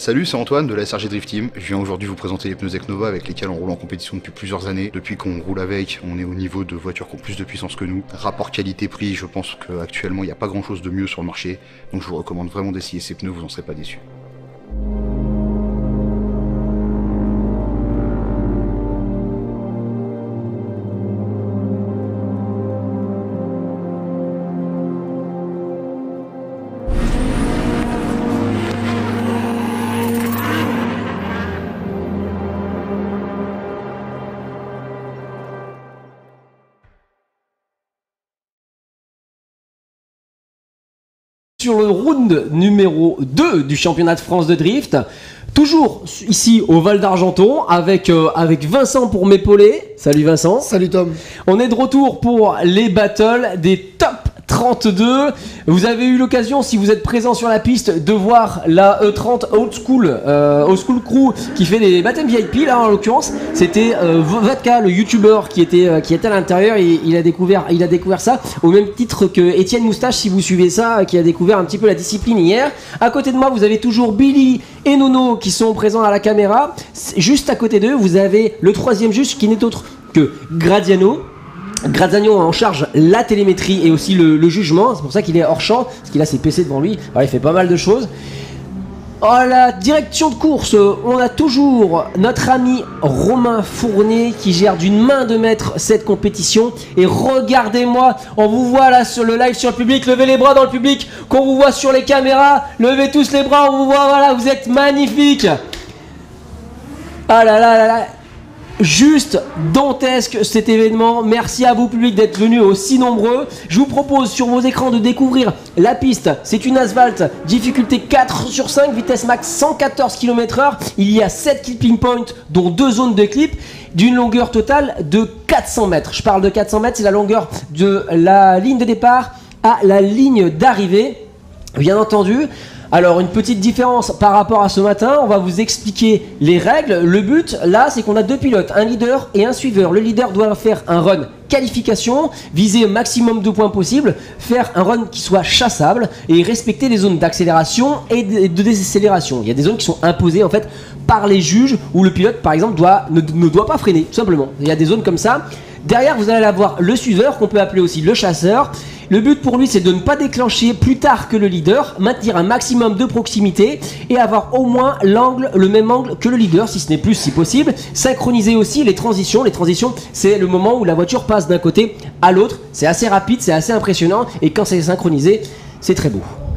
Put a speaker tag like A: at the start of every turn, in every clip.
A: Salut, c'est Antoine de la SRG Drift Team. Je viens aujourd'hui vous présenter les pneus Eknova avec lesquels on roule en compétition depuis plusieurs années. Depuis qu'on roule avec, on est au niveau de voitures qui ont plus de puissance que nous. Rapport qualité-prix, je pense qu'actuellement il n'y a pas grand chose de mieux sur le marché. Donc je vous recommande vraiment d'essayer ces pneus, vous n'en serez pas déçus.
B: Sur le round numéro 2 du championnat de France de drift, toujours ici au Val d'Argenton avec Vincent pour m'épauler. Salut Vincent.
C: Salut Tom.
B: On est de retour pour les battles des top 32. Vous avez eu l'occasion, si vous êtes présent sur la piste, de voir la E30 Old School Crew qui fait les baptêmes VIP. Là en l'occurrence c'était Vodka, le youtubeur qui était à l'intérieur. Il a découvert ça au même titre que Étienne Moustache, si vous suivez ça, qui a découvert un petit peu la discipline hier. À côté de moi vous avez toujours Billy et Nono qui sont présents à la caméra. Juste à côté d'eux vous avez le troisième juge qui n'est autre que Gradiano en charge la télémétrie et aussi le jugement. C'est pour ça qu'il est hors champ, parce qu'il a ses PC devant lui. Alors, il fait pas mal de choses. À la direction de course, on a toujours notre ami Romain Fournier qui gère d'une main de maître cette compétition. Et regardez-moi, on vous voit là sur le live sur le public, levez les bras dans le public, qu'on vous voit sur les caméras, levez tous les bras, on vous voit, voilà, vous êtes magnifiques. Ah là là là là. Juste dantesque cet événement. Merci à vous public d'être venus aussi nombreux. Je vous propose sur vos écrans de découvrir la piste. C'est une asphalte, difficulté 4 sur 5, vitesse max 114 km/h. Il y a 7 clipping points dont 2 zones de clip d'une longueur totale de 400 mètres. Je parle de 400 mètres, c'est la longueur de la ligne de départ à la ligne d'arrivée, bien entendu. Alors une petite différence par rapport à ce matin, on va vous expliquer les règles. Le but là c'est qu'on a deux pilotes, un leader et un suiveur. Le leader doit faire un run qualification, viser au maximum de points possible, faire un run qui soit chassable et respecter les zones d'accélération et de décélération. Il y a des zones qui sont imposées en fait par les juges où le pilote par exemple ne doit pas freiner tout simplement. Il y a des zones comme ça. Derrière vous allez avoir le suiveur qu'on peut appeler aussi le chasseur. Le but pour lui c'est de ne pas déclencher plus tard que le leader, maintenir un maximum de proximité et avoir au moins le même angle que le leader, si ce n'est plus si possible. Synchroniser aussi les transitions. Les transitions c'est le moment où la voiture passe d'un côté à l'autre. C'est assez rapide, c'est assez impressionnant et quand c'est synchronisé c'est très beau.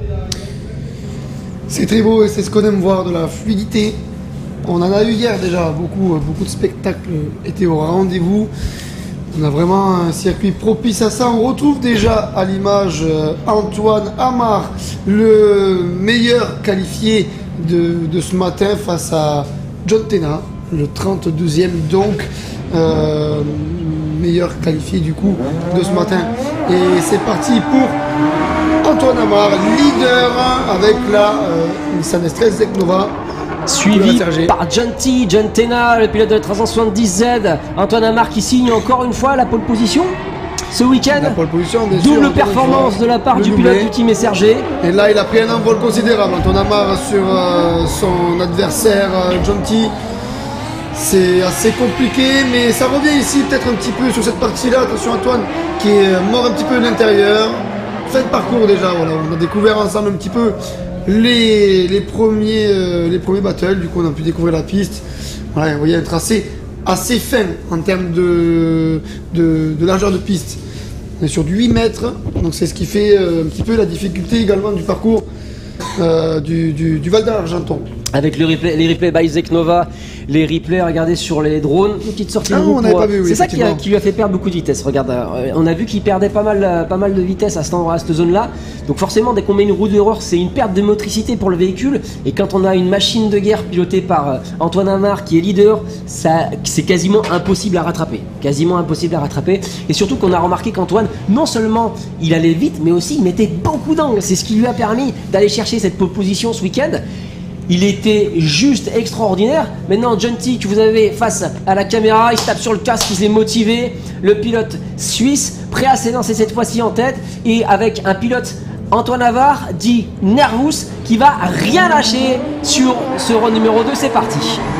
C: C'est très beau et c'est ce qu'on aime voir, de la fluidité. On en a eu hier déjà, beaucoup de spectacles étaient au rendez-vous. On a vraiment un circuit propice à ça. On retrouve déjà à l'image Antoine Amar, le meilleur qualifié de ce matin face à John Tena, le 32e donc, meilleur qualifié du coup de ce matin. Et c'est parti pour Antoine Amar, leader avec la Nissan S13 Eknova.
B: Suivi par John Tena, le pilote de la 370Z. Antoine Amar qui signe encore une fois la pole position ce week-end. Double performance de la part du pilote du team SRG.
C: Et là il a pris un envol considérable, Antoine Amar sur son adversaire John T. C'est assez compliqué, mais ça revient ici peut-être un petit peu sur cette partie-là. Attention Antoine qui est mort un petit peu de l'intérieur. Fin de parcours déjà, voilà. On a découvert ensemble un petit peu les premiers battles, du coup on a pu découvrir la piste. Voilà, vous voyez un tracé assez fin en termes de largeur de piste. On est sur du 8 mètres, donc c'est ce qui fait un petit peu la difficulté également du parcours du Val d'Argenton.
B: Avec les replays by Eknova, les replays, regardez sur les drones, une petite sortie de roue. C'est ça qui lui a fait perdre beaucoup de vitesse. Regarde, on a vu qu'il perdait pas mal de vitesse à cette zone-là. Donc forcément, dès qu'on met une roue d'erreur, c'est une perte de motricité pour le véhicule. Et quand on a une machine de guerre pilotée par Antoine Amar qui est leader, c'est quasiment impossible à rattraper. Et surtout qu'on a remarqué qu'Antoine, non seulement il allait vite, mais aussi il mettait beaucoup d'angles. C'est ce qui lui a permis d'aller chercher cette pole position ce week-end. Il était juste extraordinaire. Maintenant, John T, que vous avez face à la caméra, il se tape sur le casque, il s'est motivé. Le pilote suisse, prêt à s'élancer cette fois-ci en tête. Et avec un pilote Antoine Navarre dit Nervous qui va rien lâcher sur ce rang numéro 2. C'est parti.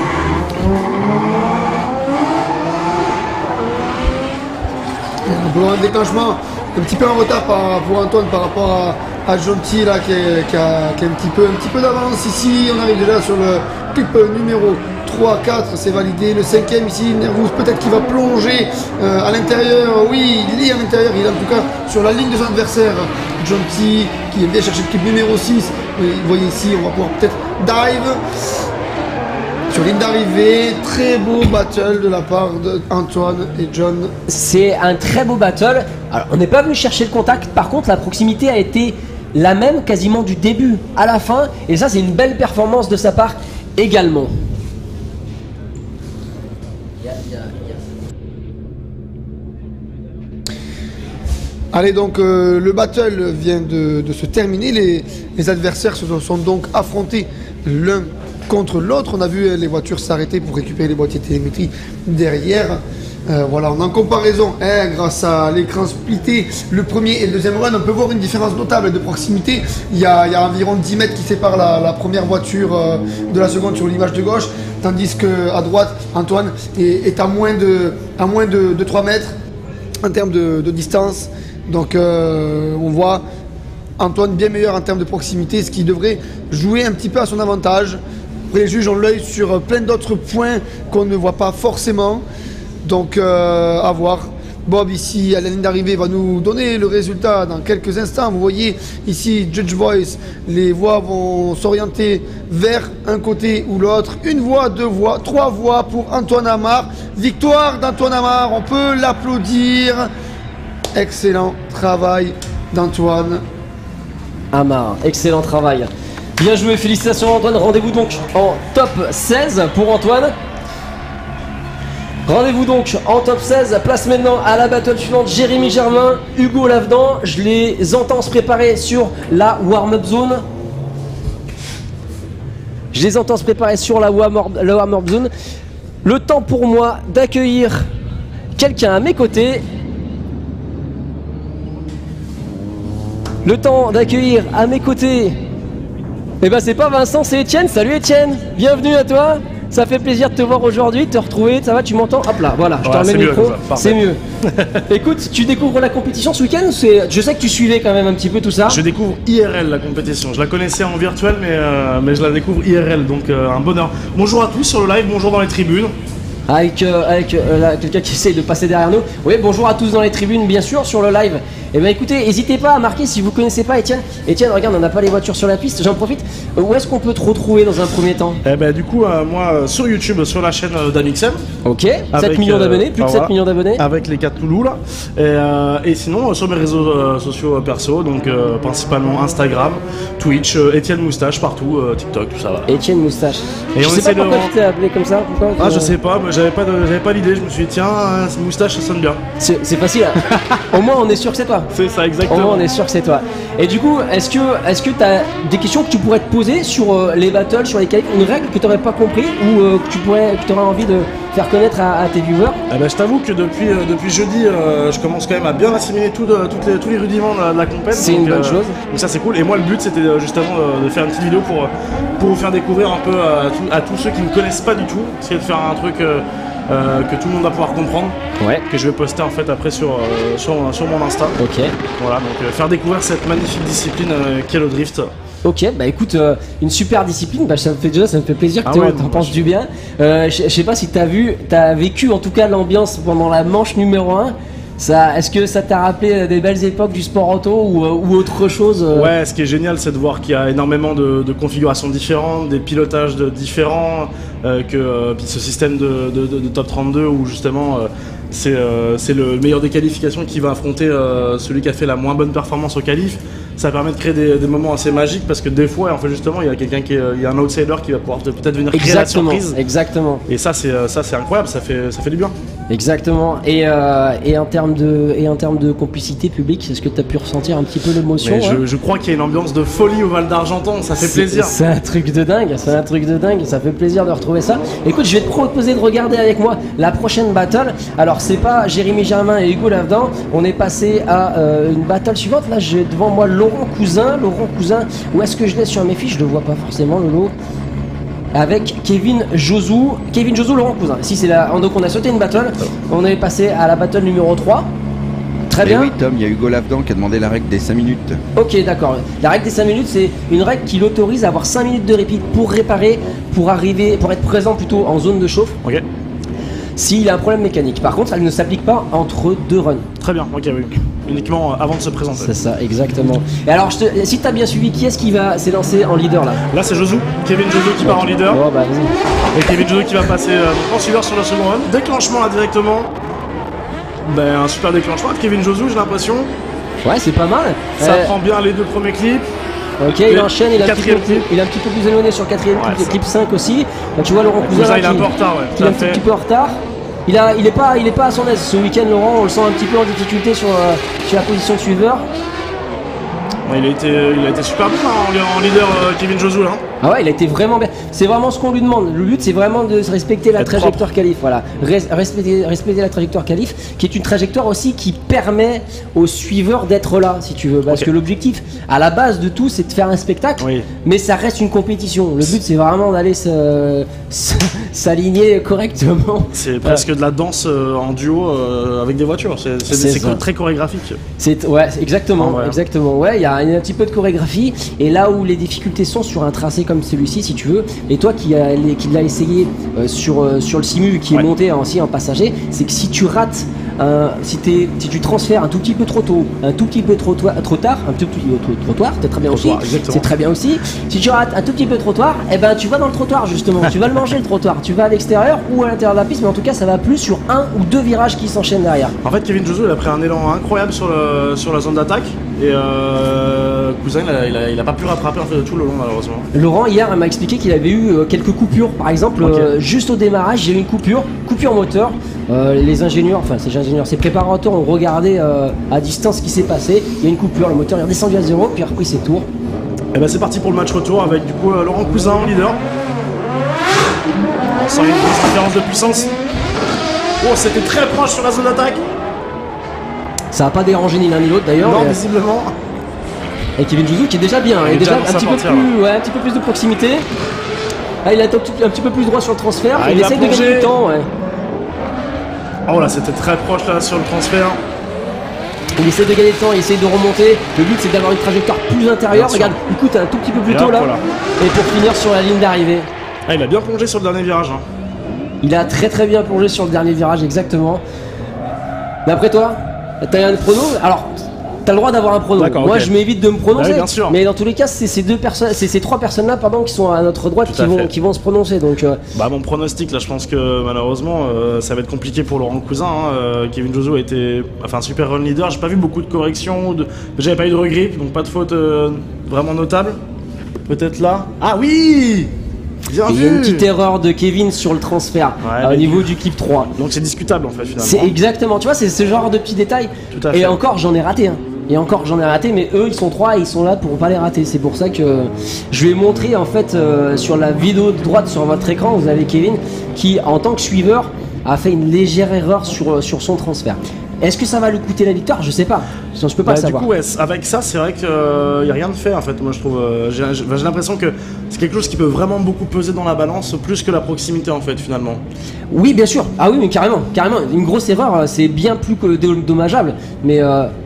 C: Bon, un déclenchement un petit peu en retard pour Antoine par rapport à Jonty là qui a un petit peu d'avance ici. On arrive déjà sur le clip numéro 3-4, c'est validé. Le 5ème ici, Nervous, peut-être qu'il va plonger à l'intérieur. Oui, il est à l'intérieur, il est en tout cas sur la ligne de son adversaire. Jonty qui vient chercher le clip numéro 6. Vous voyez ici, on va pouvoir peut-être dive. Sur ligne d'arrivée, très beau battle de la part d'Antoine et John.
B: C'est un très beau battle. Alors, on n'est pas venu chercher le contact, par contre la proximité a été la même quasiment du début à la fin. Et ça c'est une belle performance de sa part également.
C: Allez donc le battle vient de se terminer. Les adversaires se sont donc affrontés l'un contre l'autre. On a vu les voitures s'arrêter pour récupérer les boîtiers télémétrie derrière. Voilà, on est en comparaison grâce à l'écran splitté, le premier et le deuxième run, on peut voir une différence notable de proximité. Il y a environ 10 mètres qui séparent la première voiture de la seconde sur l'image de gauche, tandis qu'à droite, Antoine est à moins de 3 mètres en termes de distance. Donc on voit Antoine bien meilleur en termes de proximité, ce qui devrait jouer un petit peu à son avantage. Après, les juges ont l'œil sur plein d'autres points qu'on ne voit pas forcément. Donc à voir. Bob ici à la ligne d'arrivée va nous donner le résultat dans quelques instants. Vous voyez ici Judge Voice, les voix vont s'orienter vers un côté ou l'autre. Une voix, 2 voix, 3 voix pour Antoine Amar. Victoire d'Antoine Amar, on peut l'applaudir. Excellent travail d'Antoine
B: Amar, excellent travail. Bien joué, félicitations Antoine. Rendez-vous donc en top 16 pour Antoine. Rendez-vous donc en top 16, place maintenant à la battle suivante, Jérémy Germain, Hugo Lavedan. Je les entends se préparer sur la warm-up zone. Zone. Le temps pour moi d'accueillir quelqu'un à mes côtés. Eh ben c'est pas Vincent, c'est Étienne. Salut Étienne, bienvenue à toi. Ça fait plaisir de te voir aujourd'hui, de te retrouver. Ça va, tu m'entends? Hop là, voilà, je te remets le micro. C'est mieux. Écoute, tu découvres la compétition ce week-end? Je sais que tu suivais quand même un petit peu tout ça.
D: Je découvre IRL la compétition. Je la connaissais en virtuel, mais je la découvre IRL, donc un bonheur. Bonjour à tous sur le live, bonjour dans les tribunes.
B: Avec quelqu'un qui essaye de passer derrière nous. Oui, bonjour à tous dans les tribunes, bien sûr, sur le live. Et bien écoutez, n'hésitez pas à marquer si vous connaissez pas Étienne. Étienne, regarde, on n'a pas les voitures sur la piste, j'en profite. Où est-ce qu'on peut te retrouver dans un premier temps?
D: Eh ben du coup, moi sur YouTube, sur la chaîne d'Amixem.
B: Ok, 7 millions d'abonnés, plus de 7 millions d'abonnés.
D: Avec les 4 loulous là. Et sinon, sur mes réseaux sociaux perso, donc principalement Instagram, Twitch, Étienne Moustache partout, TikTok, tout ça va.
B: Étienne Moustache.
D: Et
B: je sais pas pourquoi tu t'es appelé comme ça. Pourquoi
D: je sais pas, j'avais pas l'idée, je me suis dit tiens, Moustache ça sonne bien.
B: C'est facile, hein. Au moins on est sûr que c'est toi.
D: C'est ça, exactement.
B: Au moins on est sûr que c'est toi. Et du coup, est-ce que tu as des questions que tu pourrais te poser sur les battles, sur les qualifs, une règle que tu n'aurais pas compris ou que tu aurais envie de faire connaître à tes viewers?
D: Je t'avoue que depuis jeudi, je commence quand même à bien assimiler tous les rudiments de la compète.
B: C'est une bonne chose.
D: Donc ça c'est cool. Et moi le but c'était justement de faire une petite vidéo pour vous faire découvrir un peu à tous ceux qui ne connaissent pas du tout. Essayer de faire un truc que tout le monde va pouvoir comprendre.
B: Ouais.
D: Que je vais poster en fait après sur mon Insta.
B: Ok.
D: Voilà, donc faire découvrir cette magnifique discipline qu'est le drift.
B: Ok, bah écoute, une super discipline, ça me fait plaisir que t'en penses du bien. Je sais pas si t'as vécu en tout cas l'ambiance pendant la manche numéro 1. Est-ce que ça t'a rappelé des belles époques du sport auto ou autre chose?
D: Ouais, ce qui est génial, c'est de voir qu'il y a énormément de configurations différentes, des pilotages différents, puis ce système de top 32 où justement c'est le meilleur des qualifications qui va affronter celui qui a fait la moins bonne performance au qualif. Ça permet de créer des moments assez magiques parce que des fois, en fait, justement, il y a quelqu'un il y a un outsider qui va pouvoir peut-être venir créer la surprise.
B: Exactement.
D: Et ça c'est incroyable, ça fait du bien.
B: Exactement. Et en termes de complicité publique, est-ce que tu as pu ressentir un petit peu l'émotion?
D: Je crois qu'il y a une ambiance de folie au Val d'Argentan, ça fait plaisir.
B: C'est un truc de dingue, ça fait plaisir de retrouver ça. Écoute, je vais te proposer de regarder avec moi la prochaine battle. Alors c'est pas Jérémy Germain et Hugo Lavdan, on est passé à une battle suivante. Là j'ai devant moi Laurent Cousin. Où est-ce que je l'ai sur mes fiches? Je le vois pas forcément, Lolo. Avec Kevin Josou, Laurent Cousin. Si c'est là, donc on a sauté une battle, on est passé à la battle numéro 3. Très bien.
E: Oui Tom, il y a Hugo Lavdan qui a demandé la règle des 5 minutes.
B: Ok, d'accord. La règle des 5 minutes, c'est une règle qui l'autorise à avoir 5 minutes de répit pour réparer, pour être présent plutôt en zone de chauffe.
D: Ok.
B: S'il a un problème mécanique. Par contre, elle ne s'applique pas entre 2 runs.
D: Très bien, ok, oui. Uniquement avant de se présenter.
B: C'est ça, exactement. Et alors, si tu as bien suivi, qui est-ce qui va s'élancer en leader là?
D: Là, c'est Josou, Kevin Josou qui part en leader.
B: Oh, bah, vas-y.
D: Et Kevin Josou qui va passer en suiveur sur le second run. Déclenchement là directement. Ben, un super déclenchement de Kevin Josou, j'ai l'impression.
B: Ouais, c'est pas mal.
D: Ça prend bien les 2 premiers clips.
B: Ok, il enchaîne, il est un petit peu plus éloigné sur le 4ème clip, clip 5 aussi. Là, tu vois Laurent Cousin,
D: il est un peu en retard, ouais.
B: Il est un petit peu en retard. Il est pas à son aise ce week-end, Laurent. On le sent un petit peu en difficulté sur la position de suiveur.
D: Il a été super bien en leader, Kevin Josou là.
B: Ah ouais, il a été vraiment bien. C'est vraiment ce qu'on lui demande. Le but, c'est vraiment de respecter la trajectoire qualif. Voilà, respecter la trajectoire qualif, qui est une trajectoire aussi qui permet aux suiveurs d'être là, si tu veux. Parce que l'objectif, à la base de tout, c'est de faire un spectacle, mais ça reste une compétition. Le but, c'est vraiment d'aller s'aligner correctement.
D: C'est presque de la danse en duo avec des voitures. C'est très chorégraphique.
B: Ouais, exactement. Ouais, il y a un petit peu de chorégraphie. Et là où les difficultés sont sur un tracé comme celui-ci, si tu veux, et toi qui l'as essayé sur le simu qui est monté aussi en passager, c'est que si tu rates, si tu transfères un tout petit peu trop tôt, un tout petit peu trop tard, un tout petit peu trottoir, c'est très bien aussi. C'est très bien aussi. Si tu rates un tout petit peu trottoir, eh ben tu vas dans le trottoir justement. Tu vas le manger le trottoir. Tu vas à l'extérieur ou à l'intérieur de la piste, mais en tout cas ça va plus sur 1 ou 2 virages qui s'enchaînent derrière.
D: En fait, Kevin Josou, il a pris un élan incroyable sur la zone d'attaque et Cousin, il a pas pu rattraper en fait de tout le long malheureusement.
B: Laurent hier m'a expliqué qu'il avait eu quelques coupures, par exemple juste au démarrage, j'ai eu une coupure moteur. Les ingénieurs, ses préparateurs ont regardé à distance ce qui s'est passé. Il y a une coupure, le moteur est redescendu à 0, puis a repris ses tours.
D: Et ben c'est parti pour le match retour avec du coup Laurent Cousin en leader. On sent une grosse différence de puissance. Oh, c'était très proche sur la zone d'attaque.
B: Ça n'a pas dérangé ni l'un ni l'autre d'ailleurs.
D: Non, visiblement.
B: Et Kevin Josou qui est déjà bien, il est déjà un petit peu plus de proximité. Là, il a un petit peu plus droit sur le transfert. Il essaie de gagner du temps.
D: Oh là, c'était très proche là sur le transfert.
B: Il essaie de gagner du temps, il essaie de remonter. Le but, c'est d'avoir une trajectoire plus intérieure. Regarde, il coûte un tout petit peu plus tôt là. Et pour finir sur la ligne d'arrivée.
D: Ah, il a bien plongé sur le dernier virage.
B: Il a très bien plongé sur le dernier virage, exactement. D'après toi, t'as un prono? Alors, t'as le droit d'avoir un prono. Moi, je m'évite de me prononcer.
D: Bien sûr.
B: Mais dans tous les cas, c'est ces 3 personnes-là, qui sont à notre droite qui vont se prononcer. Donc,
D: mon pronostic, là, je pense que malheureusement, ça va être compliqué pour Laurent Cousin. Kevin Josou a été un super run leader. J'ai pas vu beaucoup de corrections, j'avais pas eu de regrip, donc pas de faute vraiment notable. Peut-être là. Ah oui! Bien
B: il y a une petite erreur de Kevin sur le transfert au niveau du clip 3.
D: Donc c'est discutable en fait finalement.
B: C'est exactement, tu vois, c'est ce genre de petits détails.
D: Tout à fait.
B: Et encore j'en ai raté. Mais eux ils sont 3 et ils sont là pour pas les rater. C'est pour ça que je vais montrer en fait sur la vidéo de droite sur votre écran, vous avez Kevin qui en tant que suiveur a fait une légère erreur sur son transfert. Est-ce que ça va lui coûter la victoire? Je sais pas. Je peux pas le savoir.
D: Du coup, avec ça, c'est vrai qu'il n'y a rien de fait en fait. Moi, je trouve. J'ai l'impression que c'est quelque chose qui peut vraiment beaucoup peser dans la balance, plus que la proximité en fait, finalement.
B: Oui, bien sûr. Ah oui, mais carrément. Une grosse erreur, c'est bien plus que dommageable. Mais.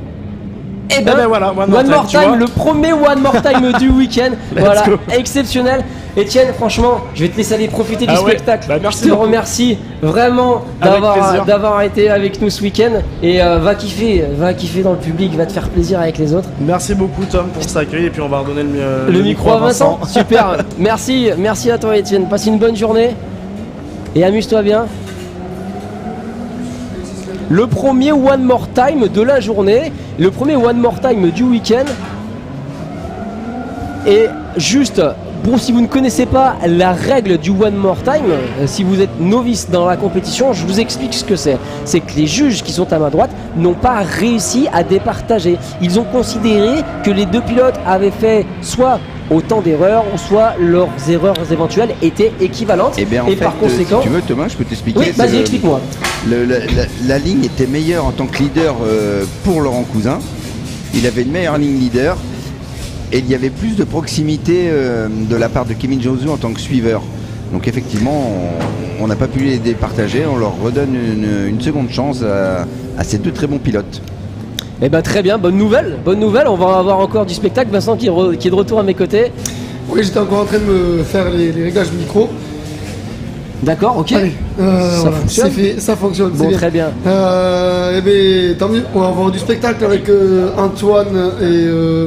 B: Voilà, One More Time, le premier One More Time du week-end. Voilà, exceptionnel. Etienne, franchement, je vais te laisser aller profiter du spectacle.
D: Merci
B: je te remercie vraiment d'avoir été avec nous ce week-end. Et va kiffer dans le public, va te faire plaisir avec les autres.
D: Merci beaucoup Tom pour cet accueil et puis on va redonner
B: le micro à Vincent. Super, merci à toi Etienne. Passe une bonne journée et amuse-toi bien. Le premier One More Time de la journée, le premier One More Time du week-end. Et juste Bon, si vous ne connaissez pas la règle du One More Time, si vous êtes novice dans la compétition, je vous explique ce que c'est. C'est que les juges qui sont à ma droite n'ont pas réussi à départager. Ils ont considéré que les deux pilotes avaient fait soit autant d'erreurs, ou soit leurs erreurs éventuelles étaient équivalentes.
E: Et bien en fait,
B: par conséquent...
E: si tu veux Thomas, je peux t'expliquer.
B: Oui, vas-y, explique-moi.
E: La ligne était meilleure en tant que leader pour Laurent Cousin. Il avait une meilleure ligne leader. Et il y avait plus de proximité de la part de Kevin Josu en tant que suiveur. Donc effectivement, on n'a pas pu les départager. On leur redonne une seconde chance à ces deux très bons pilotes.
B: Eh ben très bien, bonne nouvelle. On va avoir encore du spectacle. Vincent qui est de retour à mes côtés.
C: Oui, j'étais encore en train de me faire les réglages micro.
B: D'accord, ok.
C: Allez,
B: ça fonctionne.
C: c'est fait, ça fonctionne.
B: Bon, très bien.
C: Eh bien, tant mieux. On va avoir du spectacle avec Antoine et.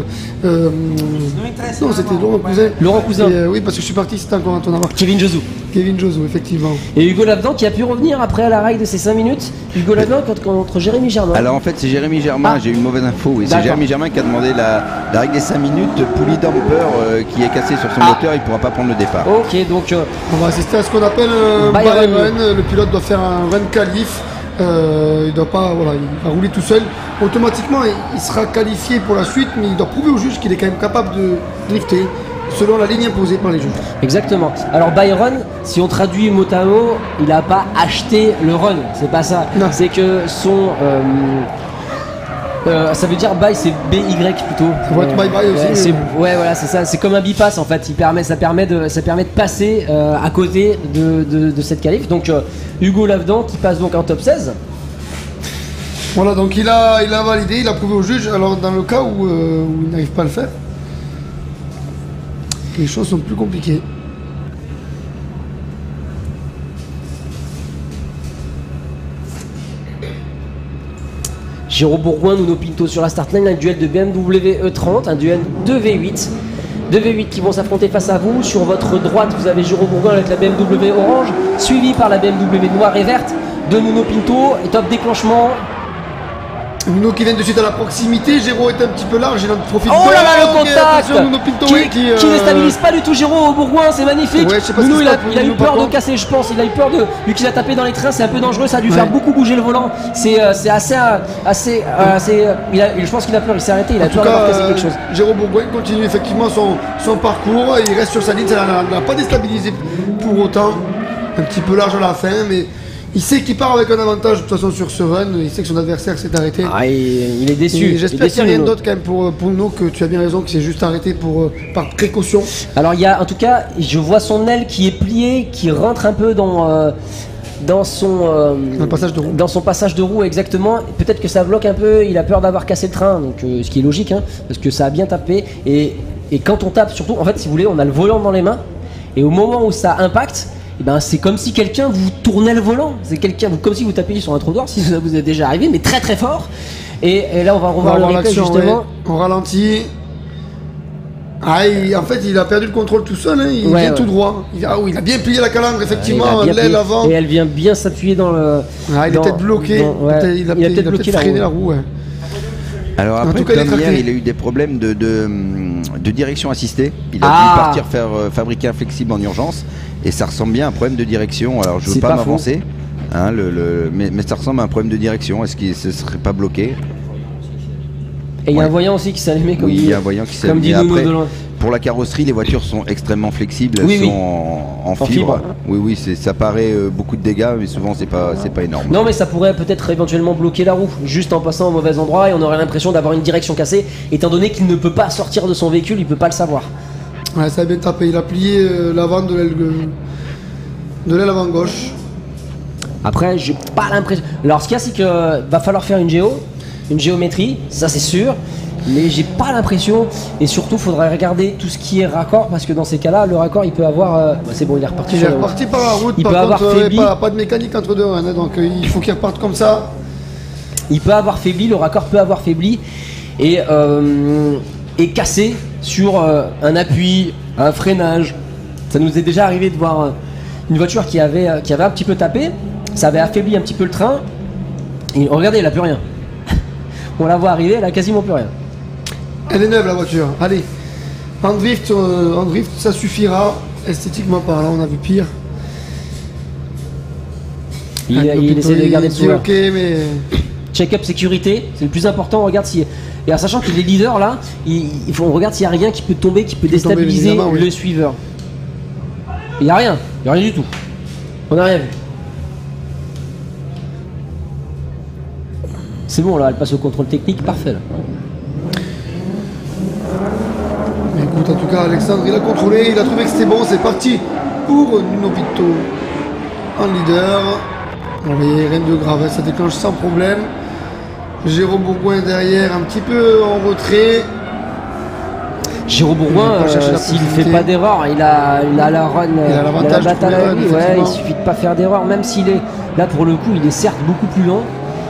C: Non, c'était Laurent Cousin.
B: Laurent Cousin.
C: Et, oui, parce que je suis parti, c'était encore Antoine Amar.
B: Kevin Josu.
C: Kevin Josu, effectivement.
B: Et Hugo Lavedan qui a pu revenir après à la règle de ses 5 minutes. Hugo Lavedan contre Jérémy Germain.
E: Alors en fait, c'est Jérémy Germain, j'ai eu une mauvaise info. Et c'est Jérémy Germain qui a demandé la règle des 5 minutes. Poulie Damper qui est cassé sur son moteur, il ne pourra pas prendre le départ.
B: Ok, donc.
C: On va assister à ce qu'on appelle un by run. Le pilote doit faire un run qualif. Il doit pas, voilà, il va rouler tout seul. Automatiquement, il sera qualifié pour la suite, mais il doit prouver au juge qu'il est quand même capable de drifter selon la ligne imposée par les juges. Exactement.
B: Alors Byron, si on traduit mot à mot, il n'a pas acheté le run, c'est pas ça. C'est que son ça veut dire buy, c'est BY plutôt.
C: Ça va être bye aussi.
B: Ouais, voilà, c'est ça. C'est comme un bypass en fait. Ça permet de passer à côté de cette qualif. Donc Hugo Lavedan qui passe donc en top 16.
C: Voilà, donc il a validé, il a prouvé au juge. Alors dans le cas où il n'arrive pas à le faire, les choses sont plus compliquées.
B: Giro Bourgoin, Nuno Pinto sur la start line, un duel de BMW E30, un duel de V8. Deux V8 qui vont s'affronter face à vous. Sur votre droite, vous avez Giro Bourgoin avec la BMW orange, suivi par la BMW noire et verte de Nuno Pinto. Et top déclenchement.
C: Nuno qui vient de suite à la proximité, Géraud est un petit peu large, il en profite.
B: Oh là là, le contact
C: Nuno Pinto,
B: qui ne stabilise pas du tout Giro Bourgoin, c'est magnifique.
C: Ouais,
B: Nuno, il a eu peur de casser, je pense. Il a eu peur vu qu'il a tapé dans les trains, c'est un peu dangereux, ça a dû faire beaucoup bouger le volant. C'est assez. Je pense qu'il a peur, il s'est arrêté, il a peur d'avoir cassé quelque chose.
C: Giro Bourgoin continue effectivement son parcours, il reste sur sa ligne, ça n'a pas déstabilisé pour autant. Un petit peu large à la fin, mais. Il sait qu'il part avec un avantage de toute façon sur ce run, il sait que son adversaire s'est arrêté.
B: Ah, il est déçu.
C: J'espère qu'il n'y a rien d'autre quand même pour nous, que tu as bien raison, que c'est juste arrêté par précaution.
B: Alors il y a en tout cas, je vois son aile qui est pliée, qui rentre un peu dans son passage de roue exactement. Peut-être que ça bloque un peu, il a peur d'avoir cassé le train, donc ce qui est logique, hein, parce que ça a bien tapé. Et quand on tape, surtout, en fait, si vous voulez, on a le volant dans les mains, et au moment où ça impacte, eh ben, c'est comme si quelqu'un vous tournait le volant. C'est comme si vous tapiez sur un trottoir, si ça vous est déjà arrivé, mais très très fort. Et là, on va revoir le replay justement.
C: Ouais. On ralentit. En fait, il a perdu le contrôle tout seul. Hein. Il vient tout droit. Il a bien plié la calandre, effectivement. L'aile avant.
B: Et elle vient bien s'appuyer dans le.
C: Il est peut-être bloqué. Il a peut-être freiné la roue. Ouais.
E: Alors après, comme hier, il a eu des problèmes de direction assistée. Il a dû partir faire fabriquer un flexible en urgence. Et ça ressemble bien à un problème de direction. Alors je ne veux pas m'avancer, hein, mais ça ressemble à un problème de direction. Est-ce qu'il ne serait pas bloqué?
B: Et il y a un voyant aussi qui s'allumait comme
E: il y a un voyant qui s'allumait. Après, pour la carrosserie, les voitures sont extrêmement flexibles. Elles sont en fibre. Oui, ça paraît beaucoup de dégâts, mais souvent c'est pas énorme.
B: Non, mais ça pourrait peut-être éventuellement bloquer la roue, juste en passant au mauvais endroit, et on aurait l'impression d'avoir une direction cassée, étant donné qu'il ne peut pas sortir de son véhicule, il peut pas le savoir.
C: Ouais, ça a bien tapé. Il a plié l'avant de l'aile avant gauche.
B: Après, j'ai pas l'impression. Alors, ce qu'il y a, c'est qu'il va falloir faire une géométrie, ça c'est sûr. Mais j'ai pas l'impression. Et surtout, faudrait regarder tout ce qui est raccord, parce que dans ces cas-là, le raccord, il peut avoir. C'est bon, il est reparti.
C: Il est reparti par la route.
B: Il peut avoir faibli.
C: Pas de mécanique entre deux, hein, donc il faut qu'il reparte comme ça.
B: Il peut avoir faibli, le raccord peut avoir faibli et cassé sur un appui, un freinage. Ça nous est déjà arrivé de voir une voiture qui avait un petit peu tapé, ça avait affaibli un petit peu le train, et regardez, elle n'a plus rien. On la voit arriver, elle a quasiment plus rien.
C: Elle est neuve la voiture, allez. En drift, ça suffira. Esthétiquement parlant, on a vu pire.
B: Il essaie de garder le sourire.
C: Ok, mais
B: Check-up sécurité, c'est le plus important. On regarde si. Et en sachant qu'il est leader là, on regarde s'il n'y a rien qui peut tomber, qui peut déstabiliser le suiveur. Il n'y a rien du tout. On n'a rien vu. C'est bon là, elle passe au contrôle technique, parfait là.
C: Mais écoute, en tout cas, Alexandre, il a contrôlé, il a trouvé que c'était bon, c'est parti pour Nuno Pinto en leader. Vous voyez, rien de grave, ça déclenche sans problème. Jérôme Bourgoin derrière, un petit peu en retrait.
B: Jérôme Bourgoin, s'il ne fait pas d'erreur, il a la run,
C: il a l'avantage
B: à lui, ouais, il suffit de pas faire d'erreur, même s'il est là pour le coup, il est certes beaucoup plus lent.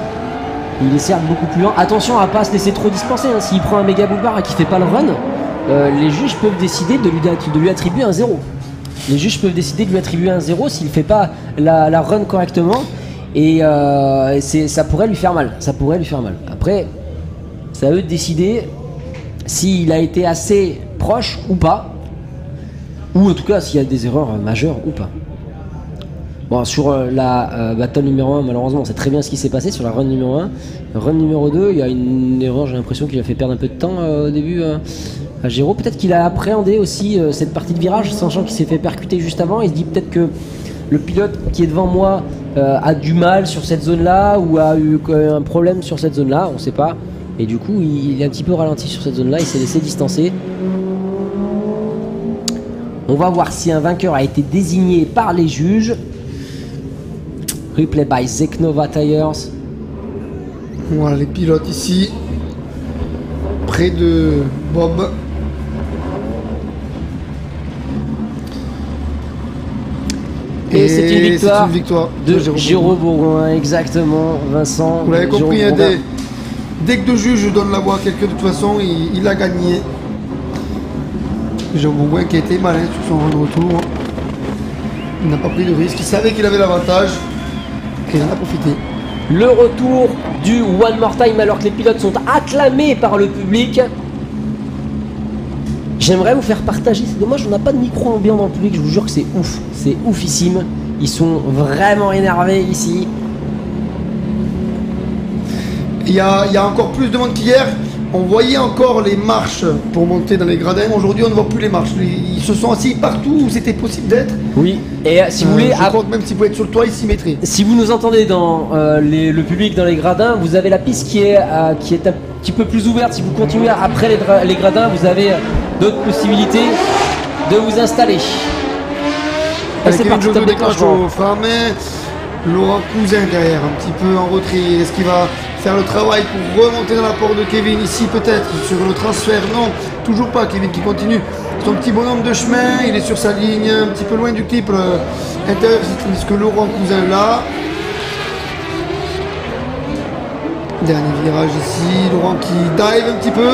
B: Attention à pas se laisser trop dispenser, hein. S'il prend un méga boulevard et qu'il fait pas le run, les juges peuvent décider de lui attribuer un 0. Les juges peuvent décider de lui attribuer un 0 s'il fait pas la run correctement. Et ça pourrait lui faire mal. Après, c'est à eux de décider s'il a été assez proche ou pas. Ou en tout cas s'il y a des erreurs majeures ou pas. Bon, sur la battle numéro 1, malheureusement, c'est très bien ce qui s'est passé sur la run numéro 1. Run numéro 2, il y a une erreur, j'ai l'impression qu'il a fait perdre un peu de temps au début à Géraud. Peut-être qu'il a appréhendé aussi cette partie de virage, sachant qu'il s'est fait percuter juste avant. Il se dit peut-être que le pilote qui est devant moi a du mal sur cette zone-là ou a eu un problème sur cette zone-là, on ne sait pas. Et du coup, il est un petit peu ralenti sur cette zone-là, il s'est laissé distancer. On va voir si un vainqueur a été désigné par les juges. Replay by Zeknova Tires.
C: Voilà les pilotes ici. Près de Bob.
B: Et c'est une victoire
C: de
B: Jérôme Bourgoin, exactement, Vincent.
C: Vous l'avez compris, hein, dès que deux juges donnent la voix à quelqu'un, de toute façon, il a gagné. Jérôme Bourgoin qui a été malin sur son retour. Il n'a pas pris de risque, il savait qu'il avait l'avantage. Et il en a profité.
B: Le retour du One More Time alors que les pilotes sont acclamés par le public. J'aimerais vous faire partager, c'est dommage on n'a pas de micro ambiant dans le public, je vous jure que c'est ouf, c'est oufissime. Ils sont vraiment énervés ici.
C: Il y a encore plus de monde qu'hier. On voyait encore les marches pour monter dans les gradins. Aujourd'hui, on ne voit plus les marches. Ils se sont assis partout où c'était possible d'être.
B: Oui, et si vous voulez...
C: Je crois que même s'ils pouvaient être sur le toit, ils s'y mettraient.
B: Si vous nous entendez dans le public dans les gradins, vous avez la piste qui est un petit peu plus ouverte. Si vous continuez après les gradins, vous avez d'autres possibilités de vous installer.
C: C'est parti, Jojo déclenche au frein à main. Laurent Cousin derrière, un petit peu en retrait. Est-ce qu'il va faire le travail pour remonter dans la porte de Kevin ici peut-être sur le transfert? Non, toujours pas. Kevin qui continue son petit bonhomme de chemin. Il est sur sa ligne, un petit peu loin du clip intérieur, tandis que Laurent Cousin là. Dernier virage ici. Laurent qui dive un petit peu.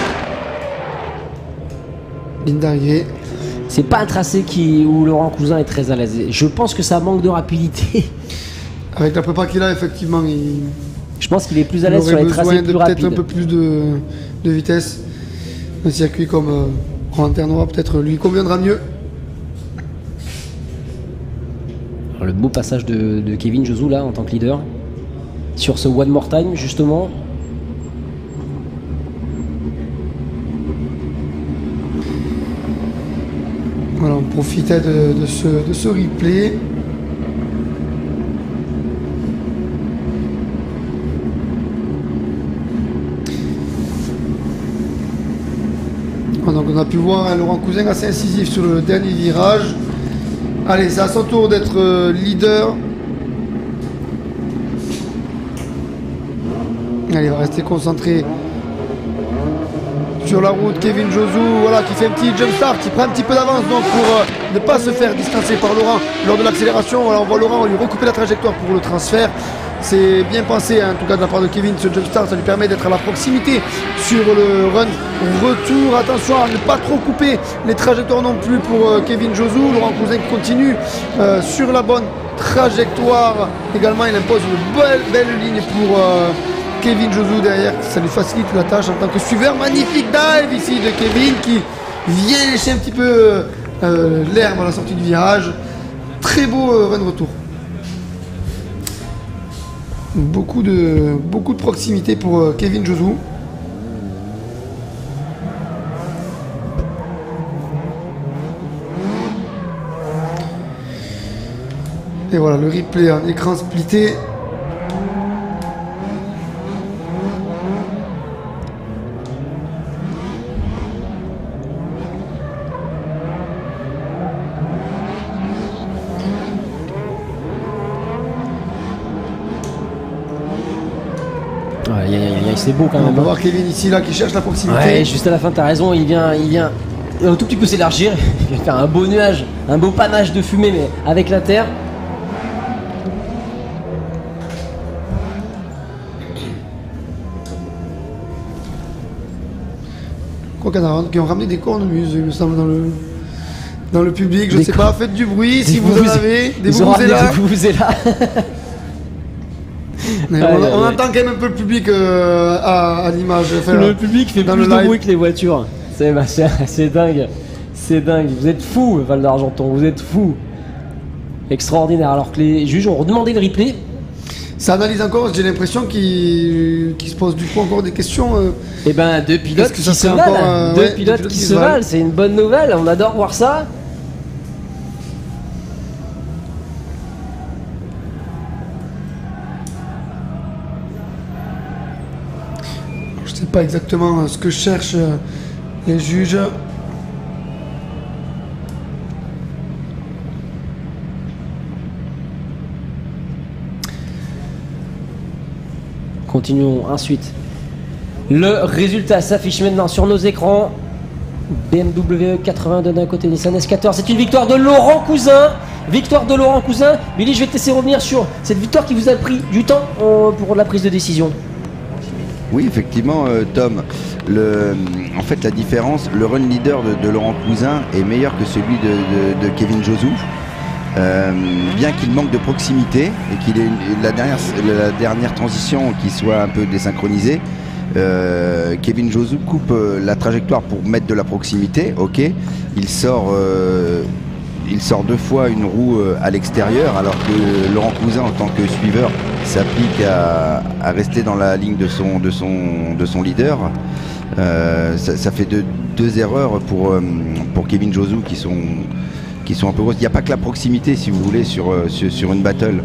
C: Ligne d'arrivée.
B: C'est pas un tracé où Laurent Cousin est très à l'aise. Je pense que ça manque de rapidité.
C: Avec la prépa qu'il a, effectivement,
B: je pense qu'il est plus à l'aise sur les tracés plus rapides.
C: Peut-être un peu plus de vitesse. Un circuit comme en Ternois, peut-être lui conviendra mieux.
B: Alors, le beau passage de Kevin Josou là en tant que leader. Sur ce One More Time, justement.
C: Voilà, on profitait de ce replay. Donc on a pu voir Laurent Cousin assez incisif sur le dernier virage. Allez, c'est à son tour d'être leader. Allez, il va rester concentré sur la route. Kevin Josou, voilà, qui fait un petit jump start, qui prend un petit peu d'avance donc pour ne pas se faire distancer par Laurent lors de l'accélération. Voilà, on voit Laurent lui recouper la trajectoire pour le transfert. C'est bien pensé, hein, en tout cas de la part de Kevin, ce jump start, ça lui permet d'être à la proximité sur le run retour. Attention à ne pas trop couper les trajectoires non plus pour Kevin Josou. Laurent Cousin qui continue sur la bonne trajectoire. Également, il impose une belle ligne pour Kevin Josou derrière, ça lui facilite la tâche en tant que suiveur. Magnifique dive ici de Kevin qui vient lécher un petit peu l'herbe à la sortie du virage. Très beau run retour. Beaucoup de proximité pour Kevin Josu. Et voilà le replay en écran splitté.
B: C'est beau quand même.
C: On va voir Kevin ici là qui cherche la proximité.
B: Ouais, juste à la fin, t'as raison, il vient un tout petit peu s'élargir, il vient faire un beau nuage, un beau panache de fumée mais avec la terre.
C: Quoi qui ont ramené des cornemuses, il me semble, dans le public. Je ne sais pas, faites du bruit si vous en avez. Des
B: vuvuzelas.
C: On entend quand même un peu le public à l'image.
B: Le public fait plus de bruit que les voitures. C'est dingue. C'est dingue. Vous êtes fous, Val d'Argenton. Vous êtes fous. Extraordinaire. Alors que les juges ont redemandé le replay.
C: Ça analyse encore. J'ai l'impression qu'ils se posent du coup encore des questions.
B: Eh ben, deux pilotes qui se valent. Deux pilotes qui se valent. C'est une bonne nouvelle. On adore voir ça.
C: Je sais pas exactement ce que cherchent les juges.
B: Continuons ensuite. Le résultat s'affiche maintenant sur nos écrans. BMW 82 d'un côté, Nissan S14. C'est une victoire de Laurent Cousin. Victoire de Laurent Cousin. Billy, je vais te laisser revenir sur cette victoire qui vous a pris du temps pour la prise de décision.
E: Oui, effectivement, Tom. En fait, la différence, le run leader de Laurent Cousin est meilleur que celui de Kevin Josu. Bien qu'il manque de proximité et qu'il ait la dernière transition qui soit un peu désynchronisée, Kevin Josu coupe la trajectoire pour mettre de la proximité. Ok, il sort deux fois une roue à l'extérieur, alors que Laurent Cousin, en tant que suiveur, s'applique à rester dans la ligne de son leader. Ça fait deux erreurs pour Kevin Josu qui sont un peu grosses. Il n'y a pas que la proximité, si vous voulez, sur une battle.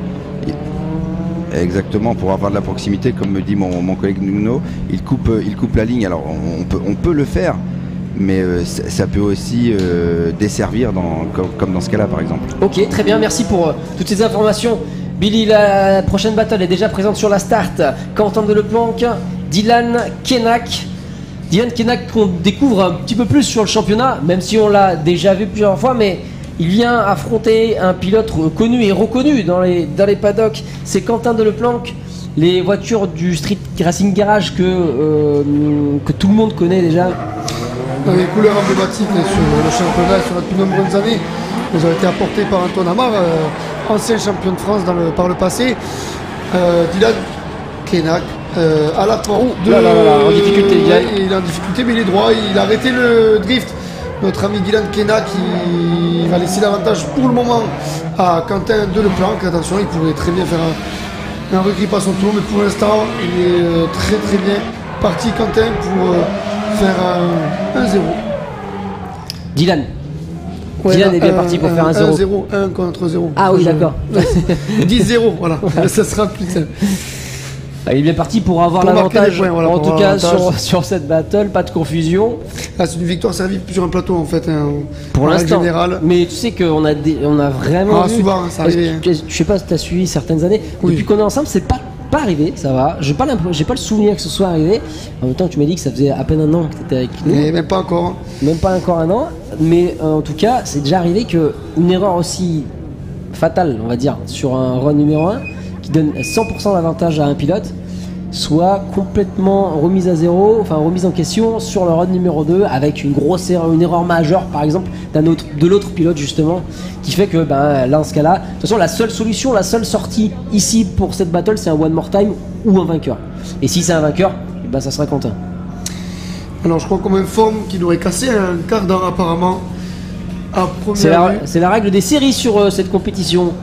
E: Exactement, pour avoir de la proximité, comme me dit mon collègue Nuno, il coupe la ligne. Alors on peut le faire, mais ça peut aussi desservir comme dans ce cas-là, par exemple.
B: Ok, très bien, merci pour toutes ces informations. Billy, la prochaine battle est déjà présente sur la start. Quentin Deleplanque, Dylan Kenak. Dylan Kenak qu'on découvre un petit peu plus sur le championnat, même si on l'a déjà vu plusieurs fois, mais il vient affronter un pilote connu et reconnu dans les paddocks. C'est Quentin Deleplanque. Les voitures du Street Racing Garage que tout le monde connaît déjà.
C: Dans les couleurs emblématiques sur le championnat sur depuis de nombreuses années, elles ont été apportées par Antoine Amar, ancien champion de France par le passé. Dylan Kenak à la porte
B: en difficulté.
C: Il est en difficulté, mais il est droit. Il a arrêté le drift. Notre ami Dylan Kenak qui va laisser l'avantage pour le moment à Quentin Deleplanque. Attention, il pourrait très bien faire un regrip à son tour, mais pour l'instant, il est très très bien parti Quentin pour faire un 1-0.
B: Dylan. Ouais, Dylan est bien parti pour faire un 0.
C: 1-0, 1 contre 0.
B: Ah oui, d'accord.
C: 10-0, voilà. Ça sera plus simple.
B: Il est bien parti pour avoir l'avantage, voilà, en tout cas sur cette battle, pas de confusion.
C: Ah, c'est une victoire servie sur un plateau en fait,
B: pour l'instant. Mais tu sais qu'on a vraiment vu,
C: souvent, ça arrive.
B: Je sais pas si tu as suivi certaines années, depuis qu'on est ensemble, c'est pas arrivé, ça va. J'ai pas le souvenir que ce soit arrivé. En même temps, tu m'as dit que ça faisait à peine un an que tu étais avec nous.
C: Et même pas encore.
B: Même pas encore un an, mais en tout cas, c'est déjà arrivé qu'une erreur aussi fatale, on va dire, sur un run numéro 1, qui donne 100% d'avantage à un pilote, soit complètement remise à zéro, enfin remise en question sur le run numéro 2 avec une grosse erreur, une erreur majeure par exemple de l'autre pilote justement, qui fait que là en ce cas-là, de toute façon la seule solution, la seule sortie ici pour cette battle, c'est un one more time ou un vainqueur. Et si c'est un vainqueur, ça sera Quentin.
C: Alors je crois qu'on m'informe qu'il aurait cassé un cardan apparemment. À première vue.
B: C'est la règle des séries sur cette compétition.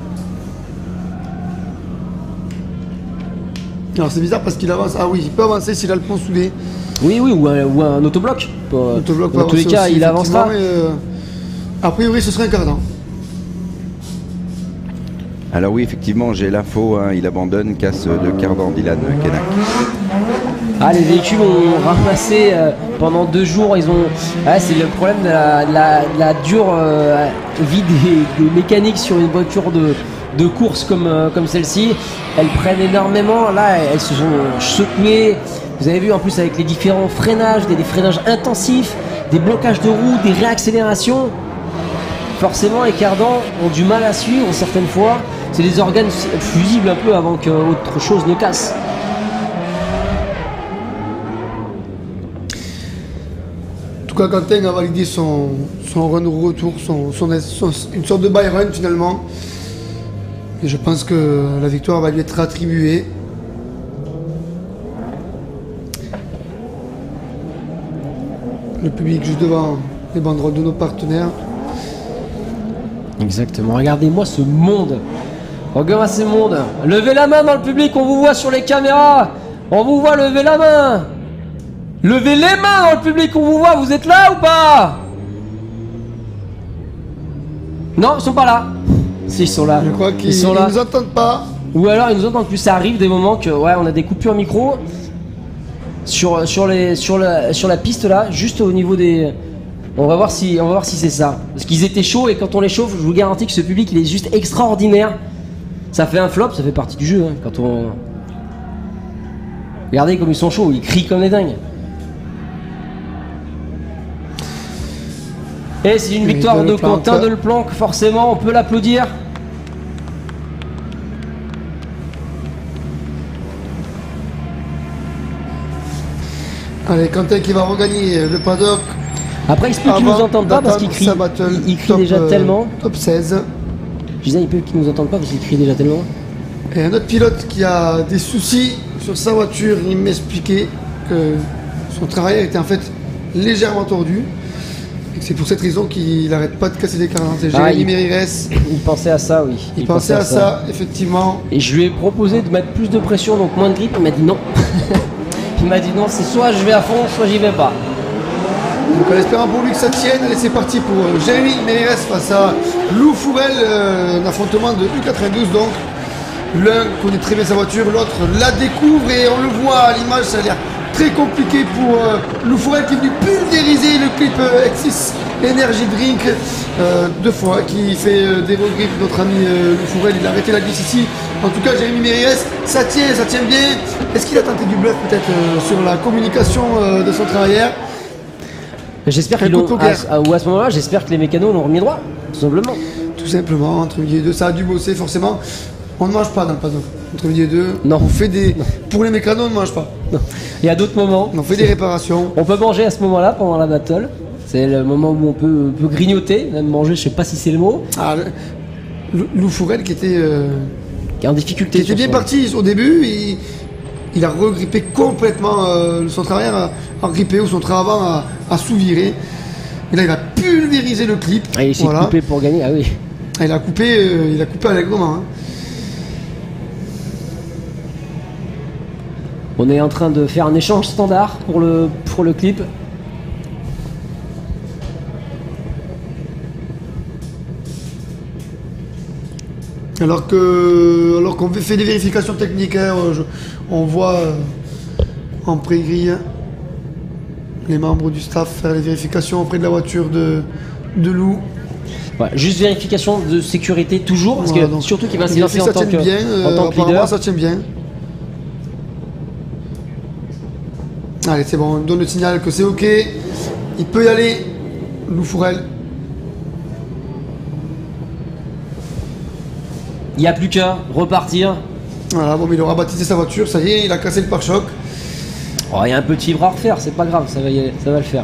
C: Alors c'est bizarre parce qu'il avance. Ah oui, il peut avancer s'il a le pont soudé.
B: Oui, ou un autobloc.
C: L'autobloc peut
B: Dans tous les
C: avancer
B: cas,
C: aussi,
B: il avancera.
C: effectivement, a priori, ce serait un cardan.
E: Alors oui, effectivement, j'ai l'info, hein, il abandonne, casse de cardan Dylan Kenak.
B: Ah, les véhicules ont ramassé pendant 2 jours. Ils ont. Ah, c'est le problème de la dure vie des mécaniques sur une voiture de course comme celle-ci. Elles prennent énormément. Là, elles se sont secouées. Vous avez vu en plus avec les différents freinages, des freinages intensifs, des blocages de roues, des réaccélérations. Forcément, les cardans ont du mal à suivre certaines fois. C'est des organes fusibles un peu avant qu'autre chose ne casse.
C: En tout cas, Quentin a validé son run de retour, une sorte de buy run finalement. Et je pense que la victoire va lui être attribuée. Le public juste devant les banderoles de nos partenaires.
B: Exactement, regardez-moi ce monde. Regardez-moi ce monde. Levez la main dans le public, on vous voit sur les caméras. On vous voit lever la main. Levez les mains dans le public, on vous voit. Vous êtes là ou pas? Non, ils sont pas là. Si, ils sont là.
C: Je crois qu'ils
B: sont
C: ne
B: là.
C: nous entendent pas.
B: Ou alors ils nous entendent plus. Ça arrive des moments que ouais, on a des coupures micro sur la piste là, juste au niveau des. On va voir si c'est ça. Parce qu'ils étaient chauds et quand on les chauffe, je vous garantis que ce public il est juste extraordinaire. Ça fait un flop, ça fait partie du jeu. Hein, quand on. Regardez comme ils sont chauds, ils crient comme des dingues. Et c'est une victoire de Quentin Delplanque, forcément, on peut l'applaudir.
C: Allez, Quentin qui va regagner le paddock.
B: Après, il se peut qu'ils nous entendent pas parce qu'ils crient. Ils crient déjà tellement.
C: Top 16.
B: Je disais, il peut qu'ils nous entendent pas parce qu'ils crient déjà tellement.
C: Et un autre pilote qui a des soucis sur sa voiture, il m'expliquait que son travail était en fait légèrement tordu. Et que c'est pour cette raison qu'il n'arrête pas de casser des cardans. C'est Jérémy Mérires.
B: Il pensait à ça, oui.
C: Il pensait à ça, effectivement.
B: Et je lui ai proposé de mettre plus de pression, donc moins de grip. Il m'a dit non. Il m'a dit non, c'est soit je vais à fond, soit j'y vais pas.
C: Donc en espérant pour lui que ça tienne, allez c'est parti pour Jérémy Mérires face à Lou Fourel, un affrontement de U92 donc. L'un connaît très bien sa voiture, l'autre la découvre et on le voit à l'image, ça a l'air très compliqué pour Lou Fourel qui est venu pulvériser le clip X6 Energy Drink 2 fois, qui fait des regrets pour notre ami Lou Fourel, il a arrêté la glisse ici. En tout cas Jérémy Mérires, ça tient bien. Est-ce qu'il a tenté du bluff peut-être sur la communication de son travailleur?
B: J'espère qu'ils l'ont. Ou à ce moment-là, j'espère que les mécanos l'ont remis droit, tout simplement.
C: Tout simplement, entre midi et deux, ça a dû bosser forcément. On ne mange pas dans le paddock. Entre midi et deux,
B: non.
C: On fait des. Non. Pour les mécanos, on ne mange pas.
B: Non. Il y a d'autres moments.
C: On fait des réparations.
B: On peut manger à ce moment-là pendant la battle. C'est le moment où on peut grignoter, même manger, je sais pas si c'est le mot.
C: Ah, Lou Fourel qui était.
B: Qui est en difficulté.
C: Qui était bien parti au début. Il a regrippé complètement son travail a grippé ou son travail avant a sous-viré. Et là, il a pulvérisé le clip.
B: Ah, il s'est coupé pour gagner, ah oui.
C: Il a coupé allègrement. Hein.
B: On est en train de faire un échange standard pour le clip.
C: Alors qu'on fait des vérifications techniques, hein, on voit en pré-grille les membres du staff faire les vérifications auprès de la voiture de Lou.
B: Ouais, juste vérification de sécurité toujours, parce
C: voilà,
B: que
C: donc,
B: surtout qu'il va s'élancer en tant que
C: leader. Ça tient bien. Allez, c'est bon, on donne le signal que c'est ok. Il peut y aller, Lou Fourel.
B: Il n'y a plus qu'à repartir.
C: Voilà, bon, mais il aura baptisé sa voiture, ça y est, il a cassé le pare-choc.
B: Oh, il y a un petit bras à refaire, c'est pas grave, ça va le faire.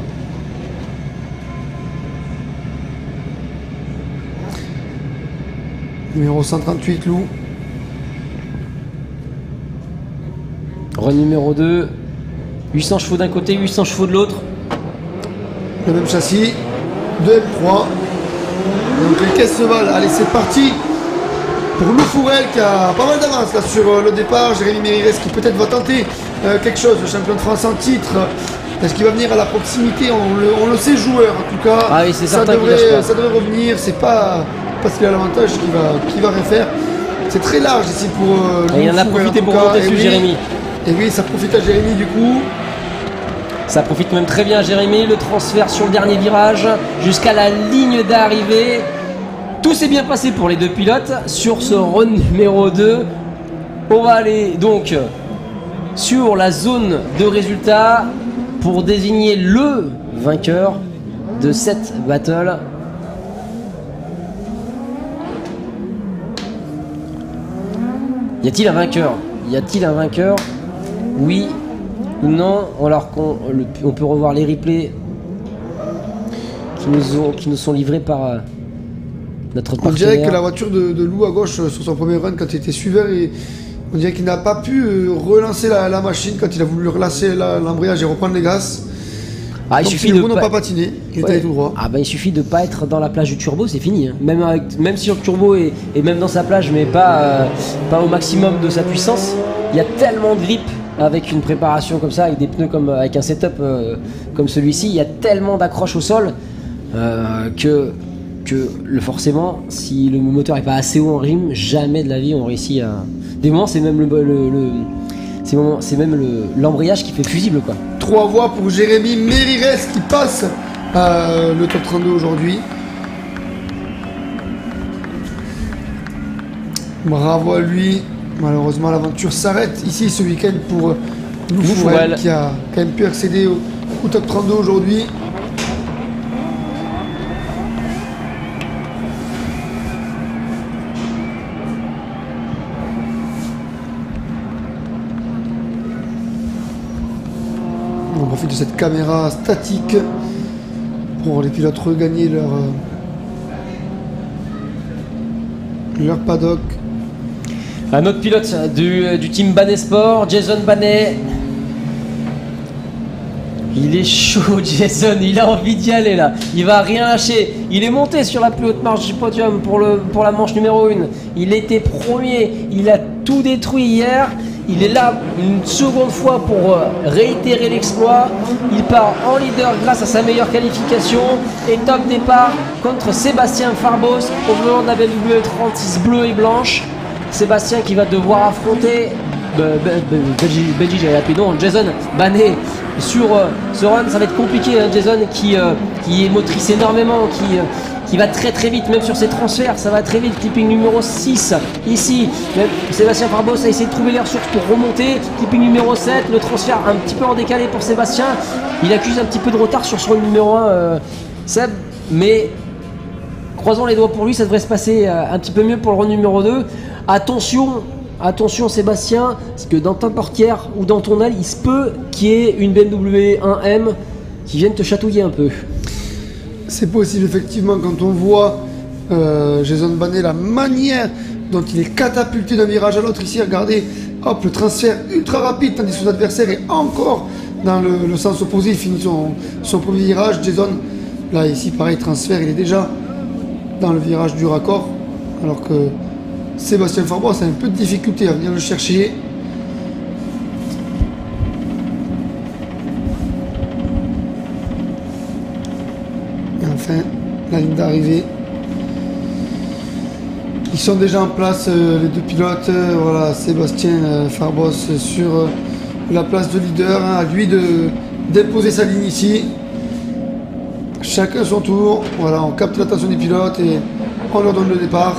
C: Numéro 138, Lou.
B: Run numéro 2. 800 chevaux d'un côté, 800 chevaux de l'autre.
C: Le même châssis, 2 M3. Donc les caisses se valent. Allez, c'est parti pour Lou Fourel qui a pas mal d'avance là sur le départ. Jérémy Mérires qui peut-être va tenter quelque chose. Le champion de France en titre. Est-ce qu'il va venir à la proximité? On le sait joueur en tout cas.
B: Ah oui, c'est certain
C: ça devrait revenir. C'est pas parce qu'il a l'avantage qu'il va rien faire. C'est très large ici pour
B: il en a profité pour monter dessus, Jérémy.
C: Et oui, ça profite à Jérémy du coup.
B: Ça profite même très bien à Jérémy. Le transfert sur le dernier virage jusqu'à la ligne d'arrivée. Tout s'est bien passé pour les deux pilotes sur ce run numéro 2. On va aller donc sur la zone de résultats pour désigner le vainqueur de cette battle. Y a-t-il un vainqueur? Y a-t-il un vainqueur? Oui ou non? Alors qu'on peut revoir les replays qui nous sont livrés par notre partenaire.
C: On dirait que la voiture de Lou à gauche sur son premier run quand il était suiveur, on dirait qu'il n'a pas pu relancer la machine quand il a voulu relancer l'embrayage et reprendre les gaz.
B: Ah, il
C: donc
B: suffit
C: les
B: de
C: roues n'ont pas patiné, il est allé tout droit.
B: Ah bah il suffit de pas être dans la plage du turbo, c'est fini. Hein. Même si le turbo est même dans sa plage, mais pas au maximum de sa puissance, il y a tellement de grip avec une préparation comme ça, avec des pneus avec un setup comme celui-ci, il y a tellement d'accroche au sol que forcément, si le moteur est pas assez haut en rime, jamais de la vie on réussit à. Des moments, c'est même l'embrayage qui fait fusible quoi.
C: 3 voix pour Jérémy Mérires qui passe le top 32 aujourd'hui. Bravo à lui. Malheureusement, l'aventure s'arrête ici ce week-end pour Lou Fourel qui a quand même pu accéder au top 32 aujourd'hui. On profite de cette caméra statique pour les pilotes regagner leur paddock.
B: Un autre pilote du team Banet Sport, Jason Banet. Il est chaud, Jason, il a envie d'y aller là. Il va rien lâcher. Il est monté sur la plus haute marche du podium pour la manche numéro 1. Il était premier, il a tout détruit hier. Il est là une seconde fois pour réitérer l'exploit. Il part en leader grâce à sa meilleure qualification. Et top départ contre Sébastien Farbos au volant de la BMW 36 bleue et blanche. Sébastien qui va devoir affronter Belgique, j'avais appelé non, Jason Banet sur ce run. Ça va être compliqué, hein, Jason qui motrice énormément, qui va très très vite, même sur ses transferts, ça va très vite. Clipping numéro 6 ici, Sébastien Farbos a essayé de trouver les ressources pour remonter. Clipping numéro 7, le transfert un petit peu en décalé pour Sébastien. Il accuse un petit peu de retard sur ce run numéro 1, Seb, mais croisons les doigts pour lui, ça devrait se passer un petit peu mieux pour le run numéro 2. Attention Sébastien, parce que dans ta portière ou dans ton aile, il se peut qu'il y ait une BMW 1M qui vienne te chatouiller un peu.
C: C'est possible effectivement quand on voit Jason Banet, la manière dont il est catapulté d'un virage à l'autre ici, regardez, hop, le transfert ultra rapide, tandis que son adversaire est encore dans le sens opposé, il finit son premier virage. Jason, là ici pareil, transfert, il est déjà dans le virage du raccord, alors que Sébastien Farbos a un peu de difficulté à venir le chercher. Et enfin, la ligne d'arrivée. Ils sont déjà en place, les deux pilotes. Voilà, Sébastien Farbos sur la place de leader. Hein, à lui d'imposer sa ligne ici. Chacun son tour. Voilà, on capte l'attention des pilotes et on leur donne le départ.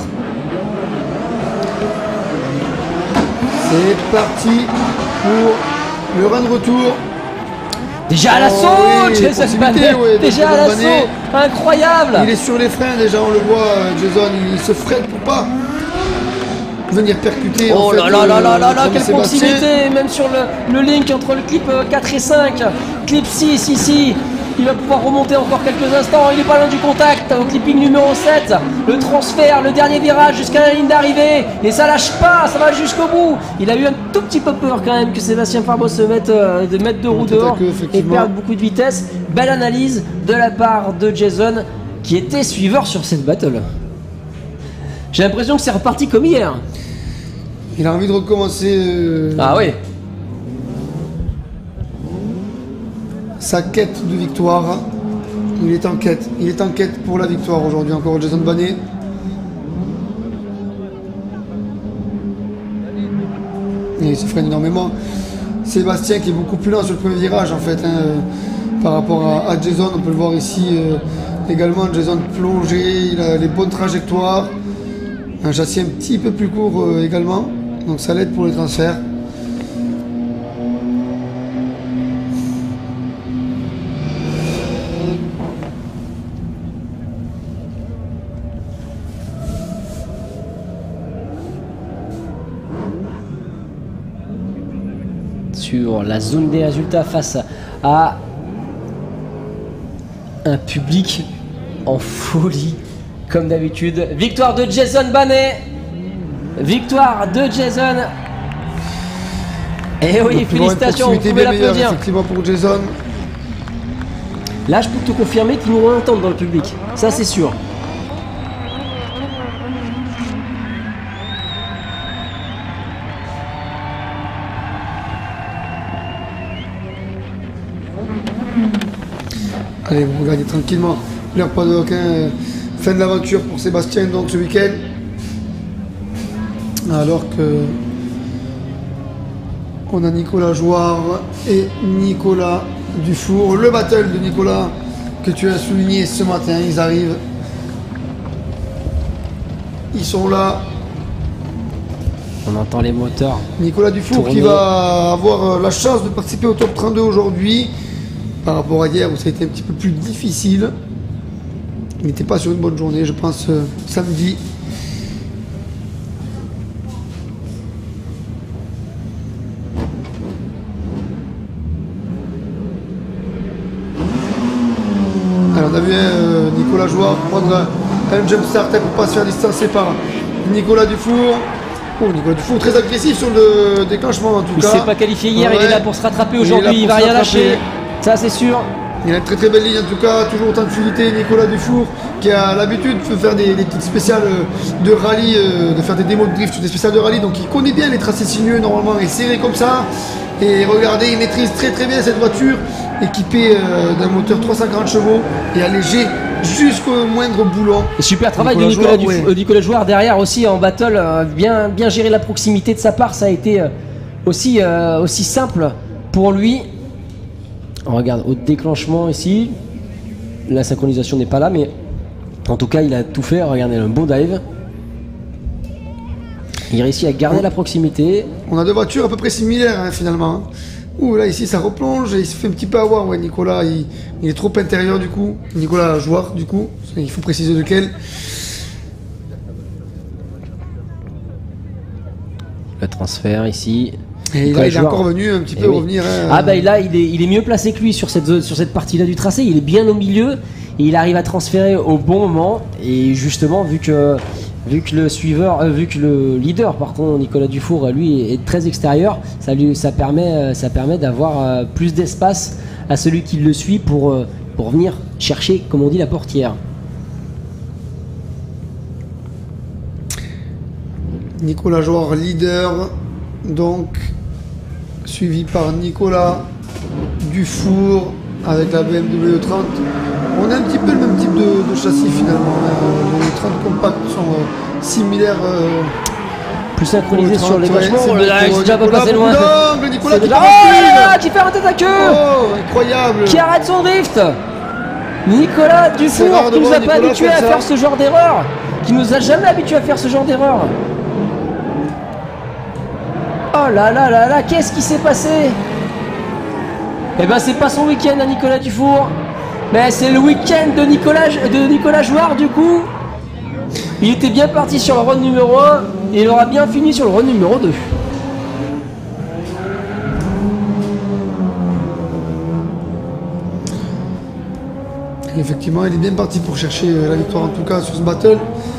C: C'est parti pour le run de retour.
B: Déjà à l'assaut, Jason Banet, déjà à l'assaut, incroyable.
C: Il est sur les freins déjà, on le voit, Jason, il se freine pour pas venir percuter.
B: Oh là là là là là là, quelle proximité, même sur le link entre le clip 4 et 5, clip 6 ici. Il va pouvoir remonter encore quelques instants. Il est pas loin du contact au clipping numéro 7. Le transfert, le dernier virage jusqu'à la ligne d'arrivée. Et ça lâche pas, ça va jusqu'au bout. Il a eu un tout petit peu peur quand même que Sébastien Farbeau se mette de roue dehors et perde beaucoup de vitesse. Belle analyse de la part de Jason qui était suiveur sur cette battle. J'ai l'impression que c'est reparti comme hier.
C: Il a envie de recommencer
B: Ah oui.
C: sa quête de victoire. Il est en quête. Il est en quête pour la victoire aujourd'hui encore, Jason Bannet. Et il se freine énormément. Sébastien qui est beaucoup plus lent sur le premier virage en fait par rapport à Jason. On peut le voir ici également. Jason plongé, il a les bonnes trajectoires. Un châssis un petit peu plus court également. Donc ça l'aide pour les transferts.
B: Sur la zone des résultats face à un public en folie comme d'habitude. Victoire de Jason Bannet. Victoire de Jason. Et oui, félicitations, vous pouvez l'applaudir.
C: Effectivement pour Jason.
B: Là, je peux te confirmer qu'ils nous entendent dans le public. Ça, c'est sûr.
C: Allez, vous regardez tranquillement leur paddock. Fin de l'aventure pour Sébastien donc ce week-end. Alors que on a Nicolas Jouard et Nicolas Dufour. Le battle de Nicolas que tu as souligné ce matin, ils arrivent. Ils sont là.
B: On entend les moteurs.
C: Nicolas Dufour
B: tourner.
C: Qui va avoir la chance de participer au top 32 aujourd'hui. Par rapport à hier où ça a été un petit peu plus difficile. Il n'était pas sur une bonne journée, je pense, samedi. Alors on a vu Nicolas Jouard prendre un jump start pour pas se faire distancer par Nicolas Dufour. Oh, Nicolas Dufour très agressif sur le déclenchement en tout
B: cas. Il ne s'est pas qualifié hier, il est là pour se rattraper aujourd'hui, il va rien lâcher. Ça c'est sûr.
C: Il a une très très belle ligne en tout cas, toujours autant de fluidité. Nicolas Dufour qui a l'habitude de faire des petites spéciales de rallye, de faire des démos de drift, des spéciales de rallye, donc il connaît bien les tracés sinueux normalement et serrés comme ça. Et regardez, il maîtrise très très bien cette voiture, équipée d'un moteur 340 chevaux et allégée jusqu'au moindre boulon.
B: Super travail de Nicolas Jouard derrière aussi en battle, bien gérer la proximité de sa part, ça a été aussi simple pour lui. On regarde au déclenchement ici, la synchronisation n'est pas là, mais en tout cas il a tout fait. Regardez un bon dive. Il réussit à garder la proximité.
C: On a deux voitures à peu près similaires finalement. Ouh là ici ça replonge et il se fait un petit peu avoir. Ouais, Nicolas il est trop intérieur du coup. Nicolas Jouard du coup, il faut préciser lequel.
B: Le transfert ici.
C: Et là, il est encore venu un petit peu revenir.
B: Ah bah là il est mieux placé que lui sur cette partie-là du tracé. Il est bien au milieu et il arrive à transférer au bon moment. Et justement vu que le leader par contre Nicolas Dufour lui est très extérieur, ça permet d'avoir plus d'espace à celui qui le suit pour venir chercher, comme on dit, la portière.
C: Nicolas Jouard leader donc, suivi par Nicolas Dufour avec la BMW E30. On a un petit peu le même type de châssis finalement. Les 30 compacts sont similaires.
B: Plus synchronisés sur les
C: déclenchement.
B: C'est déjà pas passé loin.
C: Nicolas
B: qui fait arrêter ta queue.
C: Oh, incroyable.
B: Qui arrête son drift. Nicolas Dufour qui nous a pas habitués à faire ce genre d'erreur. Qui nous a jamais habitués à faire ce genre d'erreur. Oh là là là là, qu'est-ce qui s'est passé? Eh ben c'est pas son week-end à Nicolas Dufour, mais c'est le week-end de Nicolas Jouard du coup. Il était bien parti sur le run numéro 1 et il aura bien fini sur le run numéro 2.
C: Effectivement, il est bien parti pour chercher la victoire en tout cas sur ce battle.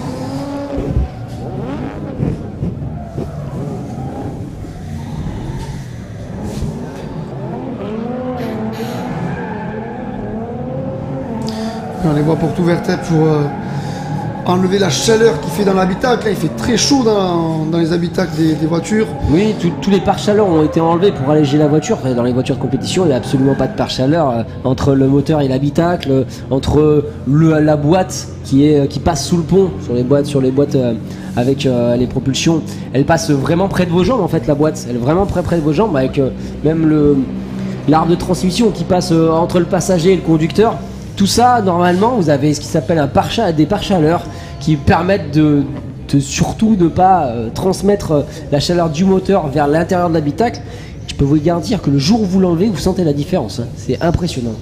C: On les voit porte ouverte pour enlever la chaleur qu'il fait dans l'habitacle. Là, il fait très chaud dans les habitacles des voitures.
B: Oui, tous les pare-chaleurs ont été enlevés pour alléger la voiture. Dans les voitures de compétition, il n'y a absolument pas de pare-chaleur entre le moteur et l'habitacle, entre la boîte qui passe sous le pont sur les boîtes avec les propulsions. Elle passe vraiment près de vos jambes en fait, la boîte. Elle est vraiment près de vos jambes avec même l'arbre de transmission qui passe entre le passager et le conducteur. Tout ça, normalement, vous avez ce qui s'appelle des pare-chaleurs qui permettent de surtout de ne pas transmettre la chaleur du moteur vers l'intérieur de l'habitacle. Je peux vous garantir que le jour où vous l'enlevez, vous sentez la différence. Hein. C'est impressionnant.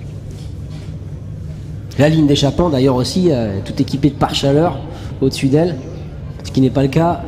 B: La ligne d'échappement, d'ailleurs aussi, tout équipée de pare-chaleur au-dessus d'elle, ce qui n'est pas le cas.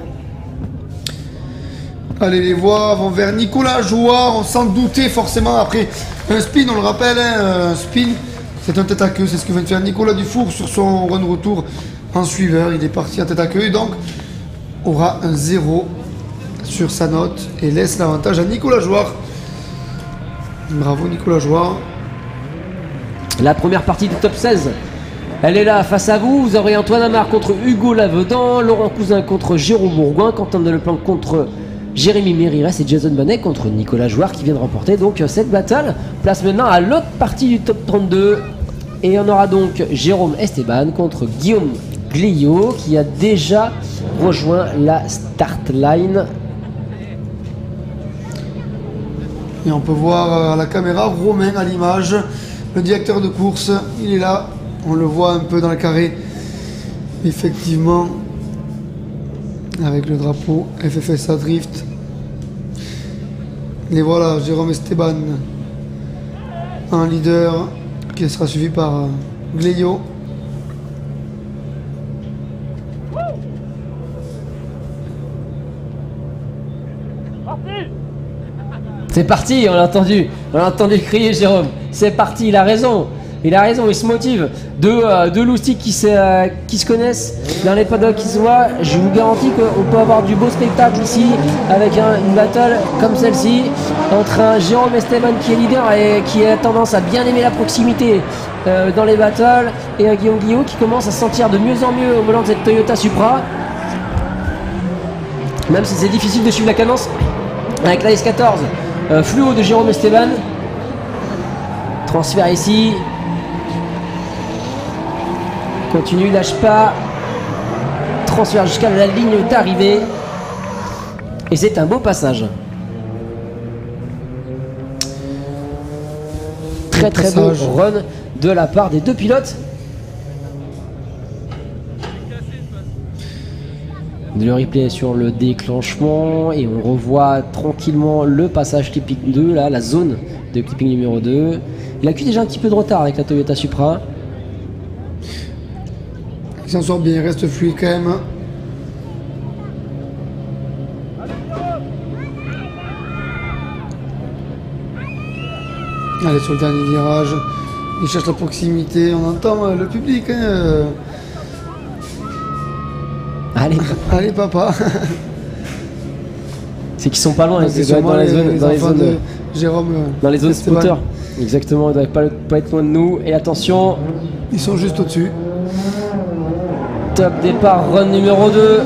C: Allez les voir, vont vers Nicolas Jouard, on s'en doutait forcément après un spin, on le rappelle, hein, un spin. C'est un tête à queue, c'est ce que vient de faire Nicolas Dufour sur son run retour en suiveur. Il est parti en tête à queue et donc aura un 0 sur sa note et laisse l'avantage à Nicolas Jouard. Bravo Nicolas Jouard.
B: La première partie du top 16, elle est là face à vous. Vous aurez Antoine Amar contre Hugo Lavedan, Laurent Cousin contre Jérôme Bourgoin, Quentin Deleplanque contre Jérémy Mérires et Jason Bonnet contre Nicolas Jouard qui vient de remporter donc cette battle. Place maintenant à l'autre partie du top 32 et on aura donc Jérôme Esteban contre Guillaume Glio qui a déjà rejoint la start line.
C: Et on peut voir à la caméra Romain à l'image, le directeur de course, il est là, on le voit un peu dans le carré, effectivement, avec le drapeau FFSA Drift. Et voilà, Jérôme Esteban en leader, qui sera suivi par Glio.
B: C'est parti, on a entendu crier Jérôme. C'est parti, il a raison, il se motive. Deux loustiques qui se connaissent dans les paddocks qui se voient. Je vous garantis qu'on peut avoir du beau spectacle ici avec une battle comme celle-ci entre un Jérôme Esteban qui est leader et qui a tendance à bien aimer la proximité dans les battles et un Guillaume Guillot qui commence à se sentir de mieux en mieux au volant de cette Toyota Supra. Même si c'est difficile de suivre la cadence avec la S14. Fluo de Jérôme Esteban. Transfert ici. Continue, lâche pas. Transfert jusqu'à la ligne d'arrivée. Et c'est un beau passage. Très beau run de la part des deux pilotes. Le replay sur le déclenchement et on revoit tranquillement le passage clipping 2, là, la zone de clipping numéro 2. Il a eu déjà un petit peu de retard avec la Toyota Supra.
C: Il s'en sort bien, il reste fluide quand même. Allez, sur le dernier virage, il cherche la proximité, on entend le public. Hein. Allez papa.
B: C'est qu'ils sont pas loin, ils doivent être dans les zones de
C: Jérôme,
B: dans les zones scooter. Exactement, ils doivent pas être loin de nous. Et attention,
C: ils sont juste au-dessus.
B: Top départ, run numéro 2.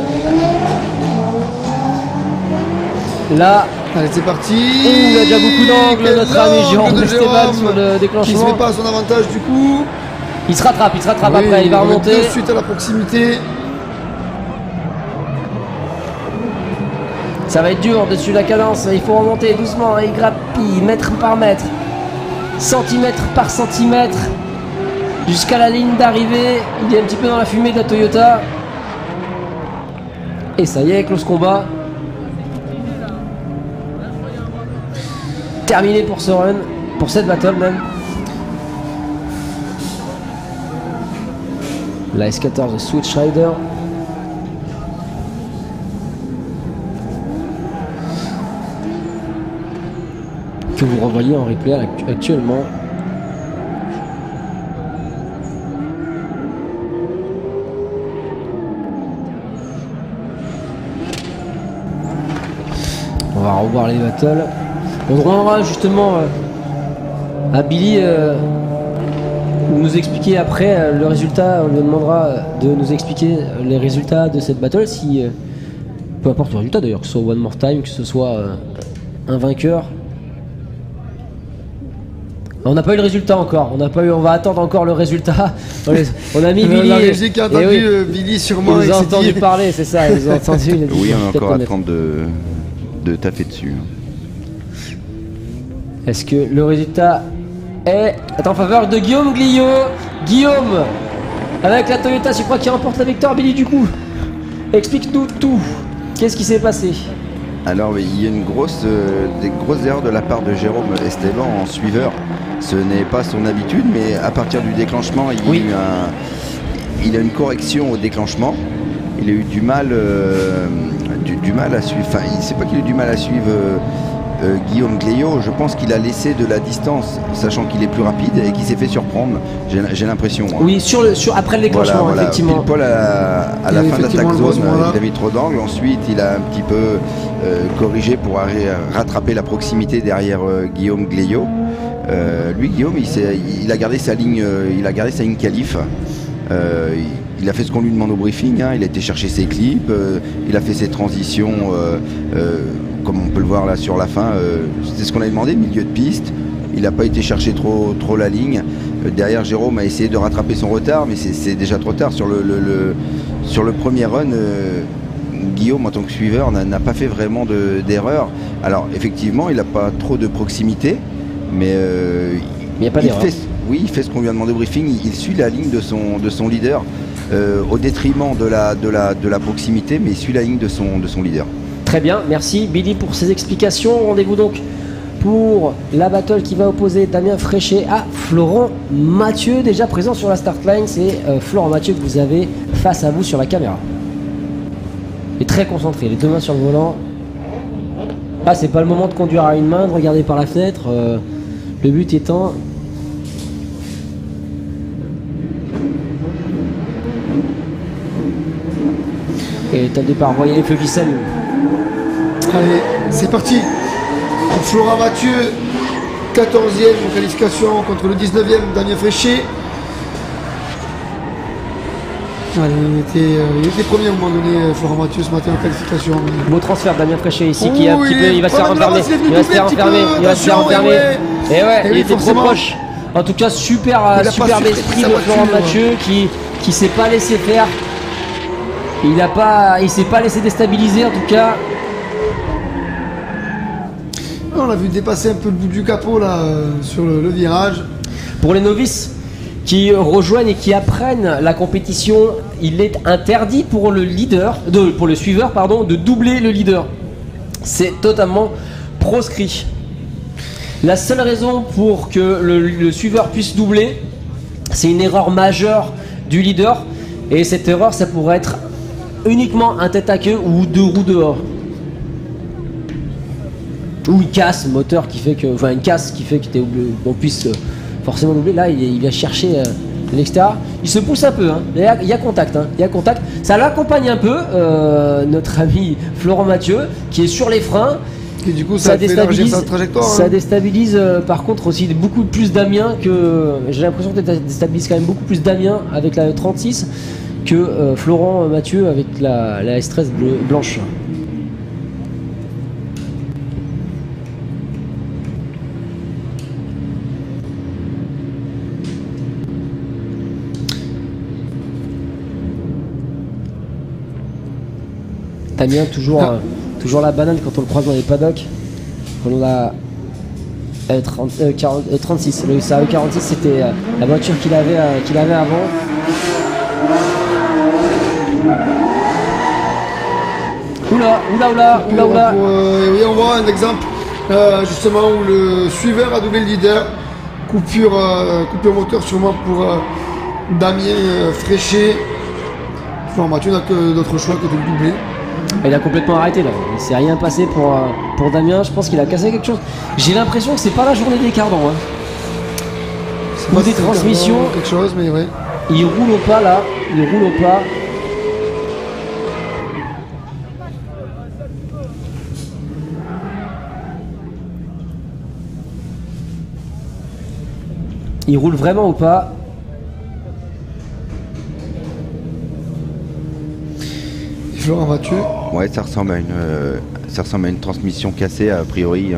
B: Là.
C: Allez, c'est parti.
B: Il a déjà beaucoup d'angles, notre ami Jérôme Esteban sur le déclenchement.
C: Qui se met pas à son avantage du coup.
B: Il se rattrape oui, après, il va remonter.
C: De suite à la proximité.
B: Ça va être dur dessus la cadence, il faut remonter doucement, il grappille mètre par mètre, centimètre par centimètre, jusqu'à la ligne d'arrivée. Il est un petit peu dans la fumée de la Toyota. Et ça y est, close combat. Terminé pour ce run, pour cette battle même. La S14 Switch Rider. Que vous revoyez en replay actuellement. va revoir les battles. On demandera justement à Billy de nous expliquer après le résultat. On lui demandera de nous expliquer les résultats de cette battle. Si, peu importe le résultat d'ailleurs, que ce soit One More Time, que ce soit un vainqueur. On n'a pas eu le résultat encore, on va attendre encore le résultat. On a mis Billy.
C: La régie qui a entendu Billy sur moi.
B: Ils ont entendu parler, c'est ça, ils ont entendu.
E: Oui, on est encore à attendre de taper dessus.
B: Est-ce que le résultat est en faveur de Guillaume Glio? Guillaume, avec la Toyota Supra qui remporte la victoire. Billy, du coup, explique-nous tout. Qu'est-ce qui s'est passé?
E: Alors, il y a des grosses erreurs de la part de Jérôme Esteban en suiveur. Ce n'est pas son habitude, mais à partir du déclenchement, il a une correction au déclenchement. Il a eu du mal à suivre. Enfin, c'est pas qu'il a eu du mal à suivre Guillaume Glio. Je pense qu'il a laissé de la distance, sachant qu'il est plus rapide et qu'il s'est fait surprendre. J'ai l'impression. Hein.
B: Oui, après le déclenchement, effectivement.
E: Pile poil à la fin de l'attaque zone, il a mis trop d'angle. Ensuite, il a un petit peu corrigé pour rattraper la proximité derrière Guillaume Glio. Lui, Guillaume, il a gardé sa ligne, qualif. Il a fait ce qu'on lui demande au briefing. Hein. Il a été chercher ses clips, il a fait ses transitions, comme on peut le voir là sur la fin. C'était ce qu'on a demandé, milieu de piste. Il n'a pas été chercher trop la ligne. Derrière, Jérôme a essayé de rattraper son retard, mais c'est déjà trop tard sur le premier run. Guillaume, en tant que suiveur, n'a pas fait vraiment d'erreur. Alors, effectivement, il n'a pas trop de proximité. Mais
B: il n'y a pas d'erreur.
E: Il fait ce qu'on lui a demandé au briefing. Il suit la ligne de son leader au détriment de la proximité, mais il suit la ligne de son leader.
B: Très bien, merci Billy pour ces explications. Rendez-vous donc pour la battle qui va opposer Damien Fréchet à Florent Mathieu, déjà présent sur la start line. C'est Florent Mathieu que vous avez face à vous sur la caméra. Il est très concentré, les deux mains sur le volant. Ah, c'est pas le moment de conduire à une main, de regarder par la fenêtre. Le but étant... Et t'as le départ, voyez les feux qui s'allument.
C: Allez, c'est parti. Florent Mathieu, 14e en qualification contre le 19e Damien Fréchet. Allez, il était premier à un moment donné, Florent Mathieu, ce matin en qualification. Mais...
B: Beau transfert Damien Fréchet ici qui a un petit peu, il va se faire enfermer. Il va se faire enfermer. Et ouais, il était trop proche. En tout cas, superbe esprit de Florent Mathieu qui s'est pas laissé faire. Il s'est pas laissé déstabiliser en tout cas.
C: On l'a vu dépasser un peu le bout du capot là sur le virage.
B: Pour les novices qui rejoignent et qui apprennent la compétition, il est interdit pour le suiveur de doubler le leader. C'est totalement proscrit. La seule raison pour que le suiveur puisse doubler, c'est une erreur majeure du leader. Et cette erreur, ça pourrait être uniquement un tête à queue ou deux roues dehors. Ou une casse moteur qui fait que. Enfin, une casse qui fait qu'on puisse forcément doubler. Là, il vient chercher l'extérieur. Il se pousse un peu. Hein. Il y a contact. Hein. Il y a contact. Ça l'accompagne un peu, notre ami Florent Mathieu, qui est sur les freins.
C: Et du coup, ça déstabilise sa trajectoire.
B: Ça déstabilise par contre aussi beaucoup plus Damien que. J'ai l'impression que ça déstabilise quand même beaucoup plus Damien avec la 36 que Florent Mathieu avec la S13 blanche. Damien toujours la banane quand on le croise dans les paddocks. Quand on a 36, sa E46 c'était la voiture qu'il avait avant. Oula.
C: Oui, on voit un exemple justement où le suiveur a doublé le leader. Coupure moteur sûrement pour Damien Fréchet. Florent Mathieu n'a que d'autre choix que de le doubler.
B: Il a complètement arrêté là, il s'est rien passé pour Damien, je pense qu'il a cassé quelque chose. J'ai l'impression que c'est pas la journée des cardans. Hein. Ou des transmissions.
C: Quelque chose, mais ouais.
B: Il roule au pas là, Il roule vraiment ou pas?
C: Et Florent Mathieu.
E: Ouais, ça ressemble à une transmission cassée a priori.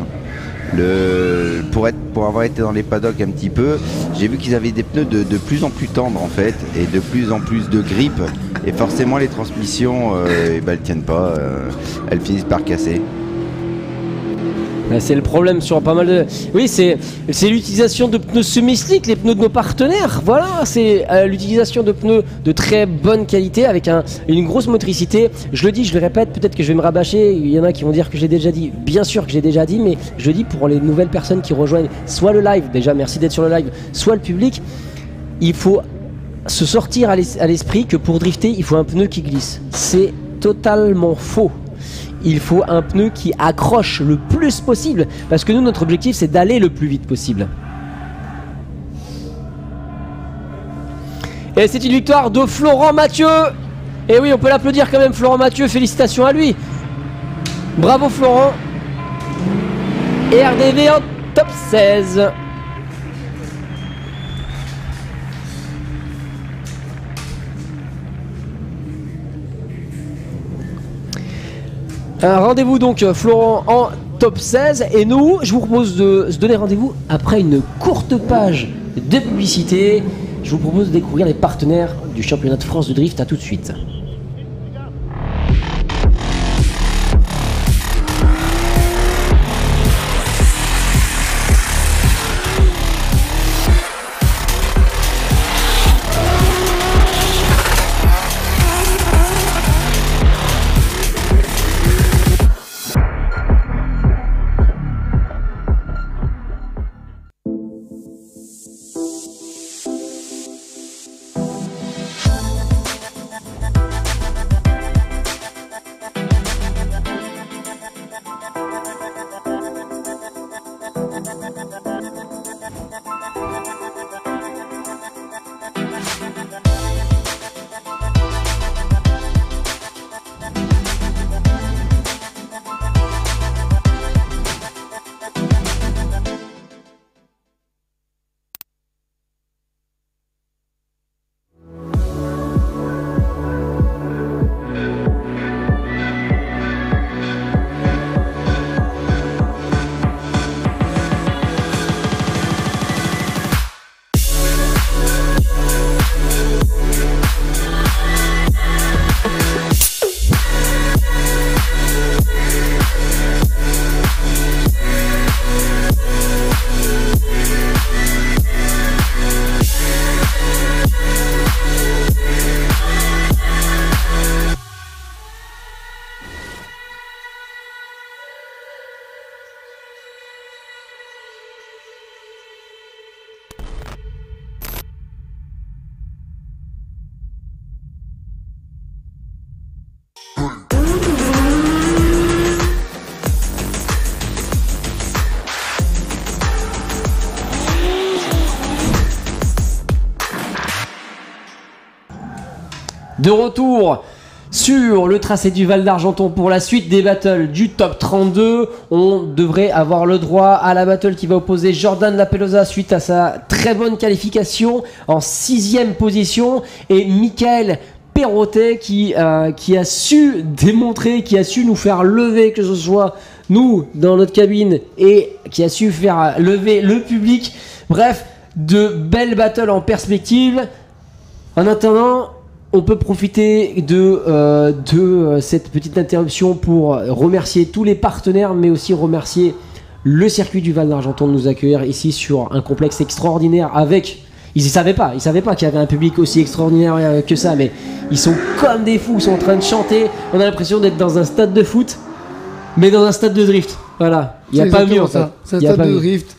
E: Pour avoir été dans les paddocks un petit peu, j'ai vu qu'ils avaient des pneus de plus en plus tendres en fait et de plus en plus de grip, et forcément les transmissions elles tiennent pas, elles finissent par casser.
B: C'est le problème sur pas mal de... Oui, c'est l'utilisation de pneus semi-slick, les pneus de nos partenaires. Voilà, c'est l'utilisation de pneus de très bonne qualité avec une grosse motricité. Je le dis, je le répète, peut-être que je vais me rabâcher. Il y en a qui vont dire que j'ai déjà dit. Bien sûr que j'ai déjà dit, mais je le dis pour les nouvelles personnes qui rejoignent soit le live, déjà merci d'être sur le live, soit le public. Il faut se sortir à l'esprit que pour drifter, il faut un pneu qui glisse. C'est totalement faux. Il faut un pneu qui accroche le plus possible, parce que nous, notre objectif, c'est d'aller le plus vite possible. Et c'est une victoire de Florent Mathieu. Et oui, on peut l'applaudir quand même, Florent Mathieu, félicitations à lui. Bravo Florent. Et RDV en top 16. Rendez-vous donc Florent en top 16, et nous je vous propose de se donner rendez-vous après une courte page de publicité. Je vous propose de découvrir les partenaires du championnat de France de drift. À tout de suite. De retour sur le tracé du Val d'Argenton pour la suite des battles du top 32. On devrait avoir le droit à la battle qui va opposer Jordan Lapelosa suite à sa très bonne qualification en 6ème position, et Michael Perrotet qui a su démontrer, qui a su nous faire lever, que ce soit nous dans notre cabine, et qui a su faire lever le public. Bref, de belles battles en perspective. En attendant, on peut profiter de cette petite interruption pour remercier tous les partenaires, mais aussi remercier le circuit du Val d'Argenton de nous accueillir ici sur un complexe extraordinaire avec... Ils ne savaient pas qu'il y avait un public aussi extraordinaire que ça, mais ils sont comme des fous, ils sont en train de chanter. On a l'impression d'être dans un stade de foot, mais dans un stade de drift. Voilà, il n'y a pas mieux en fait.
C: C'est un stade de drift.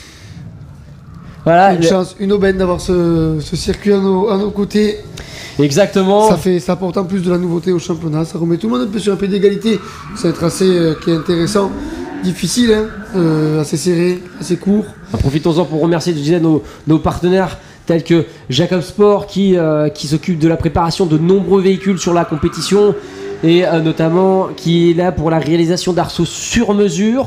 B: Voilà,
C: une chance, une aubaine d'avoir ce circuit à nos côtés.
B: Exactement.
C: Ça apporte en plus de la nouveauté au championnat, ça remet tout le monde un peu sur un pied d'égalité. C'est un tracé qui est intéressant, difficile, assez serré, assez court.
B: Profitons-en pour remercier, je disais, nos partenaires tels que Jacob Sport qui s'occupe de la préparation de nombreux véhicules sur la compétition, et notamment qui est là pour la réalisation d'arceaux sur mesure.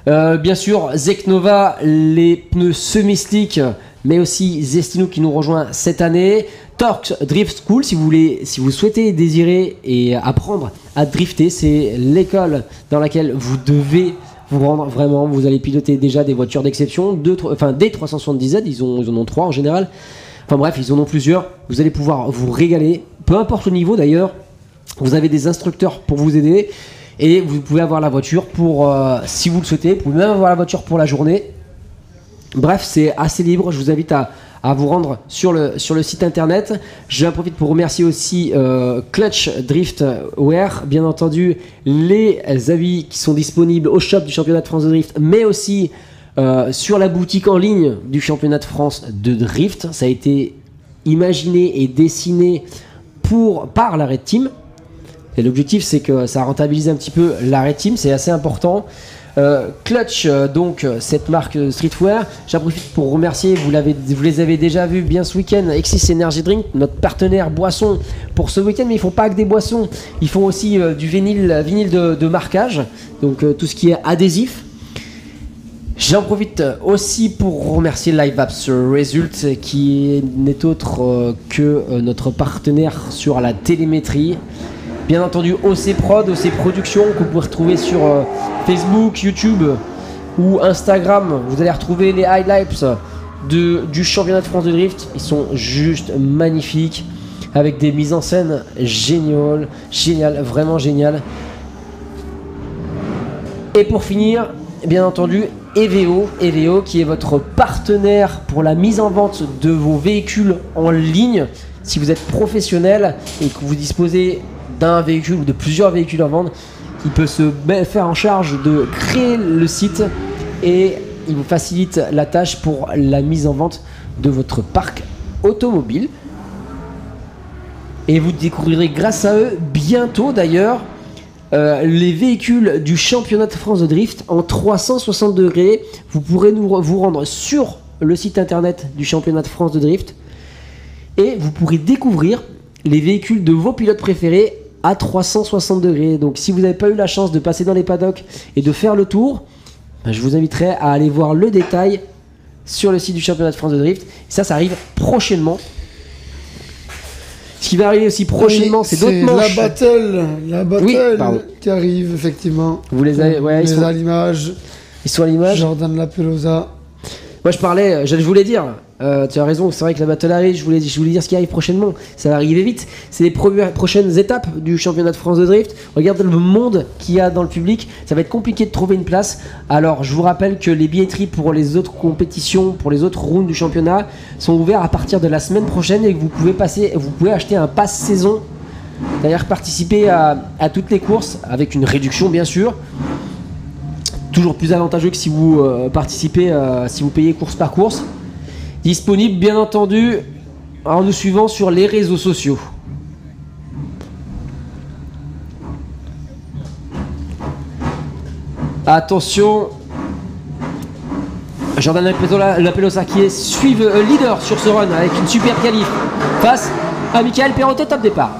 B: Bien sûr, Zeknova, les pneus semi-slick, mais aussi Zestino qui nous rejoint cette année. Torx Drift School, si vous souhaitez désirer et apprendre à drifter, c'est l'école dans laquelle vous devez vous rendre vraiment. Vous allez piloter déjà des voitures d'exception, des 370Z, ils en ont 3 en général. Enfin bref, ils en ont plusieurs. Vous allez pouvoir vous régaler, peu importe le niveau d'ailleurs. Vous avez des instructeurs pour vous aider. Et vous pouvez avoir la voiture pour, si vous le souhaitez, vous pouvez même avoir la voiture pour la journée. Bref, c'est assez libre. Je vous invite à vous rendre sur le site internet. J'en profite pour remercier aussi Clutch Drift Wear, bien entendu, les avis qui sont disponibles au shop du championnat de France de drift, mais aussi sur la boutique en ligne du championnat de France de drift. Ça a été imaginé et dessiné par la Red Team. Et l'objectif, c'est que ça rentabilise un petit peu la Red Team, c'est assez important. Clutch, donc cette marque streetwear, j'en profite pour remercier, vous les avez déjà vus bien ce week-end, Exis Energy Drink, notre partenaire boisson pour ce week-end, mais ils font pas que des boissons, ils font aussi du vinyle de marquage, donc tout ce qui est adhésif. J'en profite aussi pour remercier Live Apps Result qui n'est autre que notre partenaire sur la télémétrie. Bien entendu OC Prod, OC Production que vous pouvez retrouver sur Facebook, YouTube ou Instagram. Vous allez retrouver les highlights du championnat de France de drift. Ils sont juste magnifiques avec des mises en scène géniales, vraiment géniales. Et pour finir, bien entendu, EVO qui est votre partenaire pour la mise en vente de vos véhicules en ligne. Si vous êtes professionnel et que vous disposez d'un véhicule ou de plusieurs véhicules à vendre, il peut se faire en charge de créer le site et il vous facilite la tâche pour la mise en vente de votre parc automobile. Et vous découvrirez grâce à eux bientôt d'ailleurs les véhicules du championnat de France de drift en 360 degrés. Vous pourrez vous rendre sur le site internet du championnat de France de drift et vous pourrez découvrir les véhicules de vos pilotes préférés à 360 degrés. Donc si vous n'avez pas eu la chance de passer dans les paddocks et de faire le tour, je vous inviterai à aller voir le détail sur le site du championnat de France de drift. Ça arrive prochainement. Ce qui va arriver aussi prochainement, c'est d'autres manches.
C: La battle oui, qui arrive effectivement.
B: Vous les avez, ouais,
C: ils sont à l'image.
B: Ils sont à l'image.
C: Jordan Lapelosa.
B: Moi je voulais dire, tu as raison, c'est vrai que la battle arrive, je voulais dire ce qui arrive prochainement, ça va arriver vite, c'est les prochaines étapes du championnat de France de drift. Regarde le monde qu'il y a dans le public, ça va être compliqué de trouver une place. Alors je vous rappelle que les billetteries pour les autres compétitions, pour les autres rounds du championnat sont ouverts à partir de la semaine prochaine et que vous pouvez acheter un pass saison, c'est-à-dire participer à toutes les courses avec une réduction bien sûr. Toujours plus avantageux que si vous participez, si vous payez course par course. Disponible bien entendu en nous suivant sur les réseaux sociaux. Attention, Jordan Lapelosa qui est leader sur ce run avec une super qualif face à Michael Perrottet, top départ.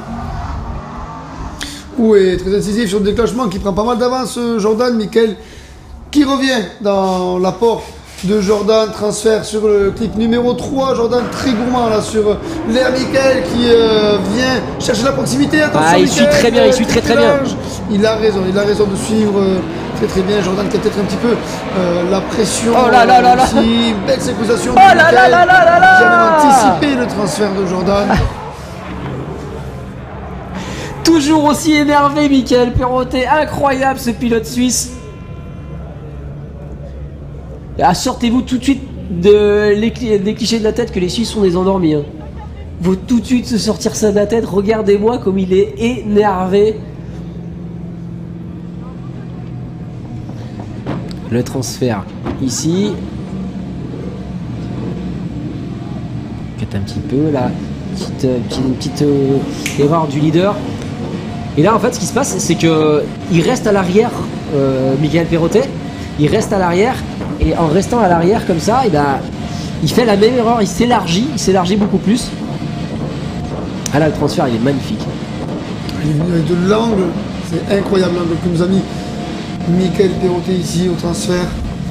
C: Oui, très incisif sur le déclenchement qui prend pas mal d'avance Jordan. Michael qui revient dans la porte de Jordan, transfert sur le clic numéro 3, Jordan très gourmand là sur l'air. Michael qui vient chercher la proximité, attention
B: il
C: Michael,
B: suit très bien, il suit très bien.
C: Il a raison de suivre très bien, Jordan qui a peut-être un petit peu la pression.
B: Oh là là là là.
C: Aussi, belle sécurisation de
B: Michael,
C: qui a anticipé le transfert de Jordan.
B: Toujours aussi énervé Michael Perrottet, incroyable ce pilote suisse. Sortez-vous tout de suite des clichés de la tête que les Suisses sont des endormis. Hein. Faut tout de suite se sortir ça de la tête. Regardez-moi comme il est énervé. Le transfert ici. Peut-être un petit peu là. Une petite erreur du leader. Et là en fait ce qui se passe c'est que il reste à l'arrière Michael Perrottet. Il reste à l'arrière. Et en restant à l'arrière comme ça, il fait la même erreur, il s'élargit beaucoup plus. Ah là, le transfert, il est magnifique.
C: Il est venu avec de l'angle, c'est incroyable l'angle que nous a mis Michael Perrotet ici au transfert.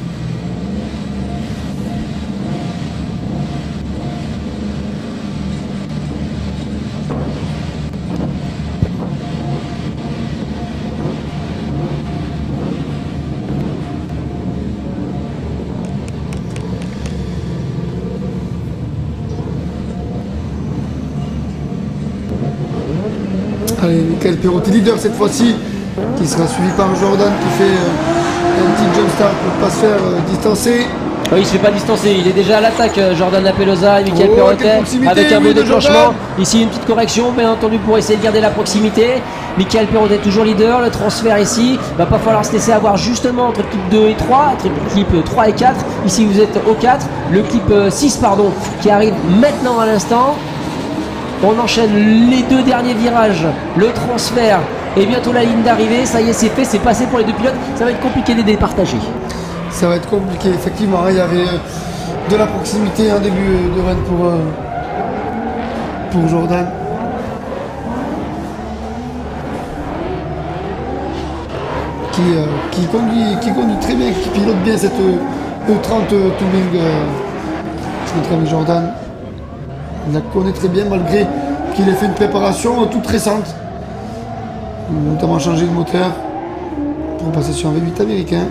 C: Allez, Michael Perrotet leader cette fois-ci, qui sera suivi par Jordan qui fait un petit jump start pour ne pas se faire distancer.
B: Oui, il se fait pas distancer, il est déjà à l'attaque, Jordan Lapelosa et Michael
C: Oh,
B: Perrotet
C: quelle proximité,
B: avec un
C: oui,
B: beau
C: de
B: déclenchement.
C: Jordan.
B: Ici une petite correction, bien entendu, pour essayer de garder la proximité. Michael Perrotet toujours leader, le transfert ici, va pas falloir se laisser avoir justement entre clip 2 et 3, entre clip 3 et 4. Ici vous êtes au 4, le clip 6 pardon, qui arrive maintenant à l'instant. On enchaîne les deux derniers virages, le transfert et bientôt la ligne d'arrivée. Ça y est, c'est fait, c'est passé pour les deux pilotes. Ça va être compliqué de les départager.
C: Ça va être compliqué, effectivement. Il y avait de la proximité en début de run pour Jordan. Qui conduit très bien, qui pilote bien cette E30 Touring. Notre ami Jordan. Il la connaît très bien malgré qu'il ait fait une préparation toute récente. Notamment changer de moteur pour passer sur un V8 américain.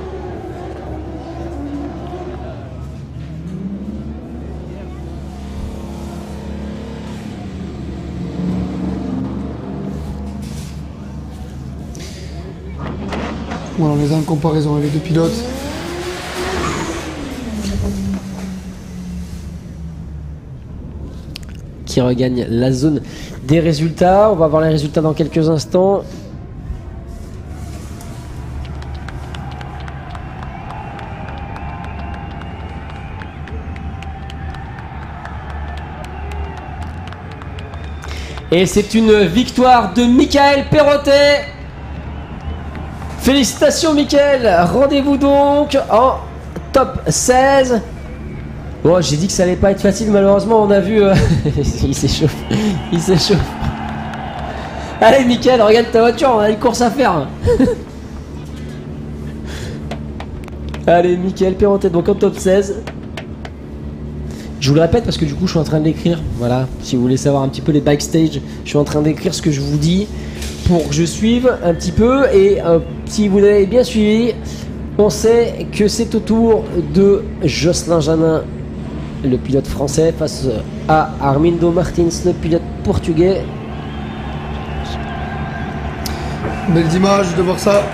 C: Voilà, on les a en comparaison avec les deux pilotes.
B: Qui regagne la zone des résultats. On va voir les résultats dans quelques instants. Et c'est une victoire de Michael Perrotet. Félicitations Michael. Rendez-vous donc en top 16. Bon, j'ai dit que ça allait pas être facile, malheureusement on a vu... il s'échauffe, il s'échauffe. Allez Michael, regarde ta voiture, on a une course à faire. Allez Michael Perrotet, donc en top 16. Je vous le répète parce que du coup je suis en train de l'écrire. Voilà, si vous voulez savoir un petit peu les backstage, je suis en train d'écrire ce que je vous dis pour que je suive un petit peu. Et si vous l'avez bien suivi, on sait que c'est au tour de Jocelyn Janin, le pilote français, face à Armindo Martins, le pilote portugais.
C: Belles images de voir ça.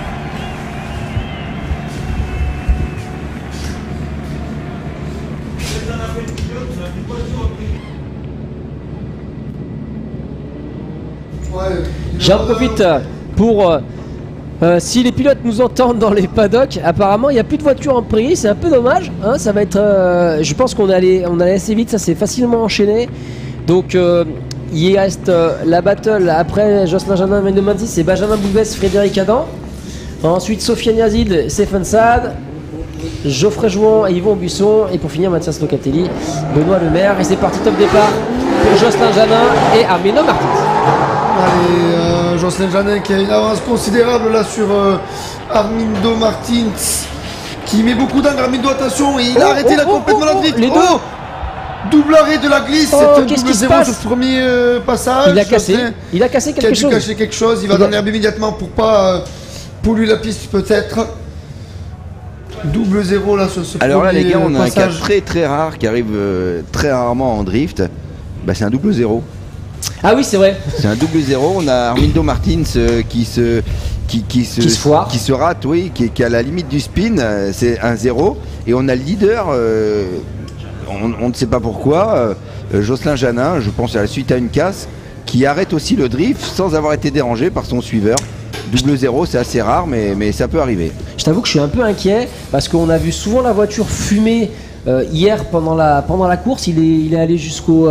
B: J'en profite pour... si les pilotes nous entendent dans les paddocks, apparemment il n'y a plus de voitures en prix, c'est un peu dommage, hein, ça va être... je pense qu'on allait assez vite, ça s'est facilement enchaîné. Donc il reste la battle après Jocelyn Janin, Armindo Martins, c'est Benjamin Bouvès, Frédéric Adam. Ensuite Sofiane Yazid, Stéphane Saad, Geoffrey Jouan et Yvon Buisson. Et pour finir Mathias Locatelli, Benoît Lemaire. Et c'est parti, top départ pour Jocelyn Janin et Armindo Martins.
C: Allez, Jocelyn Janin qui a une avance considérable là sur Armindo Martins, qui met beaucoup d'angle. Armindo, attention, il a arrêté là complètement la drift.
B: Les deux.
C: Double arrêt de la glisse, c'est un
B: qu'est-ce
C: double
B: qui se
C: zéro
B: passe
C: sur ce premier passage.
B: Il a cassé,
C: Jocelyn
B: il a cassé
C: qui a
B: quelque
C: dû
B: chose.
C: cacher quelque chose, il va dans l'herbe immédiatement pour pas polluer la piste peut-être. Double zéro là sur ce
E: Alors là
C: premier
E: les gars, on a un cas
C: passage.
E: très rare qui arrive très rarement en drift. Bah, c'est un double zéro.
B: Ah oui, c'est vrai.
E: C'est un double zéro. On a Armindo Martins qui se
B: foire.
E: qui se rate, oui, qui est à la limite du spin. C'est un zéro. Et on a le leader. On ne sait pas pourquoi. Jocelyn Janin, je pense à la suite à une casse, qui arrête aussi le drift sans avoir été dérangé par son suiveur. Double zéro, c'est assez rare, mais ça peut arriver.
B: Je t'avoue que je suis un peu inquiet parce qu'on a vu souvent la voiture fumer hier pendant la course. Il est allé jusqu'au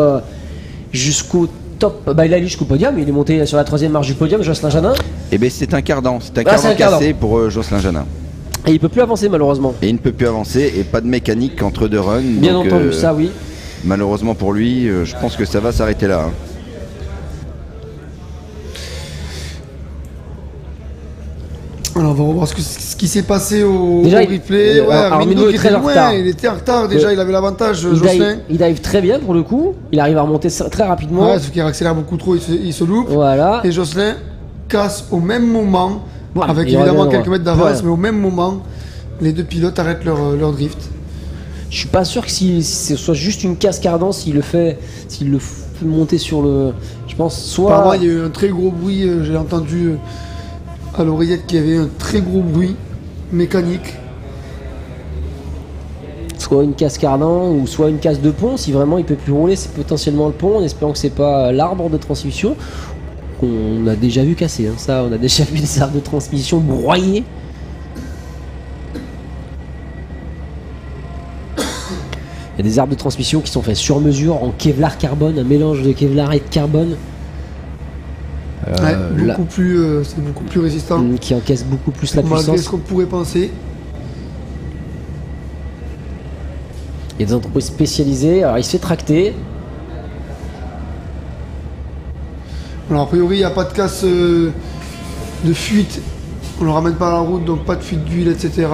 B: top. Bah, il est allé jusqu'au podium. Il est monté sur la 3e marche du podium, Jocelyn Janin.
E: Et bien c'est un cardan. C'est un
B: Ah, c'est
E: cardan
B: un
E: cassé pour Jocelyn Janin.
B: Et il peut plus avancer malheureusement.
E: Et il ne peut plus avancer et pas de mécanique entre deux runs.
B: Bien
E: donc,
B: entendu, ça oui.
E: Malheureusement pour lui, je pense que ça va s'arrêter là. Hein.
C: Alors on va revoir ce qui s'est passé au
B: Déjà,
C: replay. Ouais,
B: Armindo est
C: qui
B: très
C: était
B: en
C: loin,
B: retard.
C: il était en retard déjà, il avait l'avantage, Jocelyn.
B: Il dive très bien pour le coup. Il arrive à remonter très rapidement.
C: Ouais, sauf qu'il accélère beaucoup trop, il se loupe.
B: Voilà.
C: Et Jocelyn casse au même moment,
B: Voilà,
C: avec
B: il aurait
C: évidemment
B: bien le
C: quelques
B: droit.
C: mètres d'avance,
B: Voilà.
C: mais au même moment, les deux pilotes arrêtent leur drift.
B: Je suis pas sûr que si ce soit juste une cascardance, s'il le fait monter sur le. Je pense soit.
C: Apparemment, il y a eu un très gros bruit, j'ai entendu à l'oreillette qu'il y avait un très gros bruit mécanique.
B: Soit une cascardant ou soit une casse de pont. Si vraiment il peut plus rouler, c'est potentiellement le pont, en espérant que c'est pas l'arbre de transmission qu'on a déjà vu casser. Hein. Ça, on a déjà vu des arbres de transmission broyés. Il y a des arbres de transmission qui sont faits sur mesure en Kevlar carbone, un mélange de Kevlar et de carbone.
C: Ouais,
B: Là,
C: c'est beaucoup plus résistant,
B: qui encaisse beaucoup plus la
C: malgré
B: puissance.
C: ce qu'on pourrait penser.
B: Il y a des entreprises spécialisées. Alors il se fait tracter.
C: Alors a priori, il n'y a pas de casse de fuite, on le ramène pas à la route, donc pas de fuite d'huile, etc.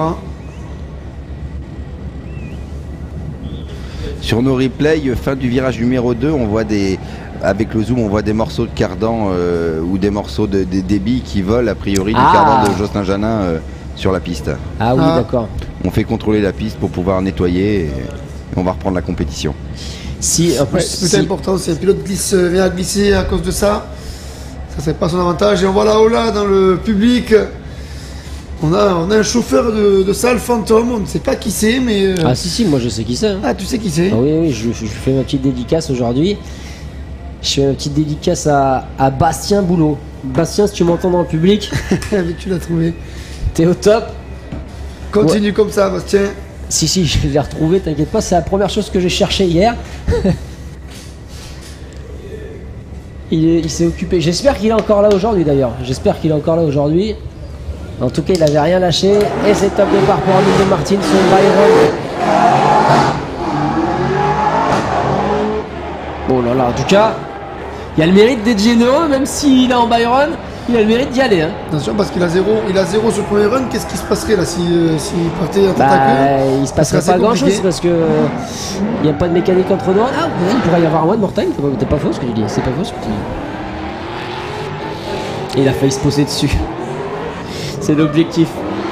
E: Sur nos replays, fin du virage numéro 2, on voit avec le zoom, on voit des morceaux de cardan ou des morceaux de débit qui volent a priori du cardan de Jocelyn Janin sur la piste.
B: Ah oui,
C: Ah.
B: d'accord.
E: On fait contrôler la piste pour pouvoir nettoyer et on va reprendre la compétition.
B: Si, en plus,
C: Ouais, c'est peut-être important, si un pilote vient à glisser à cause de ça, ça serait pas son avantage. Et on voit là-haut dans le public, on a un chauffeur de salle fantôme, on ne sait pas qui c'est, mais...
B: Ah si, moi je sais qui c'est. Hein.
C: Ah, tu sais qui c'est?
B: Ah oui, je fais ma petite dédicace aujourd'hui. Je fais ma petite dédicace à Bastien Boulot. Bastien, si tu m'entends dans le public,
C: Mais tu l'as trouvé.
B: t'es au top.
C: Continue comme ça, Bastien.
B: Si, je l'ai retrouvé, t'inquiète pas, c'est la première chose que j'ai cherché hier. Il s'est occupé. J'espère qu'il est encore là aujourd'hui d'ailleurs. J'espère qu'il est encore là aujourd'hui. En tout cas, il n'avait rien lâché. Et c'est top départ pour Armindo Martin sur Byron. Bon là là, en tout cas, il a le mérite d'être généreux, même s'il est en Byron, il a le mérite d'y aller. Hein.
C: Attention, parce qu'il a zéro sur le premier run, qu'est-ce qui se passerait là s'il partait en tête à queue?
B: Il se passerait
C: serait
B: pas grand
C: compliqué.
B: chose parce que il n'y a pas de mécanique entre droits. Ah, il pourrait y avoir one more time, t'es pas faux ce que tu dis, c'est pas faux ce que tu dis. Il a failli se poser dessus. C'est l'objectif.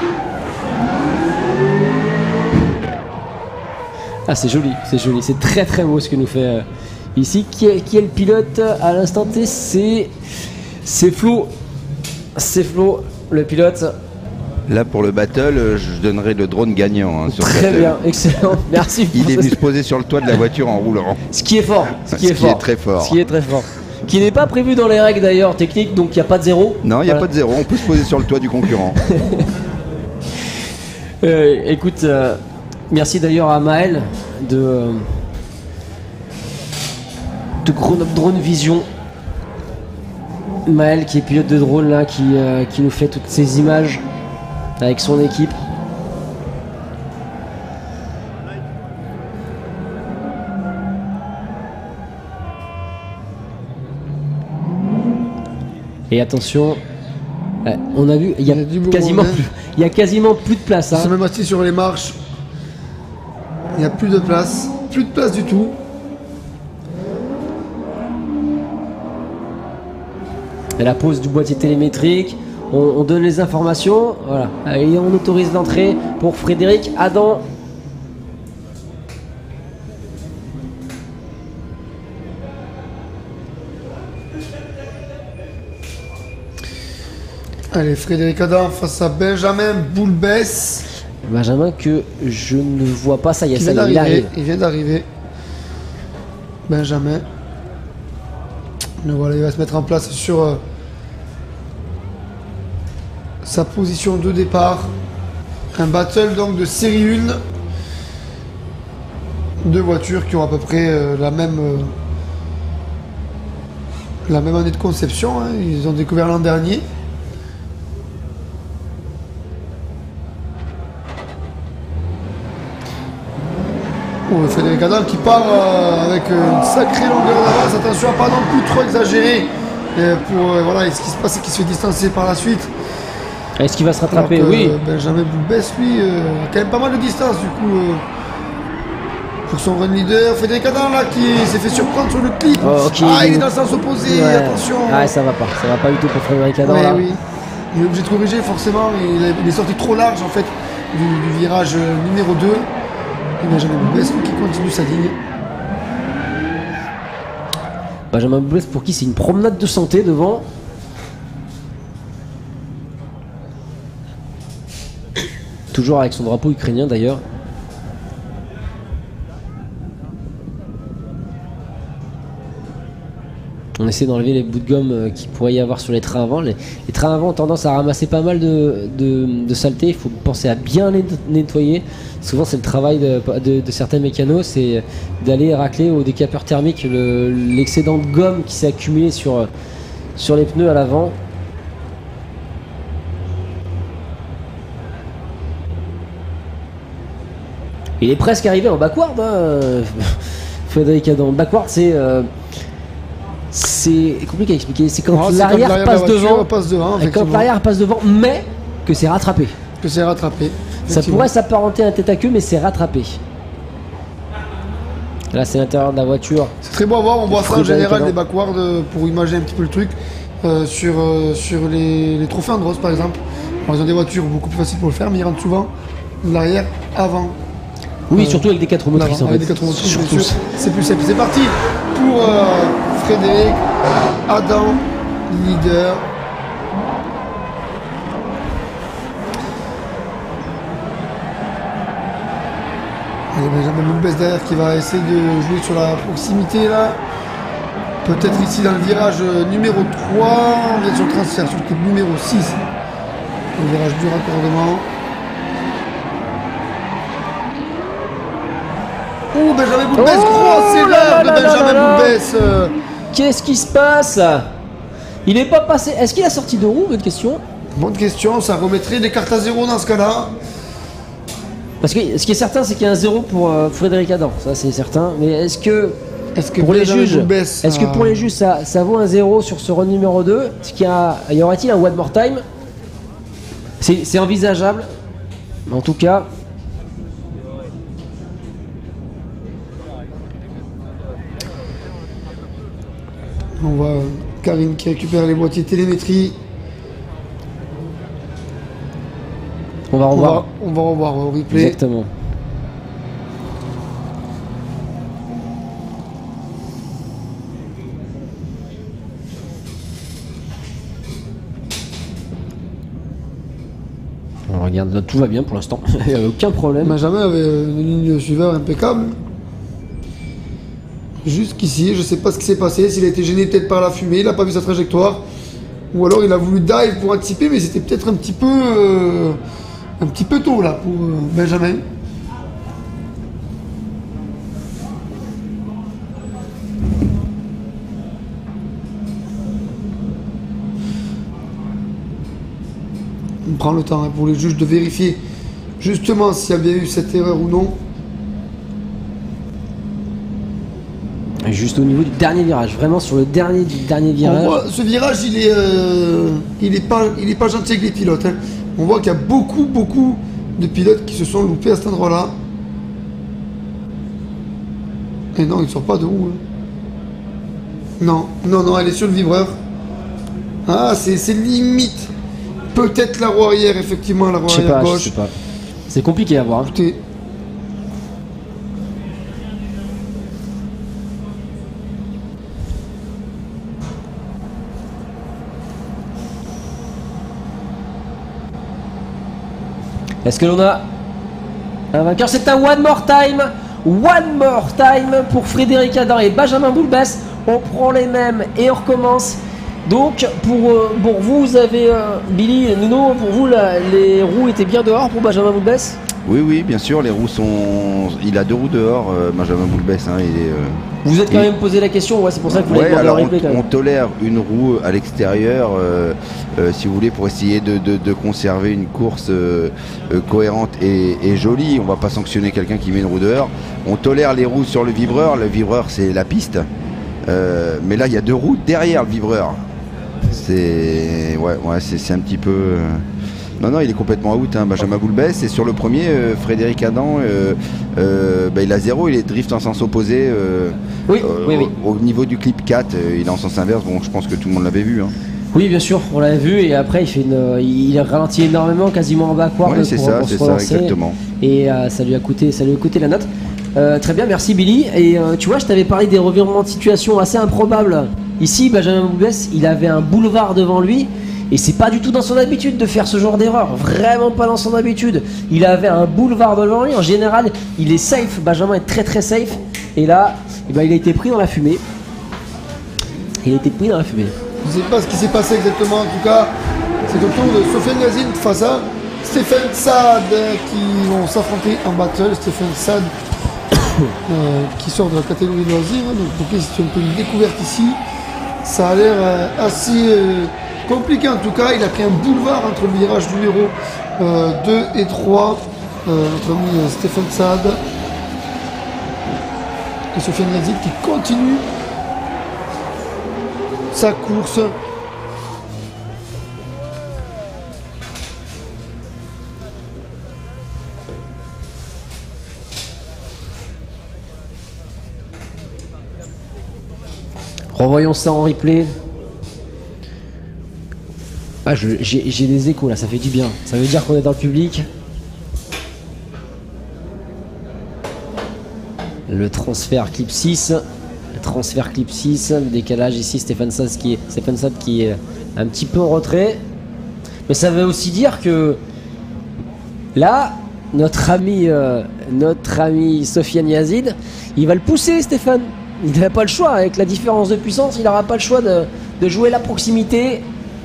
B: Ah, c'est joli, c'est très très beau ce que nous fait ici. Qui est le pilote à l'instant T? C'est Flo. C'est Flo, le pilote.
E: Là pour le battle, je donnerai le drone gagnant hein, sur
B: Très
E: cette,
B: bien, excellent, merci. pour
E: Il est
B: ce-
E: venu se poser sur le toit de la voiture en roulant.
B: Ce qui est fort,
E: Ce qui est très fort.
B: Ce qui est très fort. Qui n'est pas prévu dans les règles d'ailleurs techniques, donc il n'y a pas de zéro.
E: Non, il n'y a
B: Voilà.
E: pas de zéro, on peut se poser sur le toit du concurrent.
B: Écoute, merci d'ailleurs à Maël de Grenoble Drone Vision. Maël qui est pilote de drone là, qui nous fait toutes ces images avec son équipe. Et attention, on a vu, il y
C: Il y a du beau
B: quasiment
C: monde, hein.
B: plus, il y a quasiment plus de place.
C: Ils
B: Hein.
C: sont même assis sur les marches. Il n'y a plus de place du tout.
B: Et la pose du boîtier télémétrique, on donne les informations, voilà. Et on autorise l'entrée pour Frédéric Adam.
C: Allez, Frédéric Adam face à Benjamin Boulbès.
B: Benjamin que je ne vois pas, ça y est,
C: Qui
B: ça
C: vient
B: y est, il
C: d'arriver.
B: arrive.
C: Il vient d'arriver. Benjamin. Le voilà, il va se mettre en place sur sa position de départ. Un battle donc de série 1. Deux voitures qui ont à peu près la même année de conception. Hein. Ils ont découvert l'an dernier. Oh, Frédéric Adam qui part avec une sacrée longueur d'avance. Attention à pas non plus trop exagérer pour voilà, et ce qui se passe c'est qu'il se fait distancer par la suite.
B: Est-ce qu'il va se rattraper?
C: Alors que,
B: Oui.
C: Benjamin Boulbès, lui, a quand même pas mal de distance du coup. Pour son run leader, Frédéric Adam là qui s'est fait surprendre sur le clip.
B: Oh, ok.
C: Il est dans le sens opposé,
B: Ouais.
C: attention.
B: Ah, ça va pas du tout pour Frédéric Adam.
C: Ouais,
B: là.
C: oui. Il est obligé de corriger forcément. Il est sorti trop large en fait du virage numéro 2. Et Benjamin Boulbès qui continue sa ligne.
B: Benjamin Boulbès pour qui c'est une promenade de santé devant. Toujours avec son drapeau ukrainien d'ailleurs. On essaie d'enlever les bouts de gomme qu'il pourrait y avoir sur les trains avant. Les trains avant ont tendance à ramasser pas mal de saleté. Il faut penser à bien les nettoyer. Souvent, c'est le travail de certains mécanos, c'est d'aller racler au décapeur thermique l'excédent de gomme qui s'est accumulé sur les pneus à l'avant. Il est presque arrivé en backward, hein, Frédéric Adam. Backward, c'est compliqué à expliquer. C'est quand l'arrière passe devant, quand l'arrière passe devant, mais que c'est rattrapé.
C: Que c'est rattrapé.
B: Ça pourrait s'apparenter à un tête à queue, mais c'est rattrapé. Là, c'est l'intérieur de la voiture.
C: C'est très beau à voir. On voit ça en général des backwards pour imaginer un petit peu le truc sur les trophées Andros par exemple. Alors, ils ont des voitures beaucoup plus faciles pour le faire, mais ils rentrent souvent de l'arrière avant.
B: Oui, surtout avec des 4 motrices.
C: Avec des 4 motrices, bien sûr. C'est plus simple. C'est parti pour Frédéric Adam, leader. Et Benjamin Boulbès derrière qui va essayer de jouer sur la proximité là. Peut-être ici dans le virage numéro 3. On vient sur le transfert sur le clip numéro 6. Le virage du raccordement. Oh, Benjamin Boulbès, grosse erreur de Benjamin Boulbès.
B: Qu'est-ce qui se passe? Il n'est pas passé. Est-ce qu'il a sorti de roue? Bonne question.
C: Bonne question, ça remettrait des cartes à 0 dans ce cas-là.
B: Parce que ce qui est certain, c'est qu'il y a un 0 pour Frédéric Adam, ça c'est certain. Mais est-ce que pour les juges, est-ce que pour les juges ça vaut un 0 sur ce run numéro 2? Est-ce qu'il y aura-t-il un one more time? C'est envisageable. Mais en tout cas.
C: On voit Karine qui récupère les boîtiers télémétrie.
B: On va revoir.
C: On va revoir au replay.
B: Exactement. On regarde, tout va bien pour l'instant. Il n'y avait aucun problème.
C: Benjamin avait une ligne suiveur impeccable. Jusqu'ici, je sais pas ce qui s'est passé, s'il a été gêné peut-être par la fumée, il n'a pas vu sa trajectoire. Ou alors il a voulu dive pour anticiper, mais c'était peut-être un petit peu tôt là pour Benjamin. On prend le temps hein, pour les juges de vérifier justement s'il y a bien eu cette erreur ou non.
B: Juste au niveau du dernier virage, vraiment sur le dernier virage.
C: On voit, ce virage, il est pas gentil avec les pilotes. Hein. On voit qu'il y a beaucoup de pilotes qui se sont loupés à cet endroit-là. Et non, il ne sort pas de roue. Hein. Non, elle est sur le vibreur. Ah, c'est limite. Peut-être la roue arrière, effectivement, la roue arrière gauche.
B: Je sais pas. C'est compliqué à voir.
C: Écoutez.
B: Est-ce que l'on a un vainqueur? C'est un one more time. One more time pour Frédéric Adam et Benjamin Boulbès. On prend les mêmes et on recommence. Donc pour vous avez Billy, Nuno, pour vous les roues étaient bien dehors pour Benjamin Boulbès?
E: Oui, bien sûr, les roues sont... Il a 2 roues dehors, Benjamin Boulbès. Hein,
B: vous êtes quand même posé la question, ouais, c'est pour ça que vous l'avez demandé en replay quand même.
E: On tolère une roue à l'extérieur, si vous voulez, pour essayer de conserver une course cohérente et jolie. On va pas sanctionner quelqu'un qui met une roue dehors. On tolère les roues sur le vibreur c'est la piste. Mais là, il y a 2 roues derrière le vibreur. C'est un petit peu... Non, il est complètement out, hein, Benjamin Boulbès. Et sur le premier, Frédéric Adam, il a 0, il est drift en sens opposé.
B: Oui.
E: Au niveau du clip 4, il est en sens inverse. Bon, je pense que tout le monde l'avait vu. Hein.
B: Oui, bien sûr, on l'avait vu. Et après, il ralentit énormément, quasiment en backward
E: Oui, c'est ça, exactement.
B: Et ça lui a coûté la note. Très bien, merci Billy. Et tu vois, je t'avais parlé des revirements de situation assez improbables. Ici, Benjamin Boulbès, il avait un boulevard devant lui. Et c'est pas du tout dans son habitude de faire ce genre d'erreur, vraiment pas dans son habitude. Il avait un boulevard devant lui, en général il est safe, Benjamin est très très safe. Et là, il a été pris dans la fumée. Je ne sais
C: pas ce qui s'est passé exactement, en tout cas c'est au tour de Sofiane Yazid face à Stéphane Saad qui vont s'affronter en battle. Stéphane Saad qui sort de la catégorie de loisirs, donc pour qui c'est un peu une découverte ici. Ça a l'air assez... compliqué en tout cas, il a pris un boulevard entre le virage numéro 2 et 3, notre ami Stéphane Saad et Sofiane Yazid qui continue sa course.
B: Revoyons ça en replay. Ah, j'ai des échos là, ça fait du bien. Ça veut dire qu'on est dans le public. Le transfert clip 6. Le décalage ici, Stéphane Saad qui est un petit peu en retrait. Mais ça veut aussi dire que là, notre ami Sofiane Yazid, il va le pousser, Stéphane. Il n'a pas le choix, avec la différence de puissance, il n'aura pas le choix de jouer la proximité.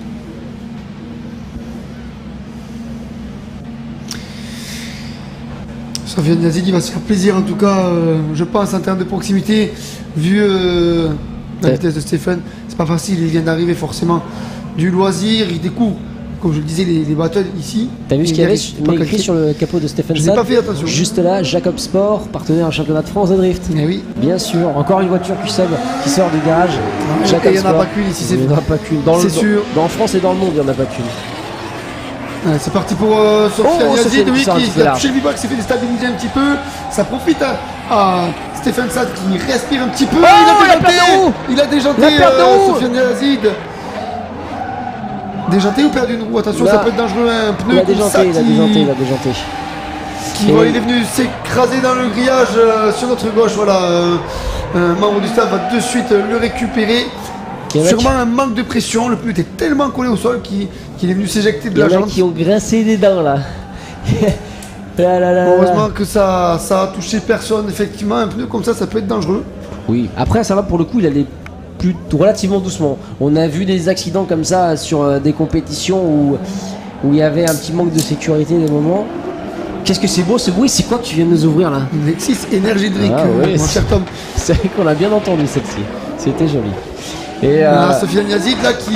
C: Sofiane Yazid, il va se faire plaisir en tout cas, je pense en termes de proximité, vu la vitesse de Stéphane. C'est pas facile, il vient d'arriver forcément du loisir, il découvre, comme je le disais, les battles ici.
B: T'as vu ce qu'il y avait écrit sur le capot de Stéphane Saad?
C: Je n'ai pas fait attention.
B: Juste là, Jacob Sport, partenaire du championnat de France de drift.
C: Eh oui.
B: Bien sûr, encore une voiture qui sort du garage.
C: Il n'y en a pas qu'une ici, c'est
B: Il n'y en a pas qu'une.
C: C'est sûr.
B: Dans France et dans le monde, il n'y en a pas qu'une.
C: C'est parti pour Sofiane Yazid, oui, qui a touché le vibrac, qui s'est fait déstabiliser un petit peu. Ça profite à Stéphane Saad qui respire un petit peu. Il a déjanté Sofiane Yazid. Déjanté ou perdu une roue? Attention, ça peut être dangereux, un pneu comme ça.
B: Il a déjanté.
C: Il est venu s'écraser dans le grillage sur notre gauche. Voilà, un membre du staff va de suite le récupérer. Sûrement un manque de pression, le pneu était tellement collé au sol qu'il est venu s'éjecter de la jante.
B: Il y en a qui ont grincé des dents là.
C: Heureusement que ça a touché personne. Effectivement, un pneu comme ça peut être dangereux.
B: Oui, après ça va, pour le coup, il allait relativement doucement. On a vu des accidents comme ça sur des compétitions où il y avait un petit manque de sécurité des moments. Qu'est-ce que c'est beau ce bruit? C'est quoi que tu viens de nous ouvrir là?
C: Lexus Energy Drink, mon cher Tom.
B: C'est vrai qu'on a bien entendu celle-ci. C'était joli. Et
C: Sofiane Yazid là qui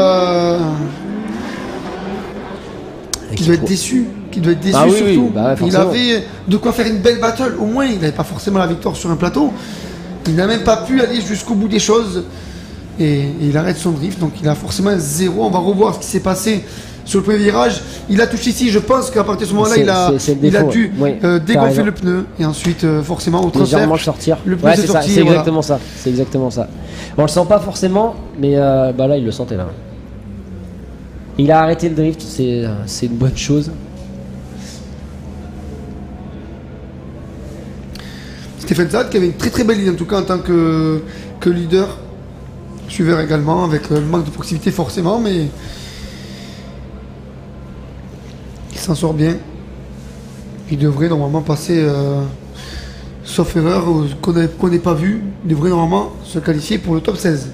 C: doit être déçu. Surtout.
B: Oui,
C: il avait de quoi faire une belle battle. Au moins, il n'avait pas forcément la victoire sur un plateau. Il n'a même pas pu aller jusqu'au bout des choses. Et il arrête son drift. Donc il a forcément un 0. On va revoir ce qui s'est passé sur le premier virage. Il a touché ici. Je pense qu'à partir de ce moment-là, il a dû dégonfler le pneu. Et ensuite, forcément, au transfert,
B: légèrement sortir.
C: Le pneu s'est sorti.
B: C'est exactement ça. C'est exactement ça. Bon, on le sent pas forcément, mais là, il le sentait là. Il a arrêté le drift. C'est une bonne chose.
C: Stéphane Saad qui avait une très très belle ligne en tout cas en tant que leader, suiveur également, avec le manque de proximité forcément, mais il s'en sort bien. Il devrait normalement passer, sauf erreur qu'on n'ait pas vu, il devrait normalement se qualifier pour le top 16.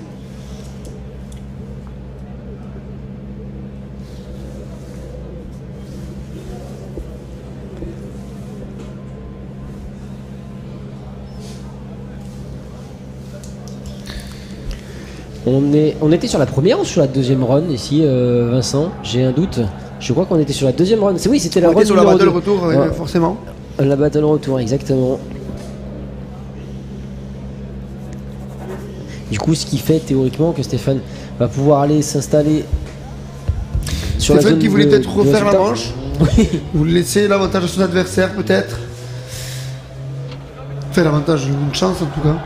B: On était sur la première ou sur la deuxième run ici, Vincent? J'ai un doute. Je crois qu'on était sur la deuxième run. Oui, c'était la run
C: sur la battle retour, forcément.
B: La battle retour, exactement. Du coup, ce qui fait théoriquement que Stéphane va pouvoir aller s'installer sur la
C: Stéphane
B: zone
C: qui voulait
B: de-
C: peut-être
B: de
C: refaire la
B: résultat.
C: manche.
B: Oui.
C: Vous laissez l'avantage à son adversaire peut-être. Enfin l'avantage, une chance en tout cas.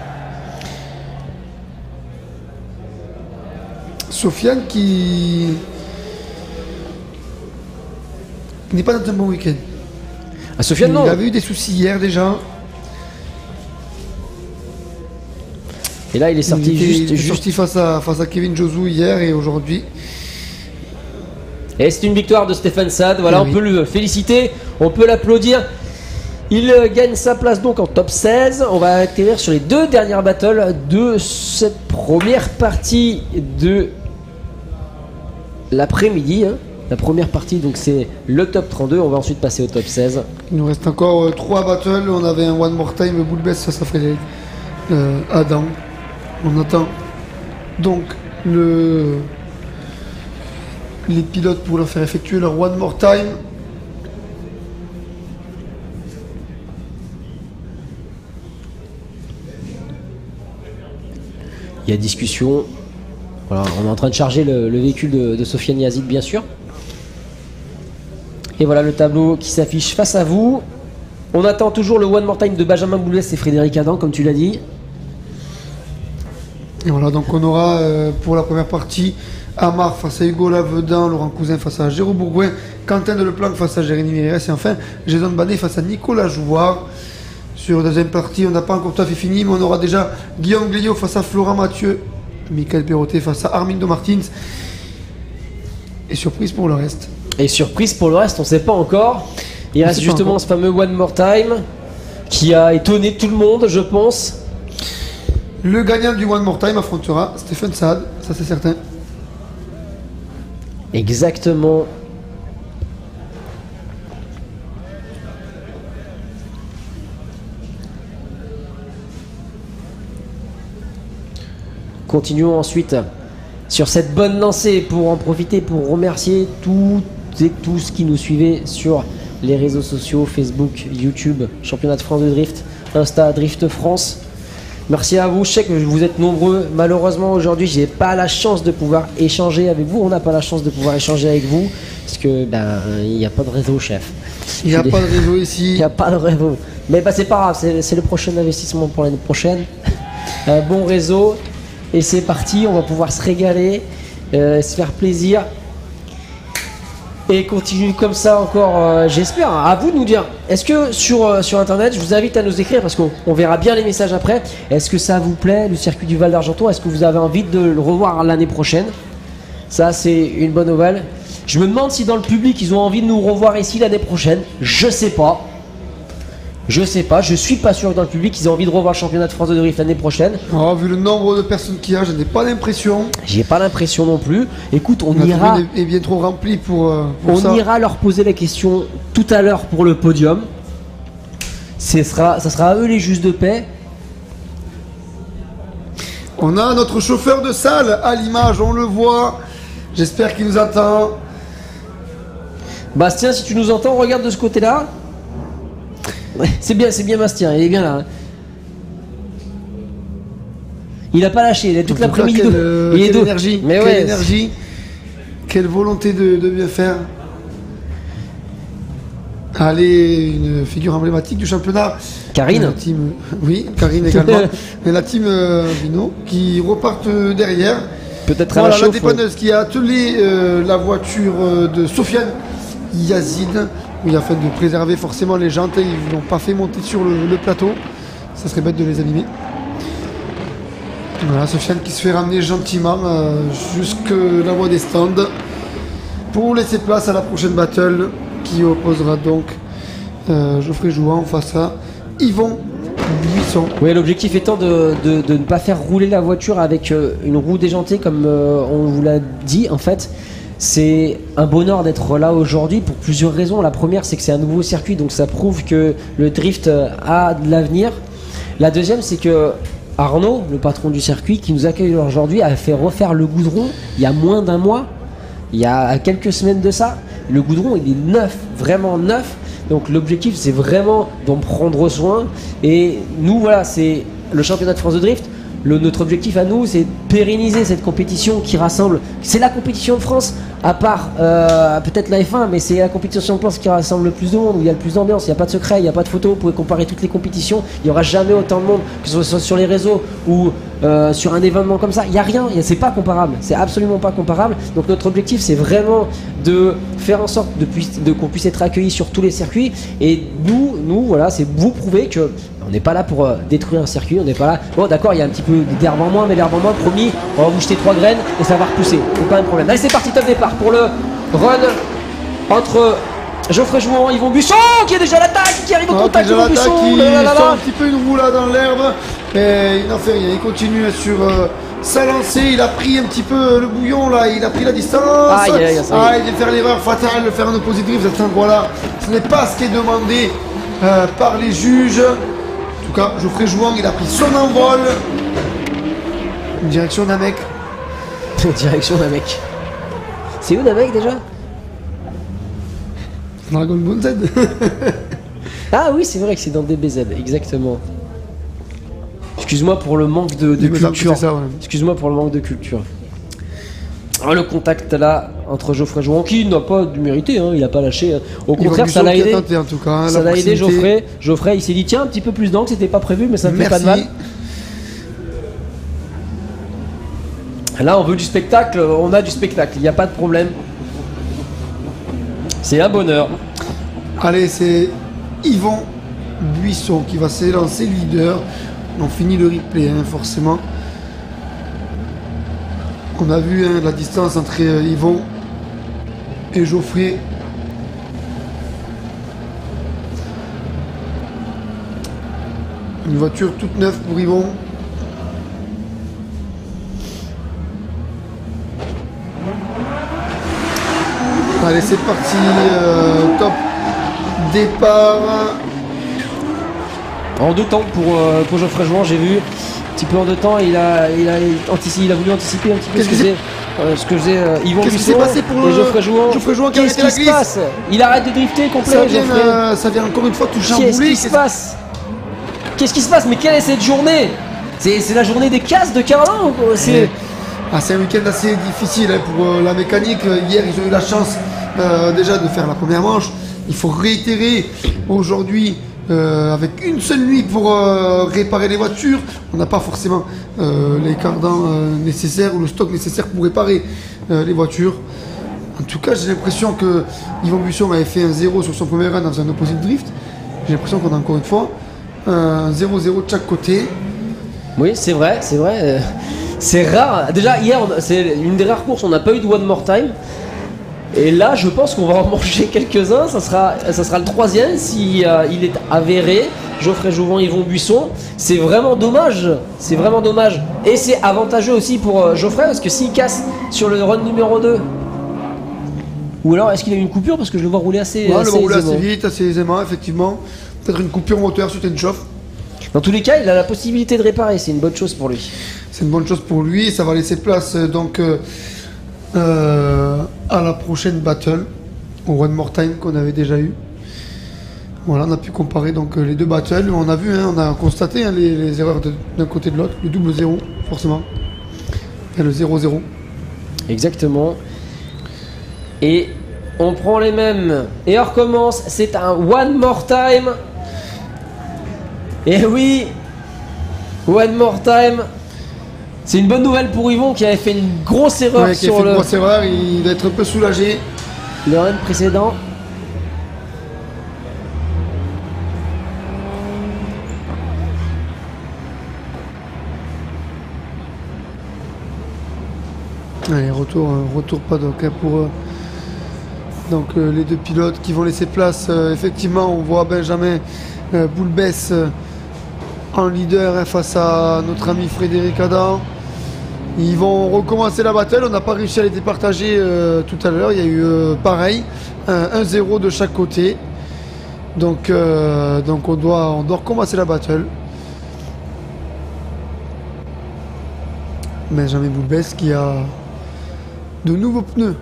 C: Sofiane qui n'est pas dans un bon week-end.
B: Ah, Sofiane, non.
C: Il avait eu des soucis hier déjà.
B: Et là, il est sorti
C: Il était
B: juste.
C: sorti face à Kevin Josu hier et aujourd'hui.
B: Et c'est une victoire de Stéphane Saad. Voilà,
C: Eh
B: on
C: oui.
B: peut le féliciter, on peut l'applaudir. Il gagne sa place donc en top 16. On va atterrir sur les 2 dernières battles de cette première partie de l'après-midi. Hein. La première partie, donc c'est le top 32. On va ensuite passer au top 16.
C: Il nous reste encore 3 battles. On avait un One More Time boule baisse face à Frédéric Adam. On attend donc les pilotes pour leur faire effectuer leur One More Time.
B: Il y a discussion. Voilà, on est en train de charger le véhicule de Sofiane Yazid, bien sûr. Et voilà le tableau qui s'affiche face à vous. On attend toujours le One More Time de Benjamin Boulbès et Frédéric Adam, comme tu l'as dit.
C: Et voilà, donc on aura pour la première partie Amar face à Hugo Lavedan, Laurent Cousin face à Jérôme Bourgoin, Quentin Deleplanque face à Jérémy Mérès et enfin Jason Banet face à Nicolas Jouard. Sur la deuxième partie, on n'a pas encore tout à fait fini, mais on aura déjà Guillaume Glio face à Florent Mathieu, Michael Perrotet face à Armindo Martins. Et surprise pour le reste.
B: Et surprise pour le reste, on ne sait pas encore. Il
C: On
B: reste
C: sait pas
B: justement
C: encore.
B: ce fameux One More Time qui a étonné tout le monde, je pense.
C: Le gagnant du One More Time affrontera Stéphane Saad, ça c'est certain.
B: Exactement. Continuons ensuite sur cette bonne lancée pour en profiter pour remercier toutes et tous qui nous suivaient sur les réseaux sociaux, Facebook, YouTube, Championnat de France de Drift, Insta Drift France. Merci à vous, je sais que vous êtes nombreux. Malheureusement aujourd'hui j'ai pas la chance de pouvoir échanger avec vous, on n'a pas la chance de pouvoir échanger avec vous, parce que il n'y a pas de réseau, chef.
C: Il n'y a pas de réseau
B: Il
C: ici.
B: n'y a pas de réseau. Mais c'est pas grave, c'est le prochain investissement pour l'année prochaine. Bon réseau. Et c'est parti, on va pouvoir se régaler, se faire plaisir. Et continue comme ça encore, j'espère. À vous de nous dire, est-ce que sur internet, je vous invite à nous écrire parce qu'on verra bien les messages après. Est-ce que ça vous plaît, le circuit du Val d'Argenton? Est-ce que vous avez envie de le revoir l'année prochaine? Ça, c'est une bonne nouvelle. Je me demande si dans le public, ils ont envie de nous revoir ici l'année prochaine. Je sais pas. Je suis pas sûr que dans le public, ils aient envie de revoir le championnat de France de drift l'année prochaine.
C: Oh, vu le nombre de personnes qu'il y a, je n'ai pas l'impression.
B: J'ai pas l'impression non plus. Écoute, on
C: La
B: ira.
C: tribune est bien trop remplie pour ça.
B: On ira leur poser la question tout à l'heure pour le podium. Ça sera à eux les juges de paix.
C: On a notre chauffeur de salle à l'image, on le voit. J'espère qu'il nous attend.
B: Bastien, si tu nous entends, regarde de ce côté-là. Ouais, c'est bien Bastien, il est bien là. Hein. Il a pas lâché, il est toute
C: En tout cas,
B: l'après-midi. Il est
C: quelle
B: dos.
C: énergie,
B: Mais
C: quelle
B: ouais,
C: énergie, quelle volonté de bien faire. Allez, une figure emblématique du championnat.
B: Karine.
C: La team, oui, Karine également. Et la team Vino qui repartent derrière.
B: Peut-être à
C: Voilà,
B: la
C: la
B: chauffe.
C: dépanneuse qui a attelé la voiture de Sofiane Yazid. Oui, afin de préserver forcément les jantes, ils ne l'ont pas fait monter sur le plateau. Ça serait bête de les abîmer. Voilà, Sofiane qui se fait ramener gentiment jusque la voie des stands pour laisser place à la prochaine battle qui opposera donc Geoffrey Jouan face à Yvon Buisson.
B: Oui, l'objectif étant de ne pas faire rouler la voiture avec une roue déjantée comme on vous l'a dit en fait. C'est un bonheur d'être là aujourd'hui pour plusieurs raisons. La première, c'est que c'est un nouveau circuit, donc ça prouve que le drift a de l'avenir. La deuxième, c'est que Arnaud, le patron du circuit, qui nous accueille aujourd'hui, a fait refaire le goudron il y a moins d'un mois, il y a quelques semaines de ça. Le goudron, il est neuf, vraiment neuf. Donc l'objectif, c'est vraiment d'en prendre soin. Et nous, voilà, c'est le championnat de France de drift. notre objectif à nous, c'est de pérenniser cette compétition qui rassemble. C'est la compétition de France, à part peut-être la F1, mais c'est la compétition de France qui rassemble le plus de monde, où il y a le plus d'ambiance, il n'y a pas de secret, il n'y a pas de photos, vous pouvez comparer toutes les compétitions, il n'y aura jamais autant de monde, que ce soit sur les réseaux ou sur un événement comme ça, il n'y a rien, c'est pas comparable, c'est absolument pas comparable. Donc notre objectif, c'est vraiment de faire en sorte qu'on puisse être accueillis sur tous les circuits, et nous voilà, c'est vous prouver que on n'est pas là pour détruire un circuit, on n'est pas là. Bon, d'accord, il y a un petit peu d'herbe en moins, mais l'herbe en moins, promis, on va vous jeter 3 graines et ça va repousser. C'est pas un problème. Allez, c'est parti, top départ pour le run entre Geoffrey Jouan, Yvon Busson qui est déjà à l'attaque, qui arrive au contact de Busson.
C: Qui sort un petit peu une roulade dans l'herbe, mais il n'en fait rien. Il continue sur sa lancée. Il a pris un petit peu le bouillon là, il a pris la distance. Il vient faire l'erreur fatale de faire un opposite drift à cet endroit-là. Ce n'est pas ce qui est demandé par les juges. En tout cas, Geoffrey Jouan, il a pris son envol. Direction Namek.
B: Direction Namek. C'est où Namek déjà?
C: Dragon Ball Z.
B: Ah oui, c'est vrai que c'est dans DBZ, exactement. Excuse-moi pour le manque de culture.
C: Ça, ouais.
B: Excuse-moi pour le manque de culture. Alors, le contact là entre Geoffrey Jouan, qui n'a pas dû mériter, hein, il n'a pas lâché. Au contraire, ça l'a aidé.
C: En tout cas,
B: ça l'a aidé Geoffrey. Geoffrey, il s'est dit tiens, un petit peu plus d'angle, c'était pas prévu, mais ça me fait pas de mal. Là, on veut du spectacle, on a du spectacle, il n'y a pas de problème. C'est un bonheur.
C: Allez, c'est Yvon Buisson qui va s'élancer leader. On finit le replay, hein, forcément. On a vu hein, la distance entre Yvon et Geoffrey. Une voiture toute neuve pour Yvon. Allez, c'est parti. Top départ.
B: En 2 temps pour Geoffrey Jouan, j'ai vu. Un petit peu en 2 temps, il a voulu anticiper un petit peu ce que faisait Yvon
C: Qu'est-ce qui s'est
B: Busson
C: passé pour
B: et Geoffrey Jouan.
C: Geoffrey Jouan qui a
B: Qu'est-ce
C: arrêté
B: qui
C: la
B: se
C: glisse.
B: passe? Il arrête de drifter complet, Geoffrey.
C: Ça vient encore une fois toucher un
B: Qu'est-ce
C: boulet.
B: qui se passe? Qu'est-ce qui se passe? Mais quelle est cette journée? C'est la journée des casses de Carlin ou quoi? C'est
C: un week-end assez difficile hein, pour la mécanique. Hier, ils ont eu la chance déjà de faire la première manche. Il faut réitérer aujourd'hui avec une seule nuit pour réparer les voitures. On n'a pas forcément les cardans nécessaires ou le stock nécessaire pour réparer les voitures. En tout cas, j'ai l'impression que Yvon Busson avait fait un 0 sur son premier run dans un opposite drift. J'ai l'impression qu'on a encore une fois un 0-0 de chaque côté.
B: Oui, c'est vrai. C'est rare. Déjà, hier, c'est une des rares courses, on n'a pas eu de one more time. Et là, je pense qu'on va en manger quelques-uns. Ça sera le 3e si il est avéré. Geoffrey Jouan, Yvon Busson. C'est vraiment dommage. C'est vraiment dommage. Et c'est avantageux aussi pour Geoffrey parce que s'il casse sur le run numéro 2. Ou alors, est-ce qu'il a eu une coupure? Parce que je le vois rouler assez,
C: Ouais,
B: assez
C: le rouler
B: aisément.
C: assez vite, assez aisément, effectivement. Peut-être une coupure moteur suite à une chauffe.
B: Dans tous les cas, il a la possibilité de réparer. C'est une bonne chose pour lui.
C: C'est une bonne chose pour lui. Ça va laisser place donc à la prochaine battle, au One More Time qu'on avait déjà eu. Voilà, on a pu comparer donc les deux battles. On a vu, hein, on a constaté hein, les erreurs d'un côté de l'autre. Le double 0, forcément. Et le 0-0.
B: Exactement. Et on prend les mêmes. Et on recommence. C'est un One More Time. Et oui, One More Time. C'est une bonne nouvelle pour Yvon qui avait fait une grosse erreur
C: Ouais,
B: sur
C: une grosse erreur. Il doit être un peu soulagé.
B: le run précédent.
C: Allez, retour paddock hein, pour donc les deux pilotes qui vont laisser place. Effectivement, on voit Benjamin Boulbès en leader hein, face à notre ami Frédéric Adam. Ils vont recommencer la battle. On n'a pas réussi à les départager tout à l'heure. Il y a eu pareil, 1-0 de chaque côté. Donc on doit recommencer la battle. Benjamin Boulbès qui a de nouveaux pneus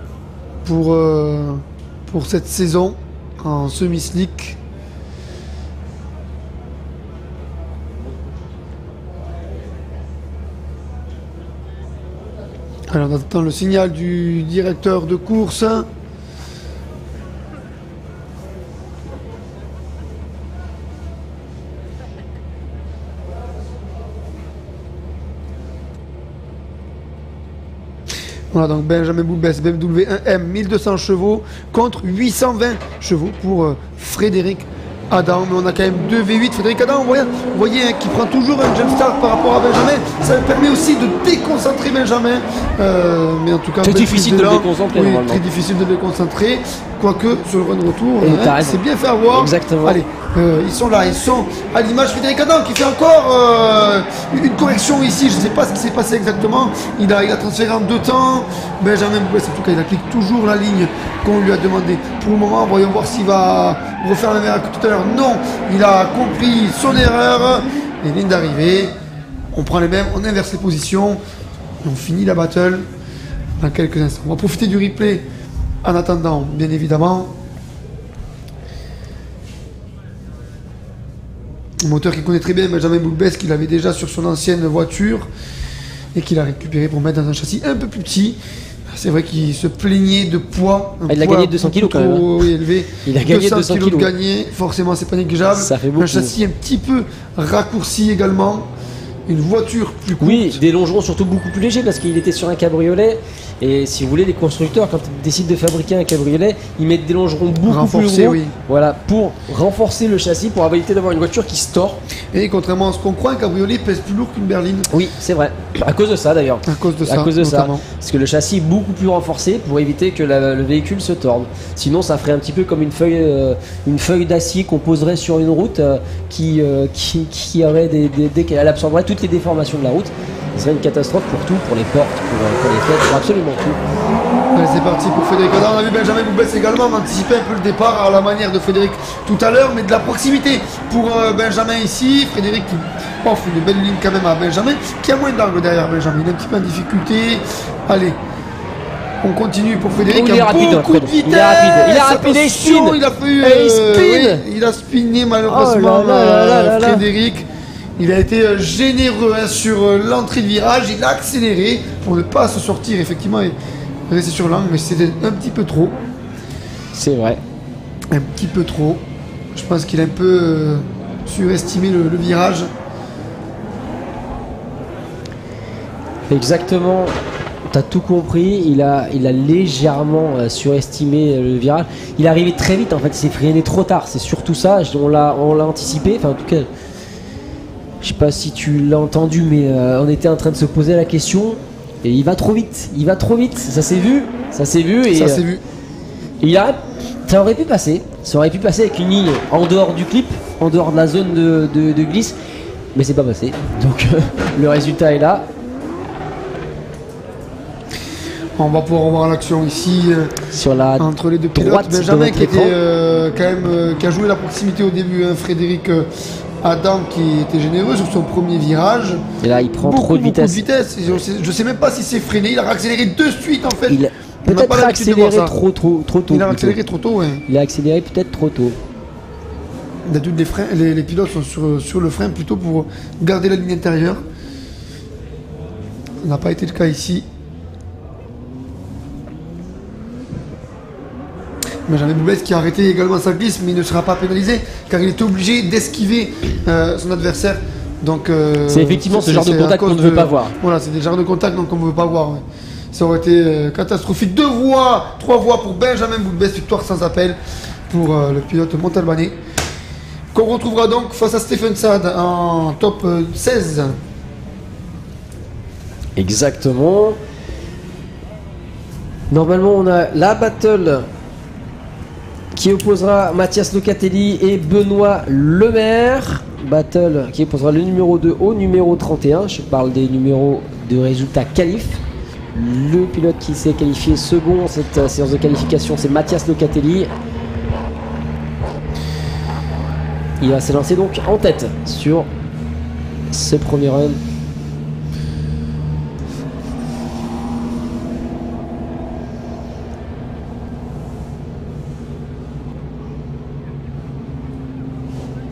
C: pour cette saison en semi-slick. Alors on attend le signal du directeur de course. Voilà donc Benjamin Boulbès, BMW 1M, 1200 chevaux contre 820 chevaux pour Frédéric Adam. Mais on a quand même 2 V8. Frédéric Adam, vous voyez hein, qui prend toujours un jump start par rapport à Benjamin. Ça lui permet aussi de déconcentrer Benjamin. Mais en tout cas,
B: c'est difficile de le déconcentrer.
C: Oui, très difficile de le déconcentrer. Quoique sur le run retour, c'est bien fait avoir.
B: Exactement.
C: Allez, ils sont là, ils sont à l'image. Frédéric Adam qui fait encore une correction ici. Je ne sais pas ce qui s'est passé exactement. Il a transféré en 2 temps. Benjamin Boulbès, en tout cas, il applique toujours la ligne qu'on lui a demandé. Pour le moment, voyons voir s'il va refaire la même erreur que tout à l'heure. Non, il a compris son erreur. Les lignes d'arrivée, on prend les mêmes, on inverse les positions. Et on finit la battle dans quelques instants. On va profiter du replay en attendant, bien évidemment. Un moteur qu'il connaît très bien, Benjamin Boulbès, qu'il avait déjà sur son ancienne voiture et qu'il a récupéré pour mettre dans un châssis un peu plus petit. C'est vrai qu'il se plaignait de poids.
B: Il a gagné 200 kg quand même.
C: Oui, élevé.
B: Il a gagné 200 kg
C: de gagné, forcément c'est pas négligeable.
B: Ça fait beaucoup.
C: Un châssis un petit peu raccourci également. Une voiture plus courte.
B: Oui, des longerons surtout beaucoup plus légers parce qu'il était sur un cabriolet. Et si vous voulez, les constructeurs, quand ils décident de fabriquer un cabriolet, ils mettent des longerons beaucoup plus gros.
C: Oui.
B: Voilà, pour renforcer le châssis, pour éviter d'avoir une voiture qui se tord.
C: Et contrairement à ce qu'on croit, un cabriolet pèse plus lourd qu'une berline.
B: Oui, c'est vrai. À cause de ça d'ailleurs.
C: À cause de ça.
B: Notamment. Parce que le châssis est beaucoup plus renforcé pour éviter que le véhicule se torde. Sinon, ça ferait un petit peu comme une feuille d'acier qu'on poserait sur une route qui aurait dès qu'elle absorberait toutes les déformations de la route. Ce serait une catastrophe pour tout, pour les portes, pour les fenêtres, pour absolument tout.
C: Allez, c'est parti pour Frédéric. On a vu Benjamin Boulbès également anticiper un peu le départ à la manière de Frédéric tout à l'heure, mais de la proximité pour Benjamin ici. Frédéric qui offre une belle ligne quand même à Benjamin, qui a moins d'angle derrière Benjamin. Il est un petit peu en difficulté. Allez, on continue pour Frédéric.
B: Il est rapide,
C: beaucoup de vitesse.
B: Il est rapide et il spin.
C: Il a spiné malheureusement Frédéric. Il a été généreux sur l'entrée de virage, il a accéléré pour ne pas se sortir effectivement et rester sur l'angle, mais c'était un petit peu trop.
B: C'est vrai.
C: Un petit peu trop. Je pense qu'il a un peu surestimé le virage.
B: Exactement. T'as tout compris, il a légèrement surestimé le virage. Il est arrivé très vite en fait, il s'est freiné trop tard, c'est surtout ça, on l'a anticipé, enfin en tout cas... Je sais pas si tu l'as entendu, mais on était en train de se poser la question. Et il va trop vite, ça s'est vu. Et ça aurait pu passer avec une ligne en dehors du clip, en dehors de la zone de glisse. Mais c'est pas passé. Donc le résultat est là.
C: On va pouvoir revoir l'action ici
B: sur la
C: entre les deux pilotes. Benjamin qui était qui a joué la proximité au début, hein, Frédéric Adam qui était généreux sur son premier virage.
B: Et là il prend trop de vitesse.
C: Je sais même pas si c'est freiné, il a accéléré de suite en fait.
B: Il a peut-être accéléré trop tôt.
C: Il a accéléré trop tôt, ouais.
B: Il a accéléré peut-être trop tôt.
C: D'habitude les freins, les pilotes sont sur le frein plutôt pour garder la ligne intérieure. Ça n'a pas été le cas ici. Benjamin Boulbès qui a arrêté également sa glisse, mais il ne sera pas pénalisé car il était obligé d'esquiver son adversaire. Donc
B: c'est effectivement ce genre de contact qu'on ne veut pas voir.
C: Voilà, c'est des genres de contact qu'on ne veut pas voir. Ouais. Ça aurait été catastrophique. 2 voix, 3 voix pour Benjamin Boulbès, victoire sans appel pour le pilote montalbanais. Qu'on retrouvera donc face à Stephen Saad en top 16.
B: Exactement. Normalement on a la battle qui opposera Mathias Locatelli et Benoît Lemaire. Battle qui opposera le numéro 2 au numéro 31. Je parle des numéros de résultats qualif. Le pilote qui s'est qualifié second cette séance de qualification, c'est Mathias Locatelli. Il va s'élancer donc en tête sur ce premier run.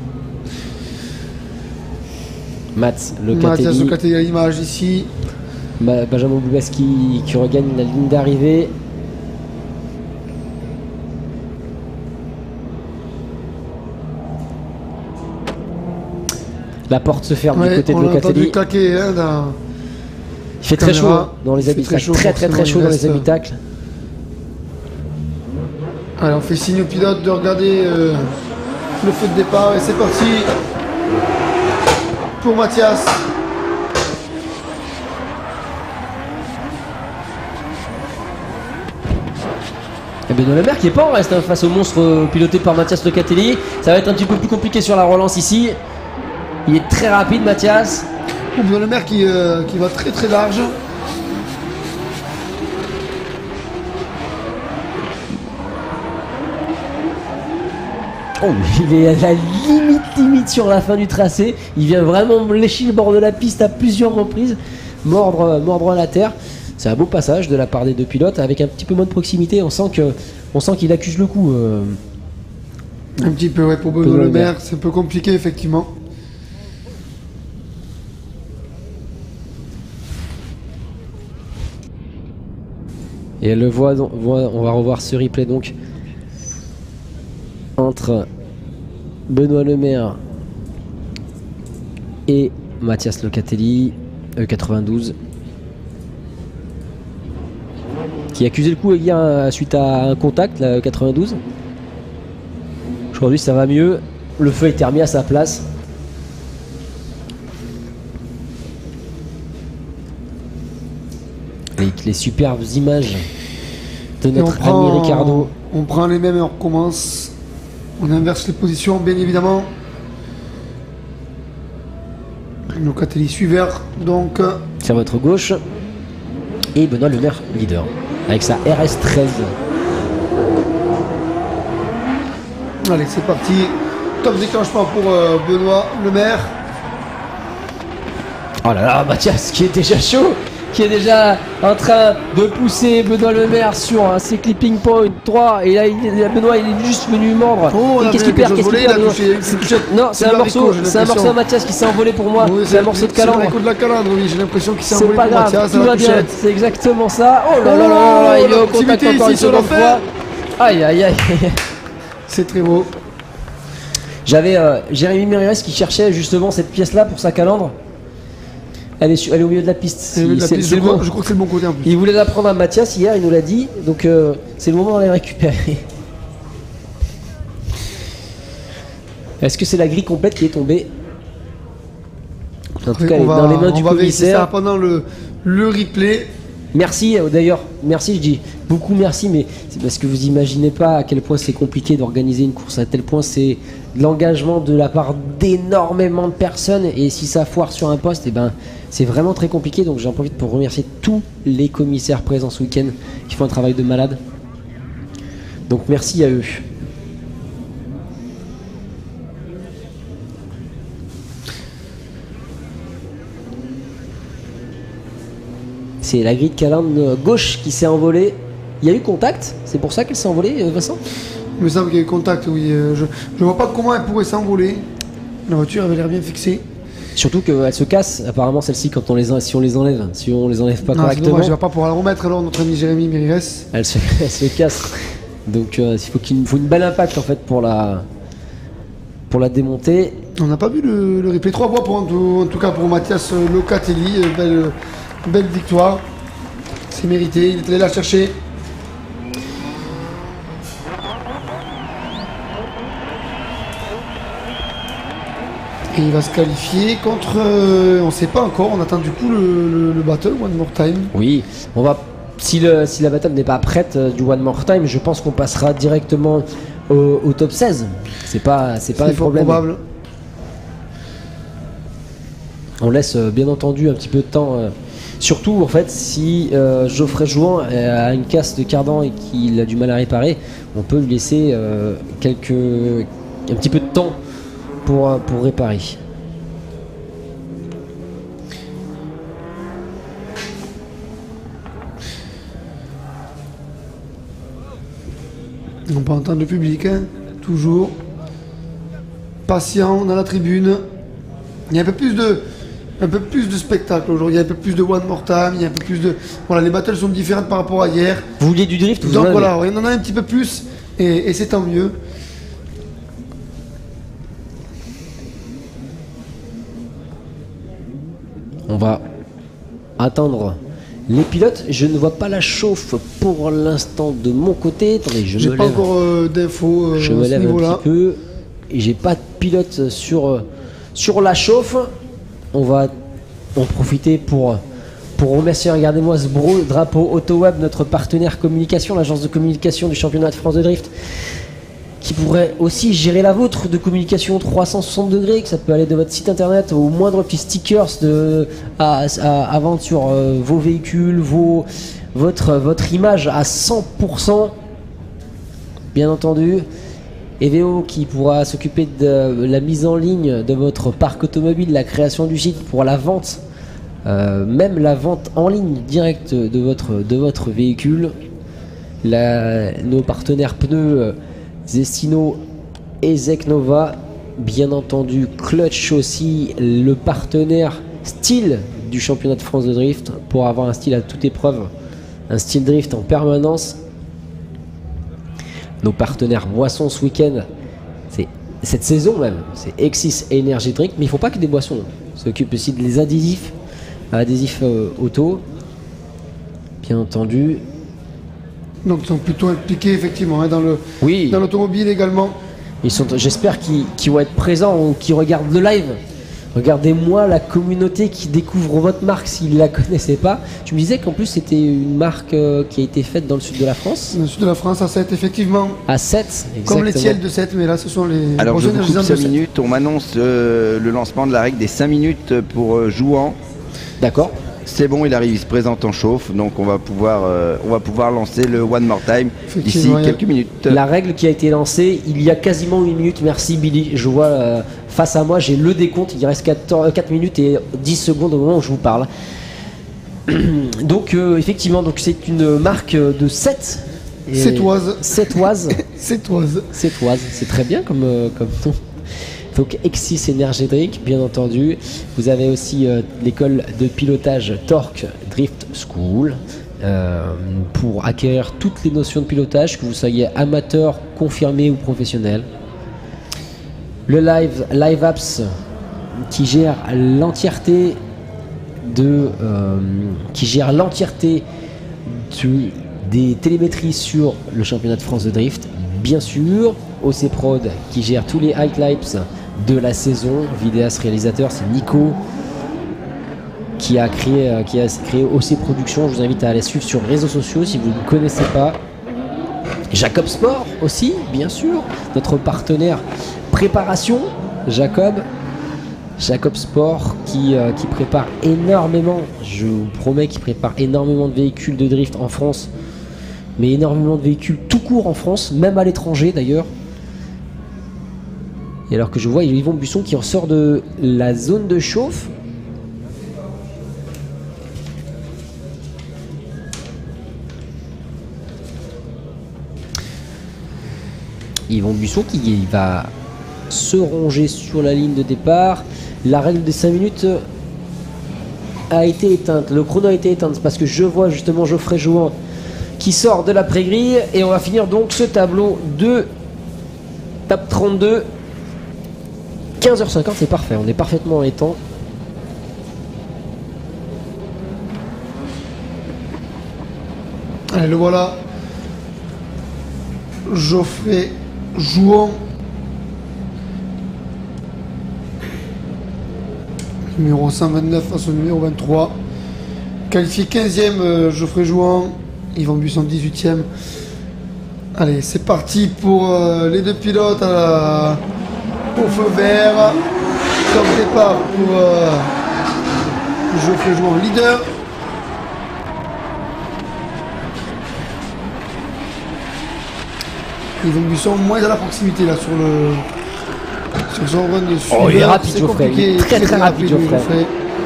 C: Mathias Locatelli à l'image ici.
B: Benjamin Bougas qui regagne la ligne d'arrivée. La porte se ferme du côté de Locatelli.
C: Claquer, hein,
B: il fait très chaud dans les habitacles. Très chaud dans les habitacles.
C: Allez, on fait signe au pilote de regarder le feu de départ et c'est parti pour Mathias.
B: Et Benoît Lemaire qui est pas en reste face au monstre piloté par Mathias Locatelli. Ça va être un petit peu plus compliqué sur la relance ici. Il est très rapide Mathias.
C: Benoît Lemaire qui va très large.
B: Oh, il est à la limite sur la fin du tracé. Il vient vraiment lécher le bord de la piste à plusieurs reprises, mordre à la terre. C'est un beau passage de la part des deux pilotes avec un petit peu moins de proximité. On sent qu'il accuse le coup.
C: Un petit peu, ouais, pour Benoît Lemaire, c'est un peu compliqué effectivement.
B: Et elle le voit, on va revoir ce replay donc entre Benoît Lemaire et Mathias Locatelli, E92, qui a accusé le coup hier suite à un contact, la E92. Aujourd'hui ça va mieux, le feu est remis à sa place. Avec les superbes images de notre ami Ricardo.
C: On prend les mêmes et on recommence. On inverse les positions, bien évidemment. Locatelli suiveur, donc.
B: Sur votre gauche. Et Benoît Lemaire, leader. Avec sa RS13.
C: Allez, c'est parti. Top déclenchement pour Benoît Lemaire.
B: Oh là là, Mathias qui est déjà chaud, qui est déjà en train de pousser Benoît Lemaire sur ses clipping point 3. Et là, Benoît il est juste venu mordre.
C: Oh,
B: qu'est-ce qu'il perd? Non, c'est un morceau à Mathias qui s'est envolé pour moi.
C: Oui,
B: c'est un morceau de calandre. C'est
C: de la calandre, oui, j'ai l'impression qu'il s'est
B: envolé
C: pour Mathias.
B: Tout va bien, c'est exactement ça. Oh là là là, il est au contact encore une seconde fois. Aïe aïe aïe.
C: C'est très beau.
B: J'avais Jérémy Mériès qui cherchait justement cette pièce-là pour sa calandre. Elle est au milieu de la piste.
C: Je crois que c'est le bon côté en plus.
B: Il voulait la prendre à Mathias hier, il nous l'a dit. Donc c'est le moment d'aller récupérer. Est-ce que c'est la grille complète qui est tombée? En tout cas, elle est dans les mains du commissaire.
C: Ça pendant le replay.
B: Merci d'ailleurs, merci, je dis beaucoup merci, mais c'est parce que vous imaginez pas à quel point c'est compliqué d'organiser une course, à tel point c'est de l'engagement de la part d'énormément de personnes, et si ça foire sur un poste, et ben c'est vraiment très compliqué. Donc j'en profite pour remercier tous les commissaires présents ce week-end qui font un travail de malade. Donc merci à eux. C'est la grille de calandre gauche qui s'est envolée. Il y a eu contact, c'est pour ça qu'elle s'est envolée, Vincent?
C: Il me semble qu'il y a eu contact, oui. Je vois pas comment elle pourrait s'envoler. La voiture avait l'air bien fixée.
B: Surtout qu'elle se casse, apparemment celle-ci, quand si on les enlève pas correctement.
C: Je vais pas pouvoir la remettre alors, notre ami Jérémy Mériès.
B: Elle se casse. Donc il faut une belle impact en fait pour la démonter.
C: On n'a pas vu le replay. 3 voix en tout cas pour Mathias Locatelli. Belle victoire, c'est mérité, il est allé la chercher. Et il va se qualifier contre... on ne sait pas encore, on attend du coup le battle One More Time.
B: Oui, on va... Si la battle n'est pas prête du One More Time, je pense qu'on passera directement au top 16. C'est pas un problème.
C: Probable.
B: On laisse bien entendu un petit peu de temps... Surtout en fait si Geoffrey Jouan a une casse de cardan et qu'il a du mal à réparer, on peut lui laisser un petit peu de temps pour réparer.
C: On peut entendre le public, hein, toujours patient dans la tribune. Il y a un peu plus un peu plus de spectacle aujourd'hui, il y a un peu plus de one more time, il y a un peu plus de... Voilà, les battles sont différentes par rapport à hier.
B: Vous vouliez du drift, vous
C: Donc
B: en avez.
C: voilà, il y en a un petit peu plus et c'est tant mieux.
B: On va attendre les pilotes. Je ne vois pas la chauffe pour l'instant de mon côté. Attendez,
C: J'ai
B: me
C: pas
B: lève.
C: encore d'infos
B: Je
C: à
B: me
C: ce
B: lève un
C: niveau-là.
B: petit peu et j'ai pas de pilote sur la chauffe. On va en profiter pour remercier, regardez-moi ce beau drapeau AutoWeb, notre partenaire communication, l'agence de communication du championnat de France de drift, qui pourrait aussi gérer la vôtre de communication 360 degrés, que ça peut aller de votre site internet au moindre petit stickers à vendre sur vos véhicules, votre image à 100%, bien entendu. EVO qui pourra s'occuper de la mise en ligne de votre parc automobile, la création du site pour la vente, même la vente en ligne directe de votre véhicule. Nos partenaires pneus Zestino et Zeknova, bien entendu Clutch aussi, le partenaire style du championnat de France de drift pour avoir un style à toute épreuve, un style drift en permanence. Nos partenaires boissons ce week-end, c'est cette saison même, c'est Exis Energy Drink, mais il ne faut pas que des boissons. On s'occupe aussi des adhésifs auto, bien entendu.
C: Donc ils sont plutôt impliqués effectivement hein, dans l'automobile également.
B: J'espère qu'ils vont être présents ou qu'ils regardent le live. Regardez-moi la communauté qui découvre votre marque s'ils ne la connaissaient pas. Tu me disais qu'en plus c'était une marque qui a été faite dans le sud de la France.
C: Dans le sud de la France, à 7 effectivement.
B: À 7, exactement.
C: Comme les tiels de 7, mais là ce sont les...
E: Alors je vous coupe 5
C: de 7.
E: minutes, on m'annonce le lancement de la règle des 5 minutes pour Jouan.
B: D'accord.
E: C'est bon, il arrive, il se présente en chauffe, donc on va pouvoir lancer le One More Time d'ici
C: Effectivement,
E: quelques minutes.
B: La règle qui a été lancée il y a quasiment 1 minute, merci Billy. Je vois face à moi, j'ai le décompte, il reste 4 minutes et 10 secondes au moment où je vous parle. Donc effectivement, donc c'est une marque de 7.
C: Sétoise.
B: Sétoise.
C: Sétoise.
B: Sétoise, c'est très bien comme nom. Donc Exis Energy Drink, bien entendu. Vous avez aussi l'école de pilotage Torque Drift School pour acquérir toutes les notions de pilotage, que vous soyez amateur, confirmé ou professionnel. Le Live Apps qui gère l'entièreté des télémétries sur le championnat de France de drift, bien sûr. OC Prod qui gère tous les highlights de la saison, vidéaste réalisateur, c'est Nico qui a créé OC Productions. Je vous invite à aller suivre sur les réseaux sociaux si vous ne connaissez pas. Jacob Sport aussi, bien sûr, notre partenaire préparation, Jacob Sport qui prépare énormément, je vous promets qu'il prépare énormément de véhicules de drift en France, mais énormément de véhicules tout court en France, même à l'étranger d'ailleurs. Et alors que je vois Yvon Busson qui ressort de la zone de chauffe. Yvon Busson qui va se ronger sur la ligne de départ. La règle des 5 minutes a été éteinte. Le chrono a été éteint parce que je vois justement Geoffrey Jouan qui sort de la pré-grille. Et on va finir donc ce tableau de TAP 32. 15h50, c'est parfait, on est parfaitement en temps.
C: Allez, le voilà. Geoffrey Jouan. Numéro 129 face au numéro 23. Qualifié 15e, Geoffrey Jouan. Yvan Busson 18e. Allez, c'est parti pour les deux pilotes au feu vert. Top départ pour Geoffrey Jouan, leader. Yvan Busson moins à la proximité là sur son run de suiveur.
B: Oh, il est rapide,
C: C'est
B: Geoffrey.
C: compliqué,
B: Il est très rapide, Geoffrey.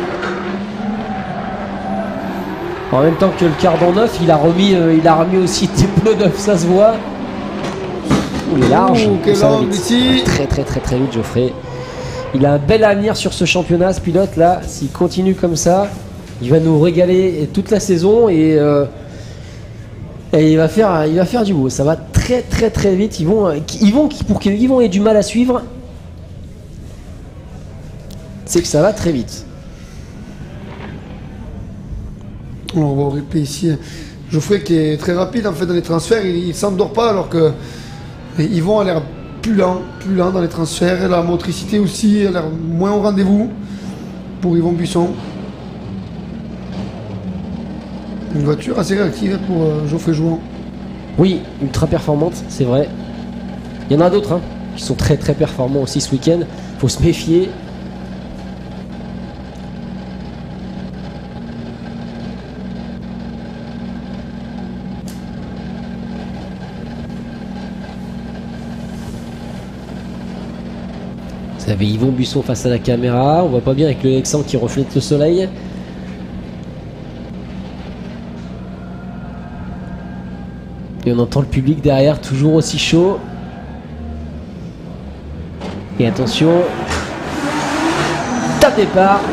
B: En même temps que le cardan neuf, il a remis aussi des pneus neufs, ça se voit. Il est large.
C: Oh, quel
B: Ça va
C: angle
B: vite.
C: ici.
B: Très vite, Geoffrey. Il a un bel avenir sur ce championnat, ce pilote là. S'il continue comme ça, il va nous régaler toute la saison et il va faire du beau. Ça va très très très vite. Pour qu'Yvon ait du mal à suivre, c'est que ça va très vite.
C: On va replay ici Geoffrey qui est très rapide en fait dans les transferts. Il s'endort pas alors que Yvon a l'air plus lent dans les transferts. La motricité aussi a l'air moins au rendez-vous pour Yvon Buisson. Une voiture assez réactive pour Geoffrey Jouan.
B: Oui, ultra performante, c'est vrai. Il y en a d'autres qui sont très très performants aussi ce week-end. Faut se méfier. Vous avez Yvon Buisson face à la caméra. On voit pas bien avec le Lexan qui reflète le soleil. Et on entend le public derrière, toujours aussi chaud. Et attention, top départ.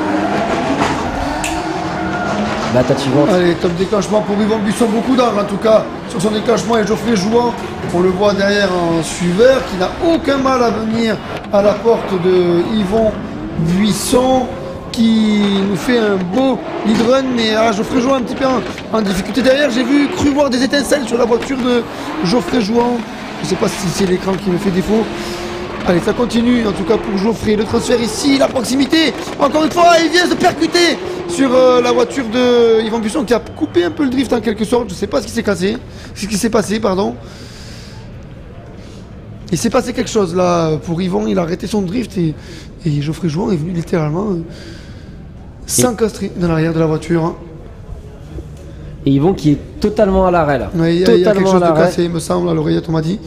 B: L'attaque suivante.
C: Allez, top déclenchement pour Yvon Buisson, beaucoup d'angle en tout cas sur son déclenchement, et Geoffrey Jouan, on le voit derrière en suiveur, qui n'a aucun mal à venir à la porte de Yvon Buisson, qui nous fait un beau lead run, mais Geoffrey Jouan un petit peu en difficulté derrière. J'ai cru voir des étincelles sur la voiture de Geoffrey Jouan. Je ne sais pas si c'est l'écran qui me fait défaut. Allez, ça continue en tout cas pour Geoffrey. Le transfert ici, la proximité. Encore une fois, il vient se percuter sur la voiture de Yvon Buisson qui a coupé un peu le drift en quelque sorte. Je ne sais pas ce qui s'est passé, pardon. Il s'est passé quelque chose là pour Yvon. Il a arrêté son drift et Geoffrey Jouan est venu littéralement s'encastrer dans l'arrière de la voiture.
B: Et Yvon qui est totalement à l'arrêt là.
C: Ouais, il y a quelque chose de cassé, il me semble, à l'oreillette, on m'a dit.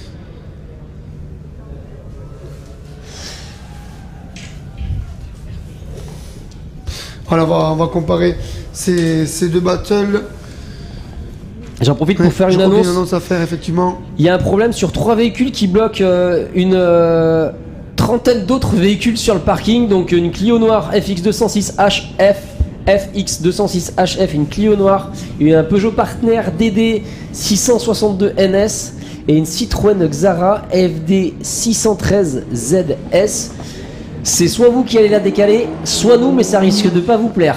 C: Voilà, on va comparer ces deux battles.
B: J'en profite pour faire une annonce.
C: Une annonce à faire, effectivement.
B: Il y a un problème sur 3 véhicules qui bloquent une trentaine d'autres véhicules sur le parking. Donc une Clio noire FX206HF, FX206HF, une Clio noire, et un Peugeot Partner DD 662 NS et une Citroën Xara FD 613 ZS. C'est soit vous qui allez la décaler, soit nous, mais ça risque de pas vous plaire.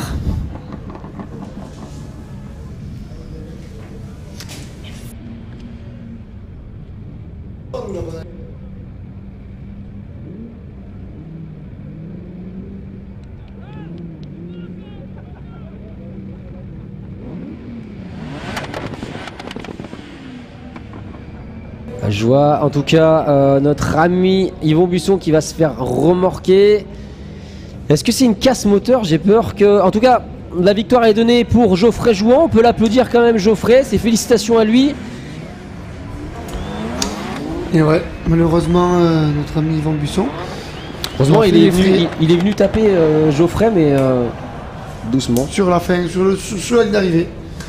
B: Je vois en tout cas notre ami Yvon Buisson qui va se faire remorquer. Est-ce que c'est une casse moteur? J'ai peur que... En tout cas, la victoire est donnée pour Geoffrey Jouan. On peut l'applaudir quand même, Geoffrey. C'est félicitations à lui.
C: Et ouais, malheureusement, notre ami Yvon Buisson.
B: Heureusement, il est venu taper Geoffrey, mais doucement.
C: Sur la fin, sur la ligne d'arrivée.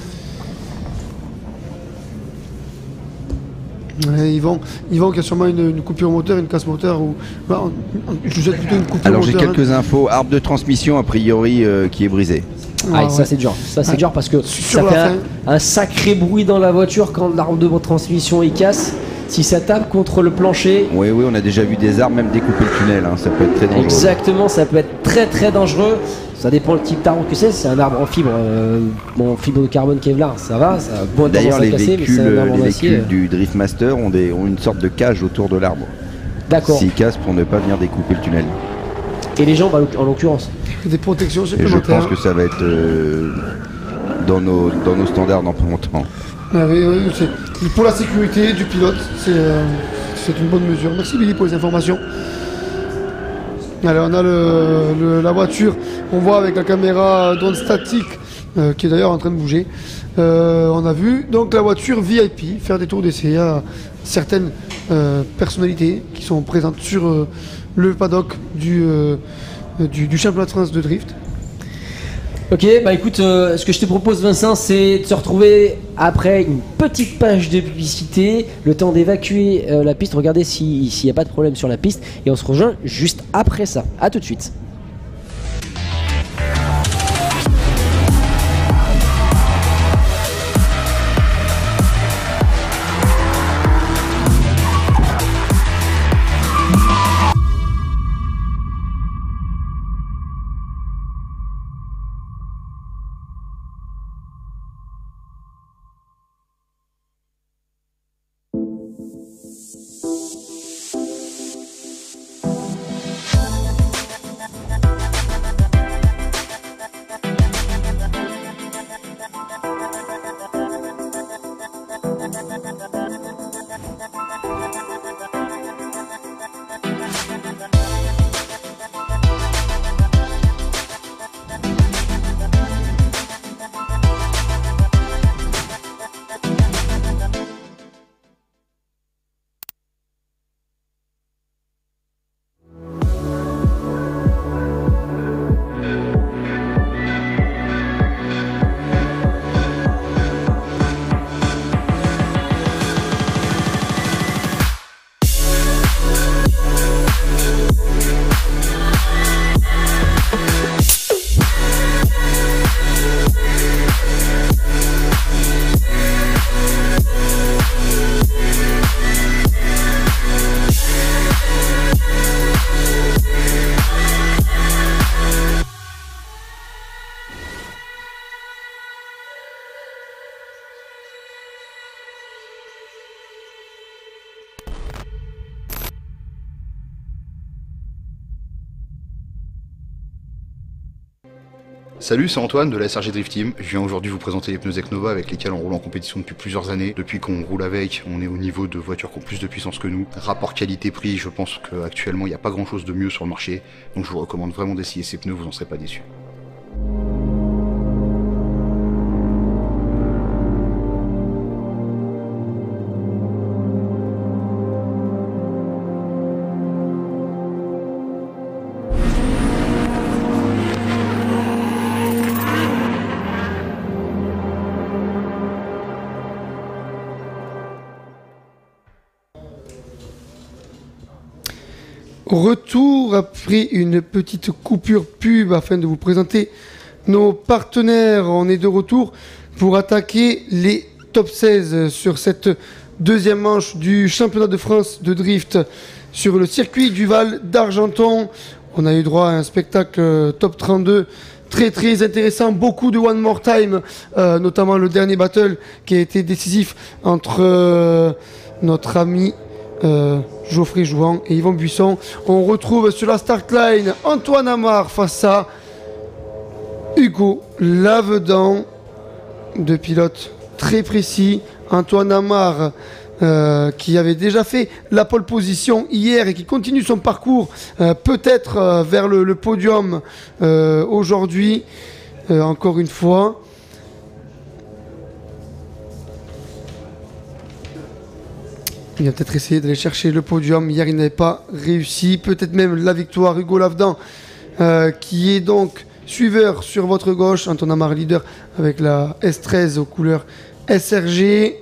C: Yvon qui a sûrement une coupure moteur, une casse moteur, ou je jette plutôt une coupure
E: Alors
C: moteur.
E: j'ai quelques infos. Arbre de transmission a priori qui est brisé.
B: Ah, ça c'est dur. Ça c'est dur parce que ça fait un sacré bruit dans la voiture quand l'arbre de transmission il casse. Si ça tape contre le plancher.
E: Oui, on a déjà vu des arbres même découper le tunnel. Ça peut être très dangereux.
B: Exactement, ça peut être très très dangereux. Ça dépend le type d'arbre que c'est. C'est un arbre en fibre, fibre de carbone Kevlar, ça va.
E: D'ailleurs, les véhicules du Driftmaster ont une sorte de cage autour de l'arbre.
B: D'accord.
E: S'ils cassent pour ne pas venir découper le tunnel.
B: Et les jambes en l'occurrence.
C: Des protections
E: Et je
C: supplémentaires.
E: pense que ça va être dans nos standards dans pas longtemps.
C: Oui, pour la sécurité du pilote, c'est une bonne mesure. Merci Billy pour les informations. Alors on a la voiture, on voit avec la caméra drone statique qui est d'ailleurs en train de bouger. On a vu donc la voiture VIP faire des tours d'essai. Il y a certaines personnalités qui sont présentes sur le paddock du championnat de France de drift.
B: Ok, bah écoute, ce que je te propose Vincent, c'est de se retrouver après une petite page de publicité, le temps d'évacuer la piste, regardez s'il n'y a pas de problème sur la piste, et on se rejoint juste après ça. A tout de suite.
A: Salut, c'est Antoine de la SRG Drift Team. Je viens aujourd'hui vous présenter les pneus Eknova avec lesquels on roule en compétition depuis plusieurs années. Depuis qu'on roule avec, on est au niveau de voitures qui ont plus de puissance que nous. Rapport qualité-prix, je pense qu'actuellement il n'y a pas grand chose de mieux sur le marché. Donc je vous recommande vraiment d'essayer ces pneus, vous n'en serez pas déçus.
C: Retour après une petite coupure pub afin de vous présenter nos partenaires. On est de retour pour attaquer les top 16 sur cette deuxième manche du championnat de France de drift sur le circuit du Val d'Argenton. On a eu droit à un spectacle top 32 très intéressant, beaucoup de One More Time, notamment le dernier battle qui a été décisif entre notre ami Geoffrey Jouan et Yvon Buisson. On retrouve sur la start line Antoine Amar face à Hugo Lavedan, deux pilotes très précis. Antoine Amar qui avait déjà fait la pole position hier et qui continue son parcours peut-être vers le podium aujourd'hui encore une fois. Il va peut-être essayer d'aller chercher le podium. Hier, il n'avait pas réussi. Peut-être même la victoire. Hugo Lavedan, qui est donc suiveur sur votre gauche. Antoine Amar leader avec la S13 aux couleurs SRG.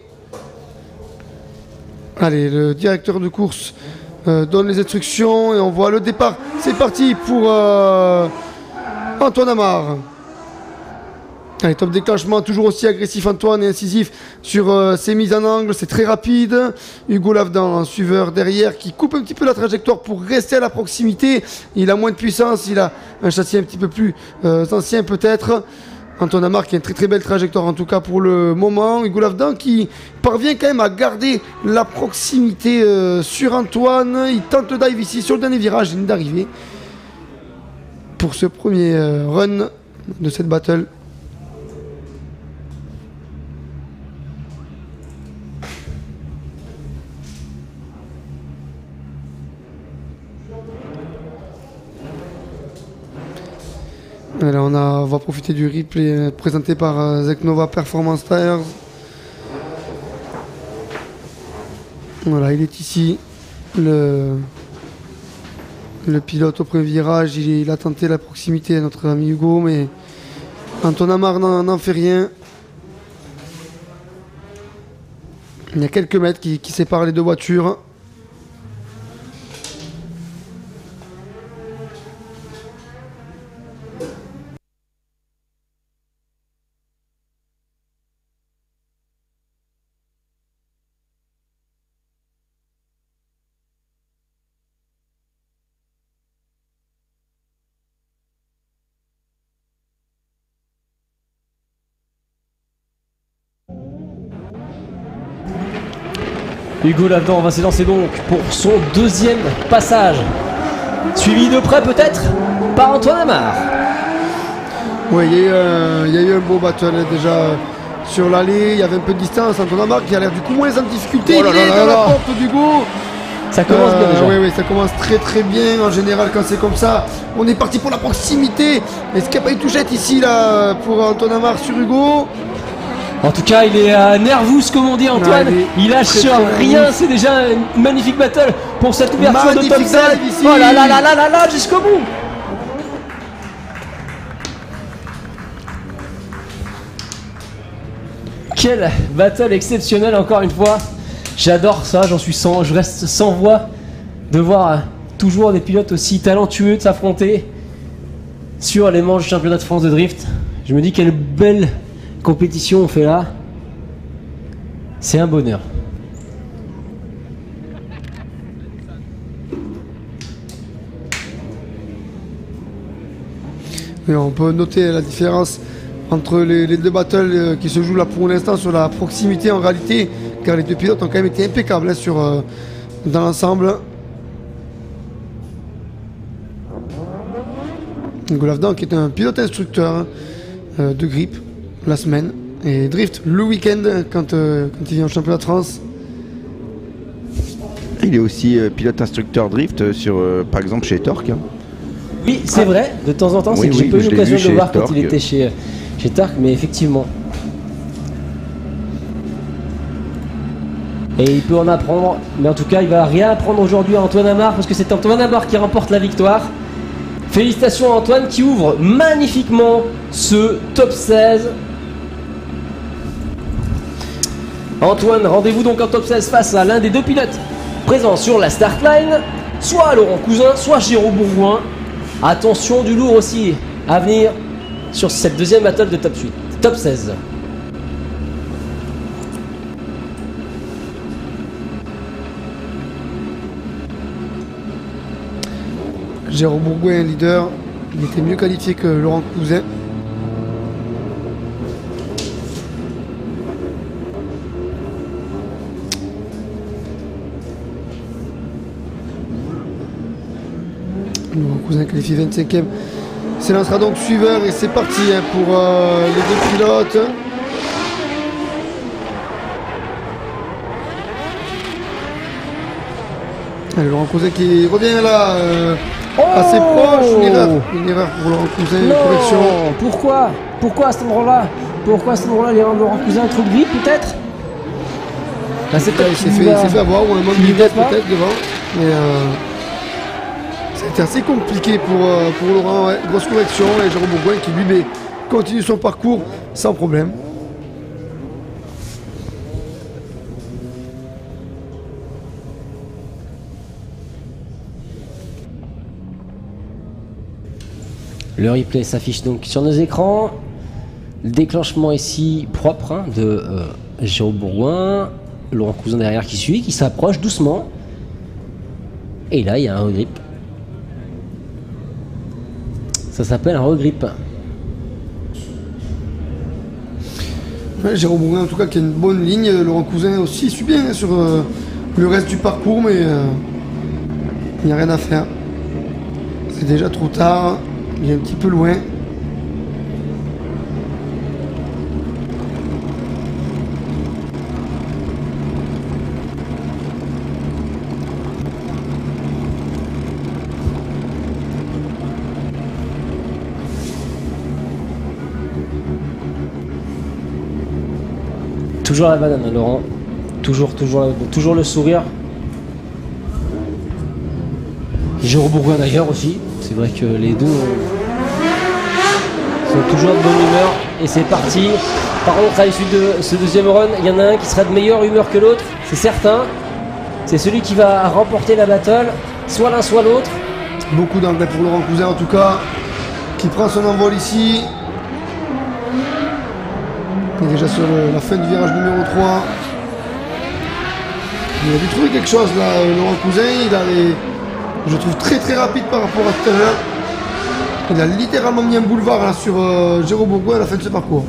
C: Allez, le directeur de course donne les instructions et on voit le départ. C'est parti pour Antoine Amar. Allez, top déclenchement, toujours aussi agressif Antoine et incisif sur ses mises en angle, c'est très rapide. Hugo Lavedan, un suiveur derrière qui coupe un petit peu la trajectoire pour rester à la proximité. Il a moins de puissance, il a un châssis un petit peu plus ancien peut-être. Antoine Amar qui a une très belle trajectoire en tout cas pour le moment. Hugo Lavedan qui parvient quand même à garder la proximité sur Antoine. Il tente le dive ici sur le dernier virage, ligne d'arrivée. Pour ce premier run de cette battle. Là, on va profiter du replay présenté par Eknova Performance Tires. Voilà, il est ici, le pilote au premier virage. Il a tenté la proximité à notre ami Hugo, mais Anton Amar n'en fait rien. Il y a quelques mètres qui séparent les deux voitures.
B: Hugo Lavdan va s'élancer donc pour son deuxième passage. Suivi de près peut-être par Antoine Amar.
C: Oui, il y a eu un beau battle déjà sur l'allée. Il y avait un peu de distance. Antoine Amar qui a l'air du coup moins en difficulté.
B: Oh là
C: Il est
B: là
C: dans
B: là
C: la
B: là.
C: porte d'Hugo.
B: Ça commence bien déjà.
C: Oui, ça commence très bien en général quand c'est comme ça. On est parti pour la proximité. Est-ce qu'il n'y a pas une touchette ici là pour Antoine Amar sur Hugo?
B: En tout cas, il est nerveux, comme on dit Antoine.
C: Ouais,
B: il lâche
C: très, très
B: rien.
C: nerveux.
B: C'est déjà une magnifique battle pour cette ouverture de
C: Magnifique
B: top 7.
C: dive ici.
B: Oh là là là là là là, jusqu'au bout. Quelle battle exceptionnelle encore une fois. J'adore ça, je reste sans voix de voir toujours des pilotes aussi talentueux de s'affronter sur les manches du championnat de France de drift. Je me dis quelle belle compétition on fait là. C'est un bonheur.
C: Et on peut noter la différence entre les deux battles qui se jouent là pour l'instant sur la proximité en réalité, car les deux pilotes ont quand même été impeccables hein, dans l'ensemble. Golavdan qui est un pilote instructeur de grip la semaine et drift le week-end quand il vient en championnat de France.
E: Il est aussi pilote instructeur drift sur, par exemple chez Torque. Hein.
B: Oui, c'est vrai, de temps en temps, c'est
E: Oui,
B: que j'ai
E: oui,
B: pas eu
E: je l'ai
B: l'occasion
E: vu
B: de le
E: chez
B: voir quand
E: Torque.
B: il était chez Torque, mais effectivement. Et il peut en apprendre, mais en tout cas, il va rien apprendre aujourd'hui à Antoine Amar, parce que c'est Antoine Amar qui remporte la victoire. Félicitations à Antoine qui ouvre magnifiquement ce top 16. Antoine, rendez-vous donc en top 16 face à l'un des deux pilotes présents sur la start line, soit Laurent Cousin, soit Jérôme Bourgoin. Attention du lourd aussi à venir sur cette deuxième battle de top 16.
C: Jérôme Bourgoin, leader, il était mieux qualifié que Laurent Cousin. Laurent Cousin qualifié 25e. S'élancera donc suiveur et c'est parti hein, pour les deux pilotes. Allez, Laurent Cousin qui revient là, assez proche. Une erreur pour Laurent Cousin, une correction.
B: Pourquoi? Pourquoi à cet endroit-là? Pourquoi à cet endroit-là l'erreur de Laurent Cousin? Trop de grip peut-être? Là, c'est
C: Il s'est fait avoir ou un manque de vitesse peut-être devant. Mais c'était assez compliqué pour Laurent. Ouais. Grosse correction et Jérôme Bourgoin qui lui continue son parcours sans problème.
B: Le replay s'affiche donc sur nos écrans. Le déclenchement ici propre hein, de Jérôme Bourgoin. Laurent Cousin derrière qui suit, qui s'approche doucement. Et là, il y a un regrip. Ça s'appelle un regrip.
C: Ouais, Jérôme Bourgoin en tout cas qui a une bonne ligne. Laurent Cousin aussi suit bien sur le reste du parcours, mais il n'y a rien à faire. C'est déjà trop tard. Il est un petit peu loin.
B: Toujours la banane, Laurent. Toujours le sourire. Jérôme Bourgoin d'ailleurs aussi. C'est vrai que les deux Ils sont toujours de bonne humeur et c'est parti. Par contre, à l'issue de ce deuxième run, il y en a un qui sera de meilleure humeur que l'autre, c'est certain. C'est celui qui va remporter la battle, soit l'un soit l'autre.
C: Beaucoup d'anglais pour Laurent Cousin en tout cas, qui prend son envol ici. Il est déjà sur la fin du virage numéro 3. Il a dû trouver quelque chose là, Laurent Cousin. Il a les... Je trouve très très rapide par rapport à tout à l'heure. Il a littéralement mis un boulevard là, sur Géraud Bourgoin à la fin de ce parcours.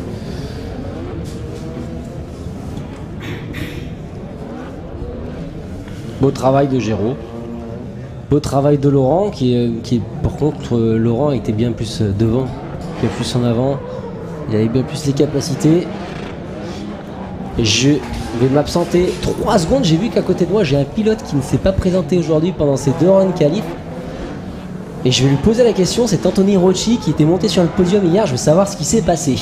B: Beau travail de Géraud. Beau travail de Laurent qui par contre Laurent était bien plus devant, bien plus en avant. Il avait bien plus les capacités. Je vais m'absenter 3 secondes. J'ai vu qu'à côté de moi j'ai un pilote qui ne s'est pas présenté aujourd'hui pendant ces 2 runs qualif. Et je vais lui poser la question. C'est Anthony Rocci qui était monté sur le podium hier. Je veux savoir ce qui s'est passé.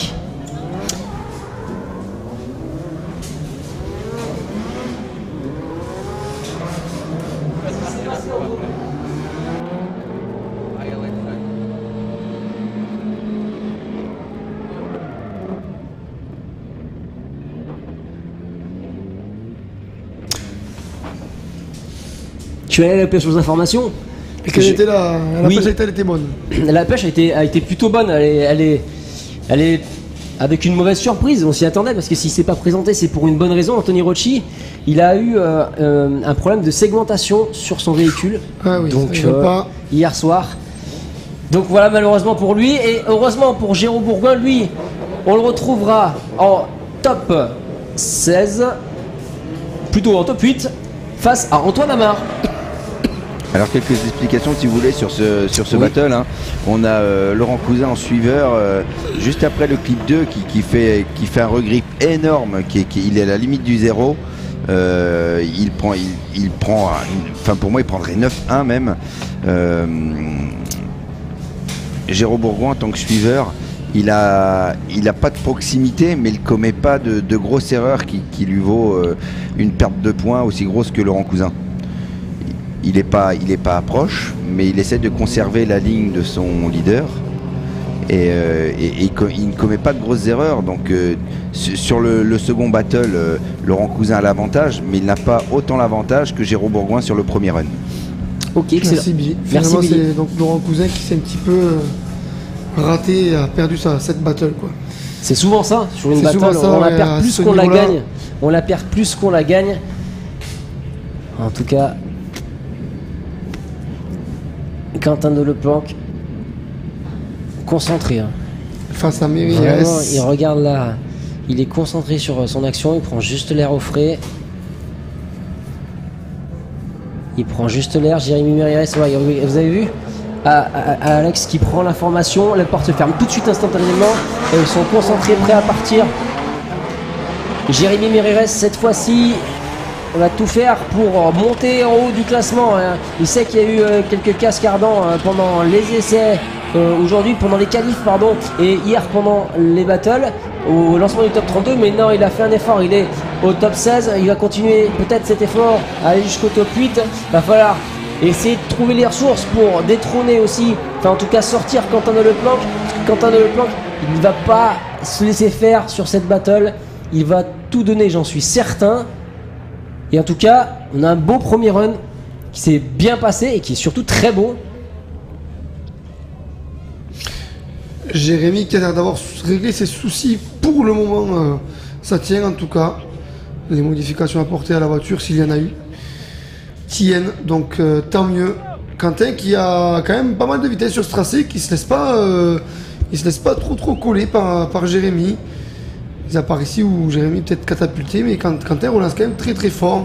B: Tu es allé à la pêche aux informations.
C: Et quelle était la
B: Oui.
C: pêche elle était bonne.
B: La pêche a été plutôt bonne. Elle est avec une mauvaise surprise. On s'y attendait parce que s'il s'est pas présenté, c'est pour une bonne raison. Anthony Rocci, il a eu un problème de segmentation sur son véhicule.
C: Ah oui,
B: donc
C: ça rigole pas.
B: hier soir. Donc voilà, malheureusement pour lui et heureusement pour Géraud Bourgoin, lui, on le retrouvera en top 16, plutôt en top 8, face à Antoine Amar.
E: Alors quelques explications si vous voulez sur ce
B: Oui.
E: battle. Hein. On a Laurent Cousin en suiveur, juste après le clip 2 qui fait un regrip énorme, il est à la limite du 0. Il prend, enfin pour moi il prendrait 9-1 même. Géraud Bourgoin en tant que suiveur, il a pas de proximité, mais il commet pas de grosses erreurs qui lui vaut une perte de points aussi grosse que Laurent Cousin. Il est pas proche, mais il essaie de conserver la ligne de son leader et il ne commet pas de grosses erreurs. Donc sur le second battle, Laurent Cousin a l'avantage, mais il n'a pas autant l'avantage que Géraud Bourgoin sur le premier run.
B: Ok, excellent.
C: Merci Billy.
B: Merci,
C: Finalement,
B: Billy.
C: c'est donc Laurent Cousin qui s'est un petit peu raté et a perdu cette battle quoi.
B: C'est souvent ça, sur une
C: C'est
B: battle,
C: souvent ça,
B: on la
C: ouais,
B: perd
C: à
B: plus
C: ce
B: qu'on la
C: niveau-là.
B: gagne. On la perd plus qu'on la gagne. En tout cas, Quentin de Leplanque, concentré. Hein.
C: Face à Méry
B: Vraiment,
C: RS.
B: il regarde là, il est concentré sur son action, il prend juste l'air au frais. Il prend juste l'air, Jérémy Mérires, ouais, vous avez vu à Alex qui prend l'information, la porte se ferme tout de suite instantanément et ils sont concentrés, prêts à partir. Jérémy Mérires cette fois-ci va tout faire pour monter en haut du classement. Hein. Il sait qu'il y a eu quelques casques ardents pendant les essais, aujourd'hui pendant les qualifs pardon, et hier pendant les battles au lancement du top 32, mais non, il a fait un effort, il est au top 16, il va continuer peut-être cet effort à aller jusqu'au top 8. Va falloir essayer de trouver les ressources pour détrôner aussi, enfin en tout cas sortir Quentin de Leplanque. Quentin de Leplanque, il ne va pas se laisser faire sur cette battle, il va tout donner, j'en suis certain. Et en tout cas, on a un beau premier run qui s'est bien passé et qui est surtout très beau.
C: Jérémy qui a l'air d'avoir réglé ses soucis pour le moment. Ça tient en tout cas. Les modifications apportées à la voiture, s'il y en a eu, tiennent. Donc tant mieux. Quentin qui a quand même pas mal de vitesse sur ce tracé, qui se laisse pas trop coller par Jérémy. Mis à part ici où Jérémy peut-être catapulté, mais Quentin relance quand même très fort.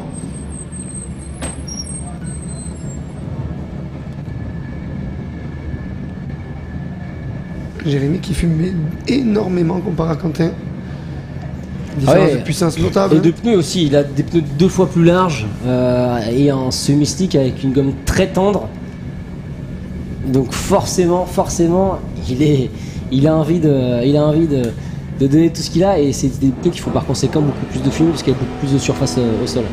C: Jérémy qui fume énormément comparé à Quentin. Différence de puissance notable.
B: Et de pneus aussi, il a des pneus 2 fois plus larges et en semi-stick avec une gomme très tendre. Donc forcément, il a envie de donner tout ce qu'il a, et c'est des pneus qui font par conséquent beaucoup plus de fumée parce qu'il y a beaucoup plus de surface au sol.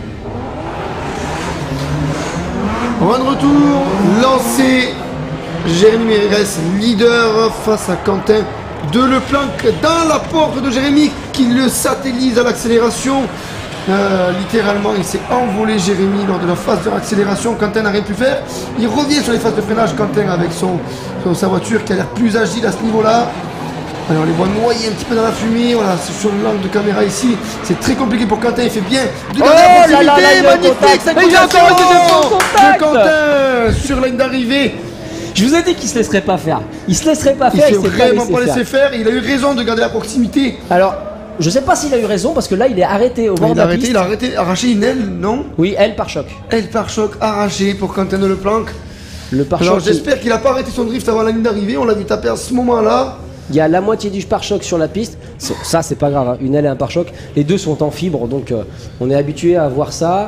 C: Run de retour, lancé. Jérémy Mérires, leader face à Quentin de Leplanck dans la porte de Jérémy qui le satellise à l'accélération. Littéralement, il s'est envolé Jérémy lors de la phase de l'accélération. Quentin n'a rien pu faire. Il revient sur les phases de freinage, Quentin, avec sa voiture qui a l'air plus agile à ce niveau-là. Alors, on les voit noyer un petit peu dans la fumée. Voilà, c'est sur l'angle de caméra ici. C'est très compliqué pour Quentin. Il fait bien de garder la proximité. Magnifique, cette de Quentin sur la ligne d'arrivée.
B: Je vous ai dit qu'il se laisserait pas faire. Il se laisserait pas faire.
C: Il s'est vraiment pas laissé faire. Il a eu raison de garder la proximité.
B: Alors, je sais pas s'il a eu raison parce que là, il est arrêté au bord de la piste.
C: Il a arraché une aile, non?
B: Oui, aile par choc.
C: Aile par choc arrachée pour Quentin de Leplanck.
B: Le pare-choc.
C: Alors j'espère qu'il a pas arrêté son drift avant la ligne d'arrivée. On l'a vu taper à ce moment-là.
B: Il y a la moitié du pare-choc sur la piste. Ça, c'est pas grave. Hein. Une aile et un pare-choc. Les deux sont en fibre, donc on est habitué à voir ça.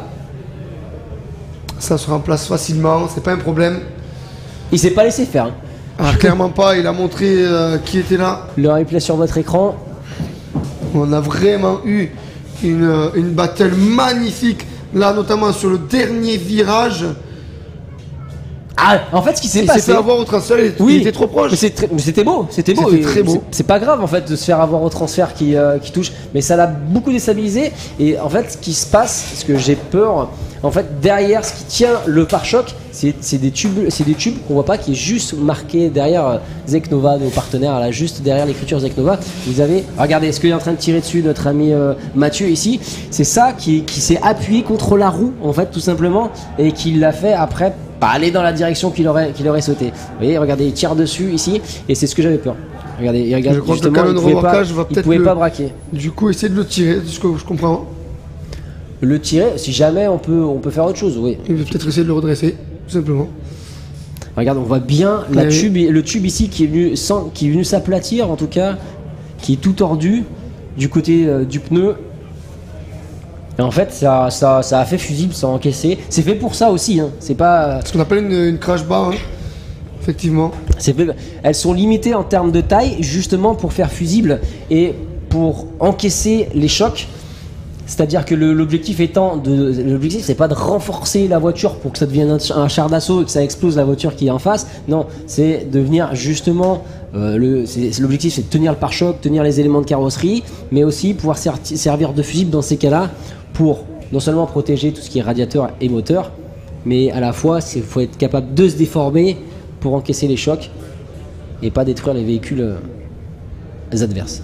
C: Ça se remplace facilement. C'est pas un problème.
B: Il s'est pas laissé faire. Hein.
C: Ah, clairement pas. Il a montré qui était là.
B: Le replay sur votre écran.
C: On a vraiment eu une battle magnifique, là notamment sur le dernier virage.
B: Ah, en fait, ce qui s'est passé.
C: Il s'est fait avoir au transfert, il était trop proche.
B: Mais c'était beau, c'était beau.
C: C'était très beau.
B: C'est pas grave en fait de se faire avoir au transfert qui touche, mais ça l'a beaucoup déstabilisé. Et en fait, ce qui se passe, ce que j'ai peur, en fait, derrière ce qui tient le pare-choc, c'est des tubes qu'on voit pas, qui est juste marqué derrière Zeknova, nos partenaires, là, juste derrière l'écriture Zeknova. Vous avez, regardez, ce qu'il est en train de tirer dessus, notre ami Mathieu ici, c'est ça qui s'est appuyé contre la roue, en fait, tout simplement, et qui l'a fait après pas aller dans la direction qu'il aurait souhaité. Vous voyez, regardez, il tire dessus ici, et c'est ce que j'avais peur. Regardez, il regarde,
C: je crois
B: justement,
C: que le canon de remorquage va peut-être
B: pas braquer.
C: Du coup, essayer de le tirer, c'est ce que je comprends.
B: Le tirer, si jamais on peut faire autre chose, oui.
C: Il veut peut-être essayer de le redresser, tout simplement.
B: Regarde, on voit bien le tube ici qui est venu s'aplatir, en tout cas, qui est tout tordu du côté du pneu. Et en fait, ça a fait fusible, ça a encaissé. C'est fait pour ça aussi, hein. C'est pas.
C: Ce qu'on appelle une crash bar, hein. Effectivement.
B: Elles sont limitées en termes de taille, justement pour faire fusible et pour encaisser les chocs. C'est-à-dire que l'objectif c'est pas de renforcer la voiture pour que ça devienne un char d'assaut et que ça explose la voiture qui est en face. Non, c'est de venir justement. L'objectif, c'est de tenir le pare-choc, tenir les éléments de carrosserie, mais aussi pouvoir servir de fusible dans ces cas-là pour non seulement protéger tout ce qui est radiateur et moteur, mais à la fois, il faut être capable de se déformer pour encaisser les chocs et pas détruire les véhicules adverses.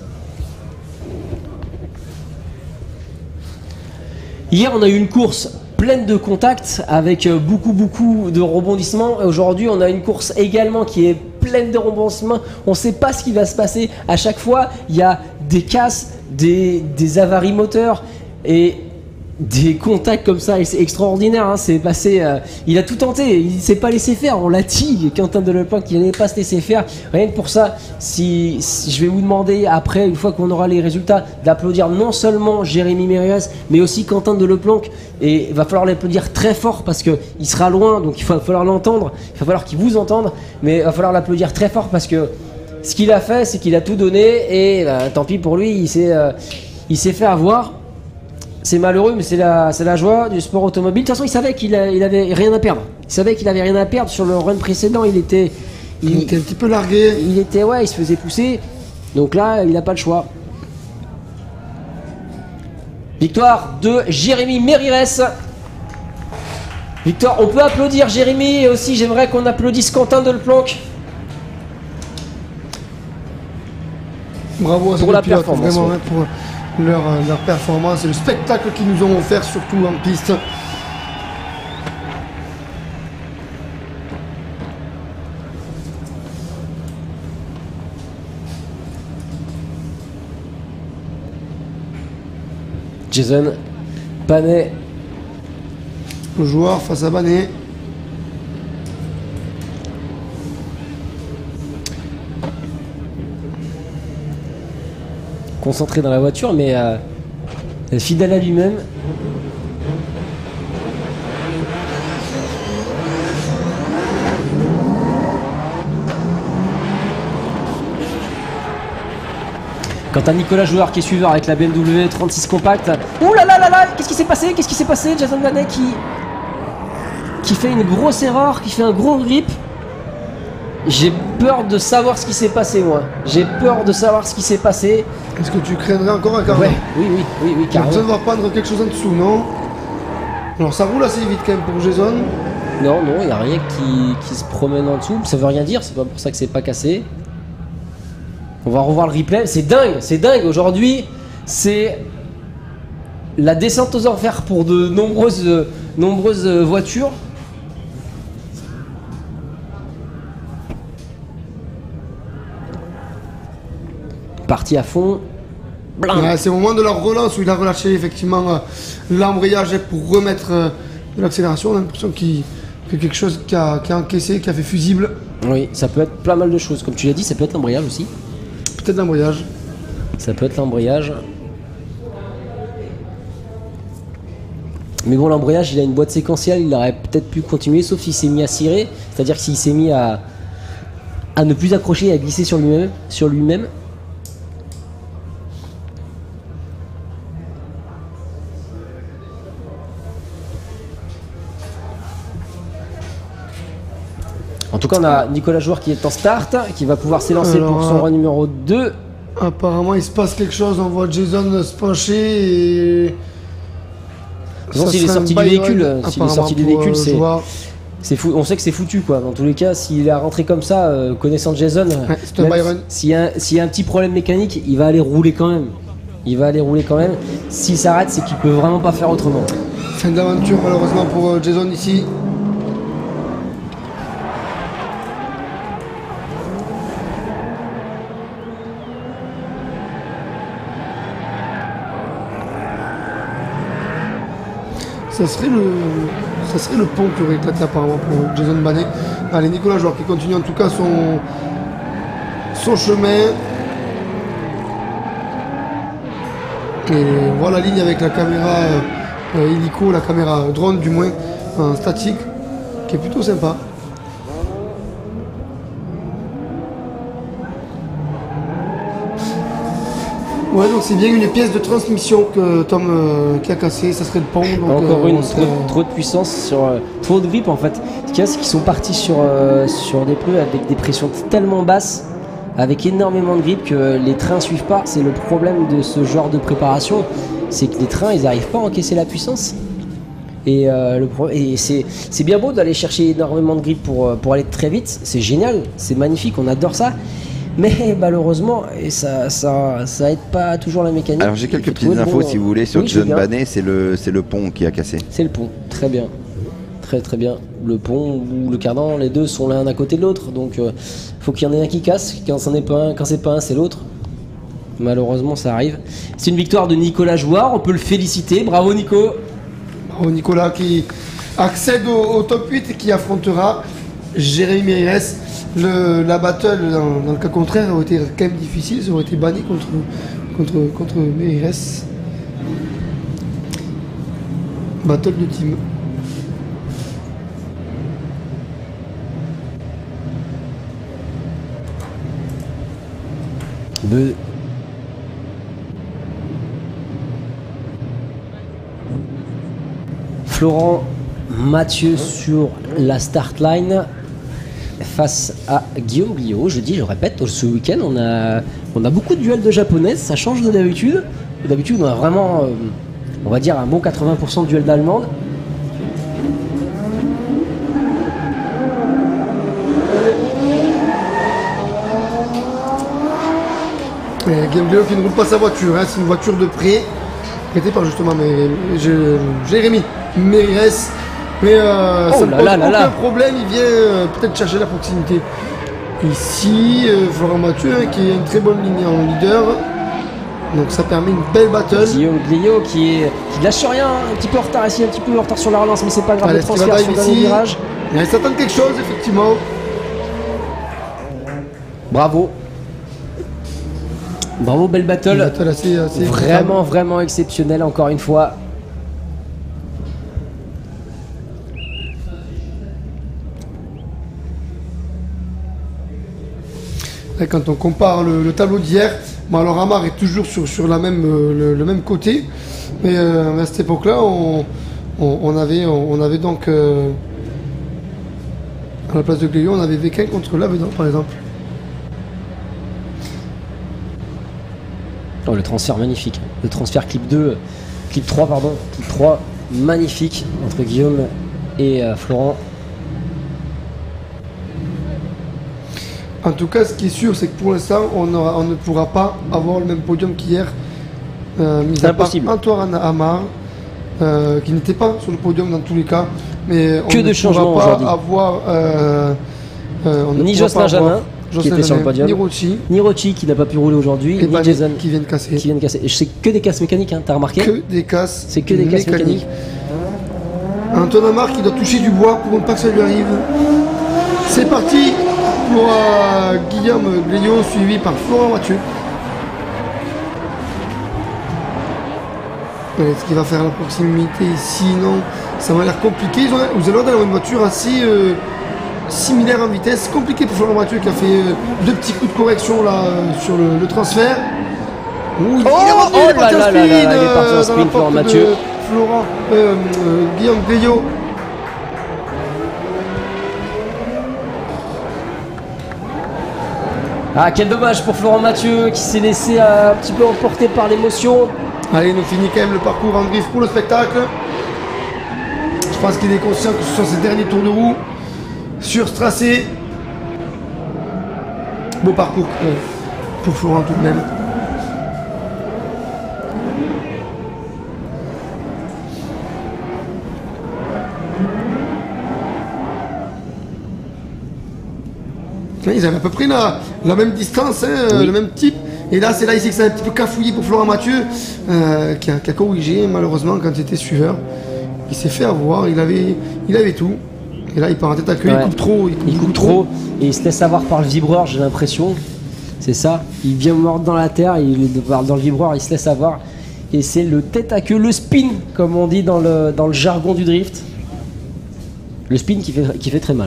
B: Hier, on a eu une course pleine de contacts avec beaucoup de rebondissements. Aujourd'hui, on a une course également qui est pleine de rebondissements. On ne sait pas ce qui va se passer. À chaque fois, il y a des casses, des avaries moteurs et des contacts comme ça. Et c'est extraordinaire. Hein. C'est passé. Il a tout tenté. Il ne s'est pas laissé faire. On l'a dit. Quentin de Leplanck, il n'allait pas se laisser faire. Rien que pour ça, si je vais vous demander après, une fois qu'on aura les résultats, d'applaudir non seulement Jérémy Mériès, mais aussi Quentin de Leplanck. Et il va falloir l'applaudir très fort parce qu'il sera loin, donc il va falloir l'entendre. Il va falloir qu'il vous entende, mais il va falloir l'applaudir très fort parce que ce qu'il a fait, c'est qu'il a tout donné et tant pis pour lui, il s'est fait avoir. C'est malheureux, mais c'est la joie du sport automobile. De toute façon, il savait qu'il avait rien à perdre. Il savait qu'il avait rien à perdre. Sur le run précédent, il était un
C: petit peu largué.
B: Il se faisait pousser. Donc là, il n'a pas le choix. Victoire de Jérémy Mériès. Victoire, on peut applaudir Jérémy et aussi j'aimerais qu'on applaudisse Quentin de Leplanck.
C: Bravo à
B: pour la performance.
C: Vraiment, pour leur performance et le spectacle qu'ils nous ont offert, surtout en piste.
B: Jason Panet.
C: Joueur face à Banet.
B: Concentré dans la voiture, mais fidèle à lui-même. Quant à Nicolas Joueur qui est suiveur avec la BMW 36 Compact. Ouh là là là là, qu'est-ce qui s'est passé? Qu'est-ce qui s'est passé? Jason Banet qui fait une grosse erreur, qui fait un gros grip. J'ai peur de savoir ce qui s'est passé, moi. J'ai peur de savoir ce qui s'est passé.
C: Est-ce que tu craindrais encore un quart
B: Ouais,
C: d'heure?
B: oui,
C: On a besoin
B: carrément.
C: de voir prendre quelque chose en dessous, non? Alors ça roule assez vite quand même pour Jason.
B: Non, il n'y a rien qui se promène en dessous. Ça veut rien dire, c'est pas pour ça que c'est pas cassé. On va revoir le replay. C'est dingue. Aujourd'hui, c'est la descente aux enfers pour de nombreuses voitures. Parti à fond. Blam.
C: Ouais, c'est au moment de la relance où il a relâché effectivement l'embrayage pour remettre de l'accélération. On a l'impression qu'il fait quelque chose qui a encaissé, qui a fait fusible.
B: Oui, ça peut être plein mal de choses. Comme tu l'as dit, ça peut être l'embrayage aussi.
C: Peut-être l'embrayage.
B: Ça peut être l'embrayage. Mais bon, l'embrayage, il a une boîte séquentielle, il aurait peut-être pu continuer, sauf s'il s'est mis à cirer. C'est-à-dire que s'il s'est mis à ne plus accrocher et à glisser sur lui-même. En tout cas, on a Nicolas Joueur qui est en start, qui va pouvoir s'élancer
C: Alors,
B: pour son run numéro 2.
C: Apparemment, il se passe quelque chose. On voit Jason se pencher et.
B: De toute façon,
C: Ça
B: s'il est
C: serait
B: sorti
C: un
B: du
C: Byron,
B: véhicule,
C: apparemment, pour, joueur.
B: c'est fou. On sait que c'est foutu, quoi. Dans tous les cas, s'il est rentré comme ça, connaissant Jason,
C: Ouais, c'est un
B: même
C: Byron.
B: s'il y a un petit problème mécanique, il va aller rouler quand même. S'il s'arrête, c'est qu'il peut vraiment pas faire autrement.
C: Fin d'aventure malheureusement pour Jason ici. Ça serait le pont qui aurait éclaté apparemment pour Jason Banet. Allez, Nicolas Joueur qui continue en tout cas son chemin. Et on voit la ligne avec la caméra hélico, la caméra drone du moins, statique, qui est plutôt sympa. Ouais, donc c'est bien une pièce de transmission que Tom qui a cassé, ça serait le pont. Donc,
B: Encore une,
C: on serait-
B: trop de puissance, trop de grip en fait. Ce qu'il y a, c'est qu'ils sont partis sur des pneus avec des pressions tellement basses, avec énormément de grip que les trains suivent pas. C'est le problème de ce genre de préparation, c'est que les trains ils n'arrivent pas à encaisser la puissance. Et c'est bien beau d'aller chercher énormément de grip pour aller très vite, c'est génial, c'est magnifique, on adore ça. Mais malheureusement, ça aide pas toujours la mécanique.
E: Alors j'ai
B: Il
E: quelques
B: faut
E: petites
B: trouver le
E: infos
B: bon-
E: si vous voulez sur
B: Oui, je veux
E: John
B: bien.
E: Banet, c'est le pont qui a cassé.
B: C'est le pont, très bien. Très bien. Le pont ou le cardan, les deux sont l'un à côté de l'autre. Donc faut qu'il y en ait un qui casse. Quand c'est pas un, c'est l'autre. Malheureusement, ça arrive. C'est une victoire de Nicolas Jouard, on peut le féliciter. Bravo Nico.
C: Bravo Nicolas qui accède au top 8 et qui affrontera Jérémy Mérires. La battle dans le cas contraire aurait été quand même difficile, ça aurait été banni contre Mérires. Battle de team.
B: Florent Mathieu sur la start line face à Guillaume Glio. Je répète, ce week-end on a beaucoup de duels de japonaises, ça change de d'habitude. D'habitude on a vraiment, on va dire un bon 80% de duels d'allemandes.
C: Guillaume Glio qui ne roule pas sa voiture, hein, c'est une voiture de prêt, prêtée par justement Jérémy Mérires. Mais ça ne pose aucun problème, il vient peut-être chercher la proximité. Ici, Florent Mathieu hein, qui est une très bonne ligne en leader. Donc ça permet une belle battle.
B: Guillaume Glio qui lâche rien, un petit peu en retard ici, un petit peu en retard sur la relance, mais c'est pas grave,
C: Allez,
B: le transfert sur le dernier virage.
C: Il s'attend quelque chose effectivement.
B: Bravo. Bravo, belle battle.
C: Une battle assez
B: Vraiment exceptionnelle encore une fois.
C: Et quand on compare le tableau d'hier, bon, alors Amar est toujours sur le même côté, mais à cette époque-là, on avait donc À la place de Gléo, on avait Véquin contre Lavedan par exemple.
B: Oh, le transfert magnifique. Le transfert clip 3, clip 3, magnifique entre Guillaume et Florent.
C: En tout cas, ce qui est sûr, c'est que pour l'instant, on ne pourra pas avoir le même podium qu'hier. Mis à part Antoine Amar, qui n'était pas sur le podium dans tous les cas. Mais
B: que de changements aujourd'hui. Ni Jocelyn Jamin, qui était sur le podium, ni Rochi qui n'a pas pu rouler aujourd'hui, ni Jason
C: qui vient de casser.
B: Et c'est que des casses mécaniques, hein, t'as remarqué?
C: Que des casses.
B: C'est que des casses mécaniques.
C: Antoine Amar qui doit toucher du bois pour ne pas que ça lui arrive. C'est parti pour Guillaume Gléo, suivi par Florent Mathieu. Est-ce qu'il va faire la proximité? Sinon, ça va l'air compliqué. Vous allez avoir une voiture assez similaire en vitesse. Compliqué pour Florent Mathieu qui a fait 2 petits coups de correction là sur le transfert.
B: Il est parti en spin, Florent Mathieu.
C: Guillaume Gléo.
B: Ah, quel dommage pour Florent Mathieu qui s'est laissé un petit peu emporter par l'émotion.
C: Allez, il nous finit quand même le parcours en drift pour le spectacle. Je pense qu'il est conscient que ce sont ses derniers tours de roue sur ce tracé. Beau parcours pour Florent tout de même. Ils avaient à peu près la même distance, hein, oui. Le même type. Et là, c'est là ici que ça a un petit peu cafouillé pour Florent Mathieu, qui a corrigé malheureusement quand il était suiveur. Il s'est fait avoir, il avait tout. Et là, il part en tête à queue, il coupe trop.
B: Il coupe trop et il se laisse avoir par le vibreur, j'ai l'impression. C'est ça. Il vient mordre dans la terre, il est dans le vibreur, il se laisse avoir. Et c'est le tête à queue, le spin, comme on dit dans le jargon du drift. Le spin qui fait très mal.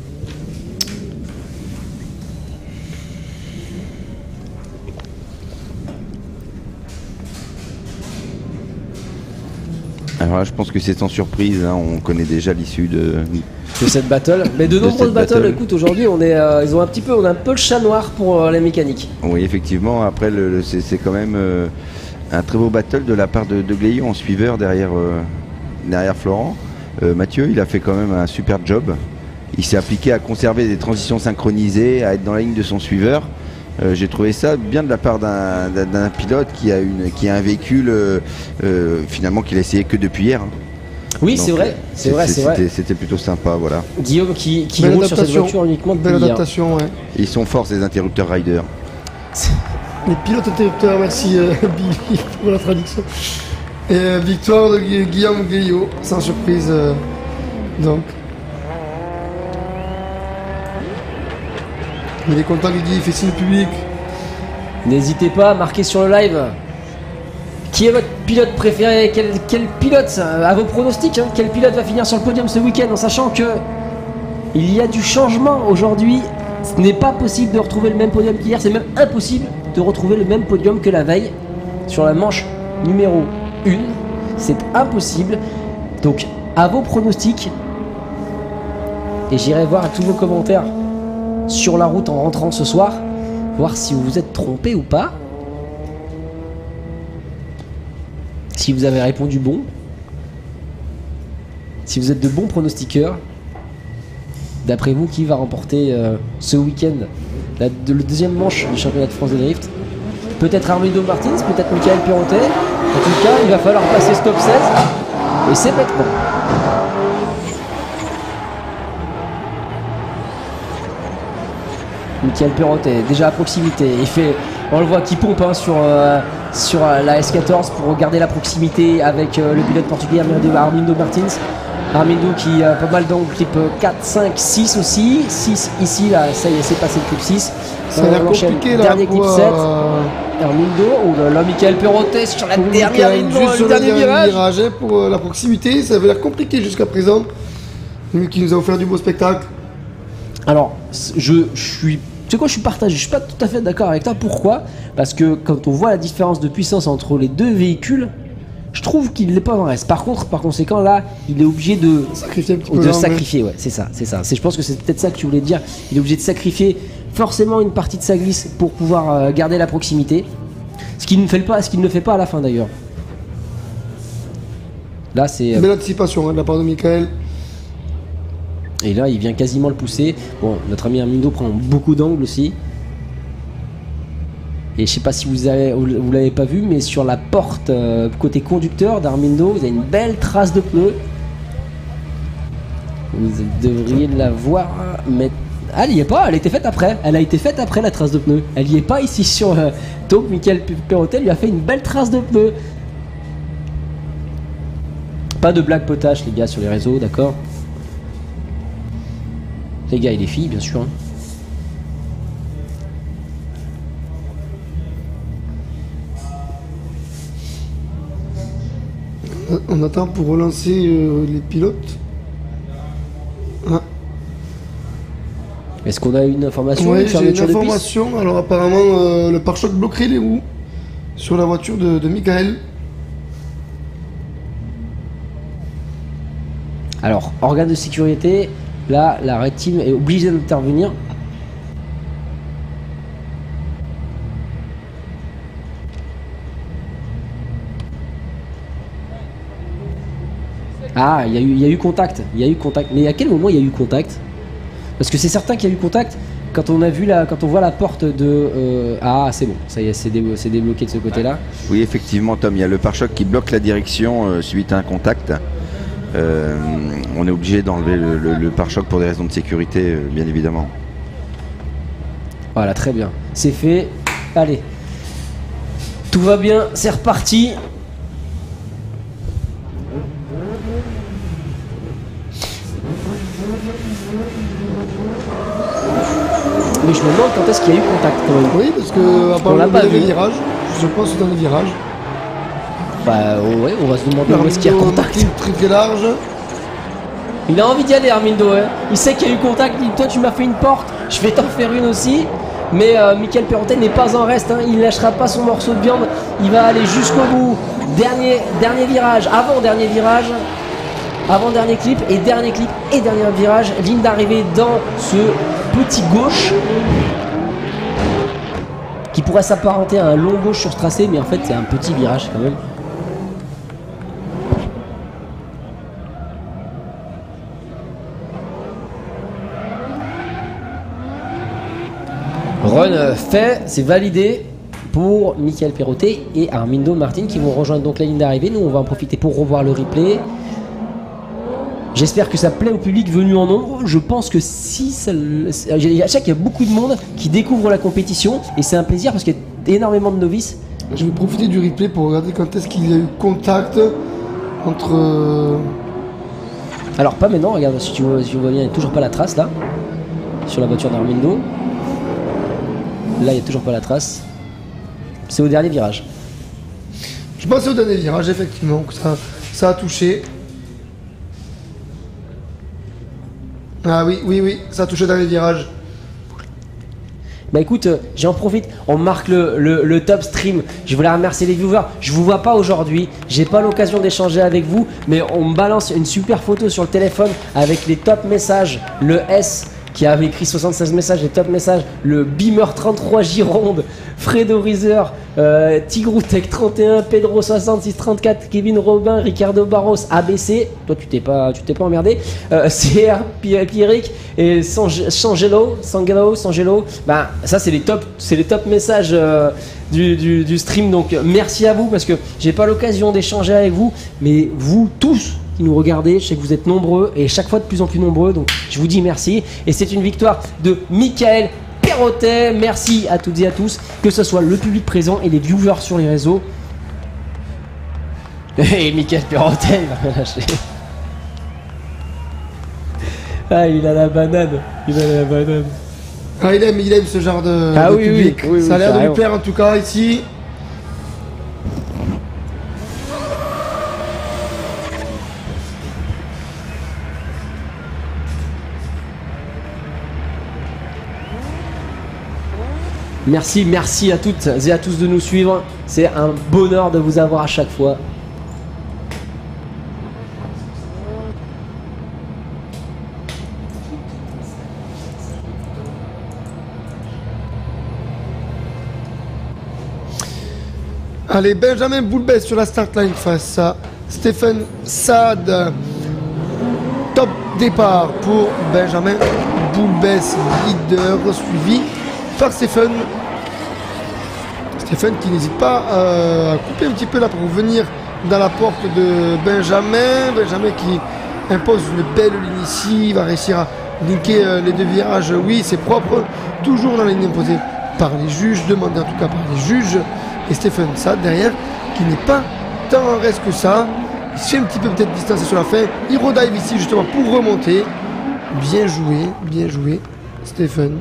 E: Alors là, je pense que c'est sans surprise, hein, on connaît déjà l'issue de
B: cette battle. Mais de nombreuses battles, écoute, aujourd'hui on a un peu le chat noir pour les mécaniques.
E: Oui, effectivement, après c'est quand même un très beau battle de la part de Gléo en suiveur derrière Florent. Mathieu, il a fait quand même un super job. Il s'est appliqué à conserver des transitions synchronisées, à être dans la ligne de son suiveur. J'ai trouvé ça bien de la part d'un pilote qui a un véhicule finalement qu'il a essayé que depuis hier. Hein.
B: Oui, c'est vrai.
E: C'était plutôt sympa, voilà.
B: Guillaume qui roule sur cette voiture uniquement depuis
C: belle adaptation, ouais.
E: Ils sont forts ces interrupteurs riders.
C: Les pilotes interrupteurs, merci Billy pour la traduction. Et victoire de Guillaume Gléo, sans surprise donc. Il est content, il dit, il fait signe public.
B: N'hésitez pas à marquer sur le live. Qui est votre pilote préféré? Quel pilote, à vos pronostics, hein, quel pilote va finir sur le podium ce week-end, en sachant que il y a du changement aujourd'hui. Ce n'est pas possible de retrouver le même podium qu'hier, c'est même impossible de retrouver le même podium que la veille sur la manche numéro 1. C'est impossible. Donc, à vos pronostics, et j'irai voir tous vos commentaires sur la route en rentrant ce soir, voir si vous vous êtes trompé ou pas. Si vous avez répondu bon, si vous êtes de bons pronostiqueurs, d'après vous, qui va remporter ce week-end le deuxième manche du championnat de France de drift? Peut-être Armando Martins, peut-être Michael Perrotet. En tout cas, il va falloir passer stop 16 et c'est maintenant. Michael Perrotet déjà à proximité, on le voit qui pompe hein, sur la S14 pour garder la proximité avec le pilote portugais Armindo Martins. Armindo qui a pas mal dans le clip 4, 5, 6 aussi. 6 ici, là, ça y est, c'est passé le clip 6.
C: Ça a l'air compliqué là.
B: Dernier clip 7. Armindo, oh là, Michael Perrotet sur la dernière ligne,
C: juste sur le dernier virage. Pour la proximité, ça avait l'air compliqué jusqu'à présent. Lui qui nous a offert du beau spectacle.
B: Alors, je suis partagé, je suis pas tout à fait d'accord avec toi. Pourquoi? Parce que quand on voit la différence de puissance entre les deux véhicules, Je trouve qu'il n'est pas en reste. Par contre, par conséquent, là, il est obligé de
C: Sacrifier un petit peu.
B: de
C: là,
B: sacrifier, ouais, c'est ça. Je pense que c'est peut-être ça que tu voulais dire. Il est obligé de sacrifier forcément une partie de sa glisse pour pouvoir garder la proximité. Ce qu'il ne fait pas à la fin d'ailleurs. Là, c'est.
C: Belle anticipation de la part de Michael.
B: Et là, il vient quasiment le pousser. Bon, notre ami Armindo prend beaucoup d'angles aussi. Et je sais pas si vous l'avez pas vu, mais sur la porte côté conducteur d'Armindo, vous avez une belle trace de pneu. Vous devriez la voir. Mais ah, elle y est pas. Elle a été faite après. Elle a été faite après la trace de pneu. Elle y est pas ici sur. Donc, Michael Perrotet lui a fait une belle trace de pneu. Pas de blague potache, les gars, sur les réseaux, d'accord? Les gars et les filles, bien sûr.
C: On attend pour relancer les pilotes. Ah.
B: Est-ce qu'on a une information?
C: Oui,
B: une
C: j'ai une
B: fermeture de piste
C: information. Alors apparemment, le pare-choc bloquerait les roues sur la voiture de Michael.
B: Alors, organe de sécurité, là, la Red Team est obligée d'intervenir. Ah, il y a eu contact. Mais à quel moment il y a eu contact? Parce que c'est certain qu'il y a eu contact quand on voit la porte de. Ah, c'est bon, ça y est, c'est débloqué de ce côté-là.
E: Oui, effectivement, Tom, il y a le pare-choc qui bloque la direction suite à un contact. On est obligé d'enlever le pare-choc pour des raisons de sécurité, bien évidemment.
B: Voilà, très bien. C'est fait. Allez. Tout va bien, c'est reparti. Mais je me demande quand est-ce qu'il y a eu contact quand même.
C: Oui, parce que apparemment
B: l'a pas
C: dans les
B: vu.
C: virages, je pense dans les virages.
B: Bah ouais, on va se demander où est-ce qu'il y a
C: Armindo,
B: contact.
C: très très large.
B: Il a envie d'y aller, Armindo. Hein. Il sait qu'il y a eu contact. Il dit, toi, tu m'as fait une porte, je vais t'en faire une aussi. Mais Michael Perrotet n'est pas en reste. Hein. Il ne lâchera pas son morceau de viande. Il va aller jusqu'au bout. Dernier virage, avant-dernier virage. Avant-dernier clip et dernier virage. Ligne d'arrivée dans ce petit gauche qui pourrait s'apparenter à un long gauche sur ce tracé, mais en fait c'est un petit virage quand même. Run fait, c'est validé pour Michael Perrotet et Armindo Martin qui vont rejoindre donc la ligne d'arrivée. Nous on va en profiter pour revoir le replay. J'espère que ça plaît au public venu en nombre. Je pense que si ça... Je sais qu'il y a beaucoup de monde qui découvre la compétition et c'est un plaisir parce qu'il y a énormément de novices.
C: Je vais profiter du replay pour regarder quand est-ce qu'il y a eu contact entre...
B: Alors pas maintenant, regarde, si tu vois bien, il n'y a toujours pas la trace là, sur la voiture d'Armindo. Là, il n'y a toujours pas la trace. C'est au dernier virage.
C: Je pense au dernier virage, effectivement, que ça a touché. Ah oui, ça a touché dans les virages.
B: Bah écoute, j'en profite, on marque le top stream. Je voulais remercier les viewers. Je vous vois pas aujourd'hui, j'ai pas l'occasion d'échanger avec vous, mais on me balance une super photo sur le téléphone avec les top messages. Le S qui avait écrit 76 messages, les top messages. Le Beamer 33 Gironde, Fredo Rizer, Tigroutek 31, Pedro 6634, Kevin Robin, Ricardo Barros, ABC. Toi tu t'es pas emmerdé. CR Pierrick et Sangelo. Bah ça c'est les top messages du stream. Donc merci à vous parce que j'ai pas l'occasion d'échanger avec vous, mais vous tous qui nous regardez, je sais que vous êtes nombreux et chaque fois de plus en plus nombreux, donc je vous dis merci. Et c'est une victoire de Michael Perrotet. Merci à toutes et à tous, que ce soit le public présent et les viewers sur les réseaux. Et Michael Perrotet, il va me lâcher. Ah, il a la banane.
C: Ah, il aime ce genre de,
B: Ah
C: de
B: oui,
C: public.
B: oui,
C: Ça a l'air de
B: carrément.
C: lui plaire en tout cas ici.
B: Merci à toutes et à tous de nous suivre. C'est un bonheur de vous avoir à chaque fois.
C: Allez, Benjamin Boulbès sur la start line face à Stephen Saad. Top départ pour Benjamin Boulbès, leader, suivi par Stephen. Stephen qui n'hésite pas à couper un petit peu là pour venir dans la porte de Benjamin. Benjamin qui impose une belle ligne ici, il va réussir à linker les deux virages. Oui, c'est propre, toujours dans la ligne imposée par les juges, demandé en tout cas par les juges. Et Stephen Saad derrière, qui n'est pas tant en reste que ça. Il se fait un petit peu peut-être distancer sur la fin. Il redive ici justement pour remonter. Bien joué, Stephen.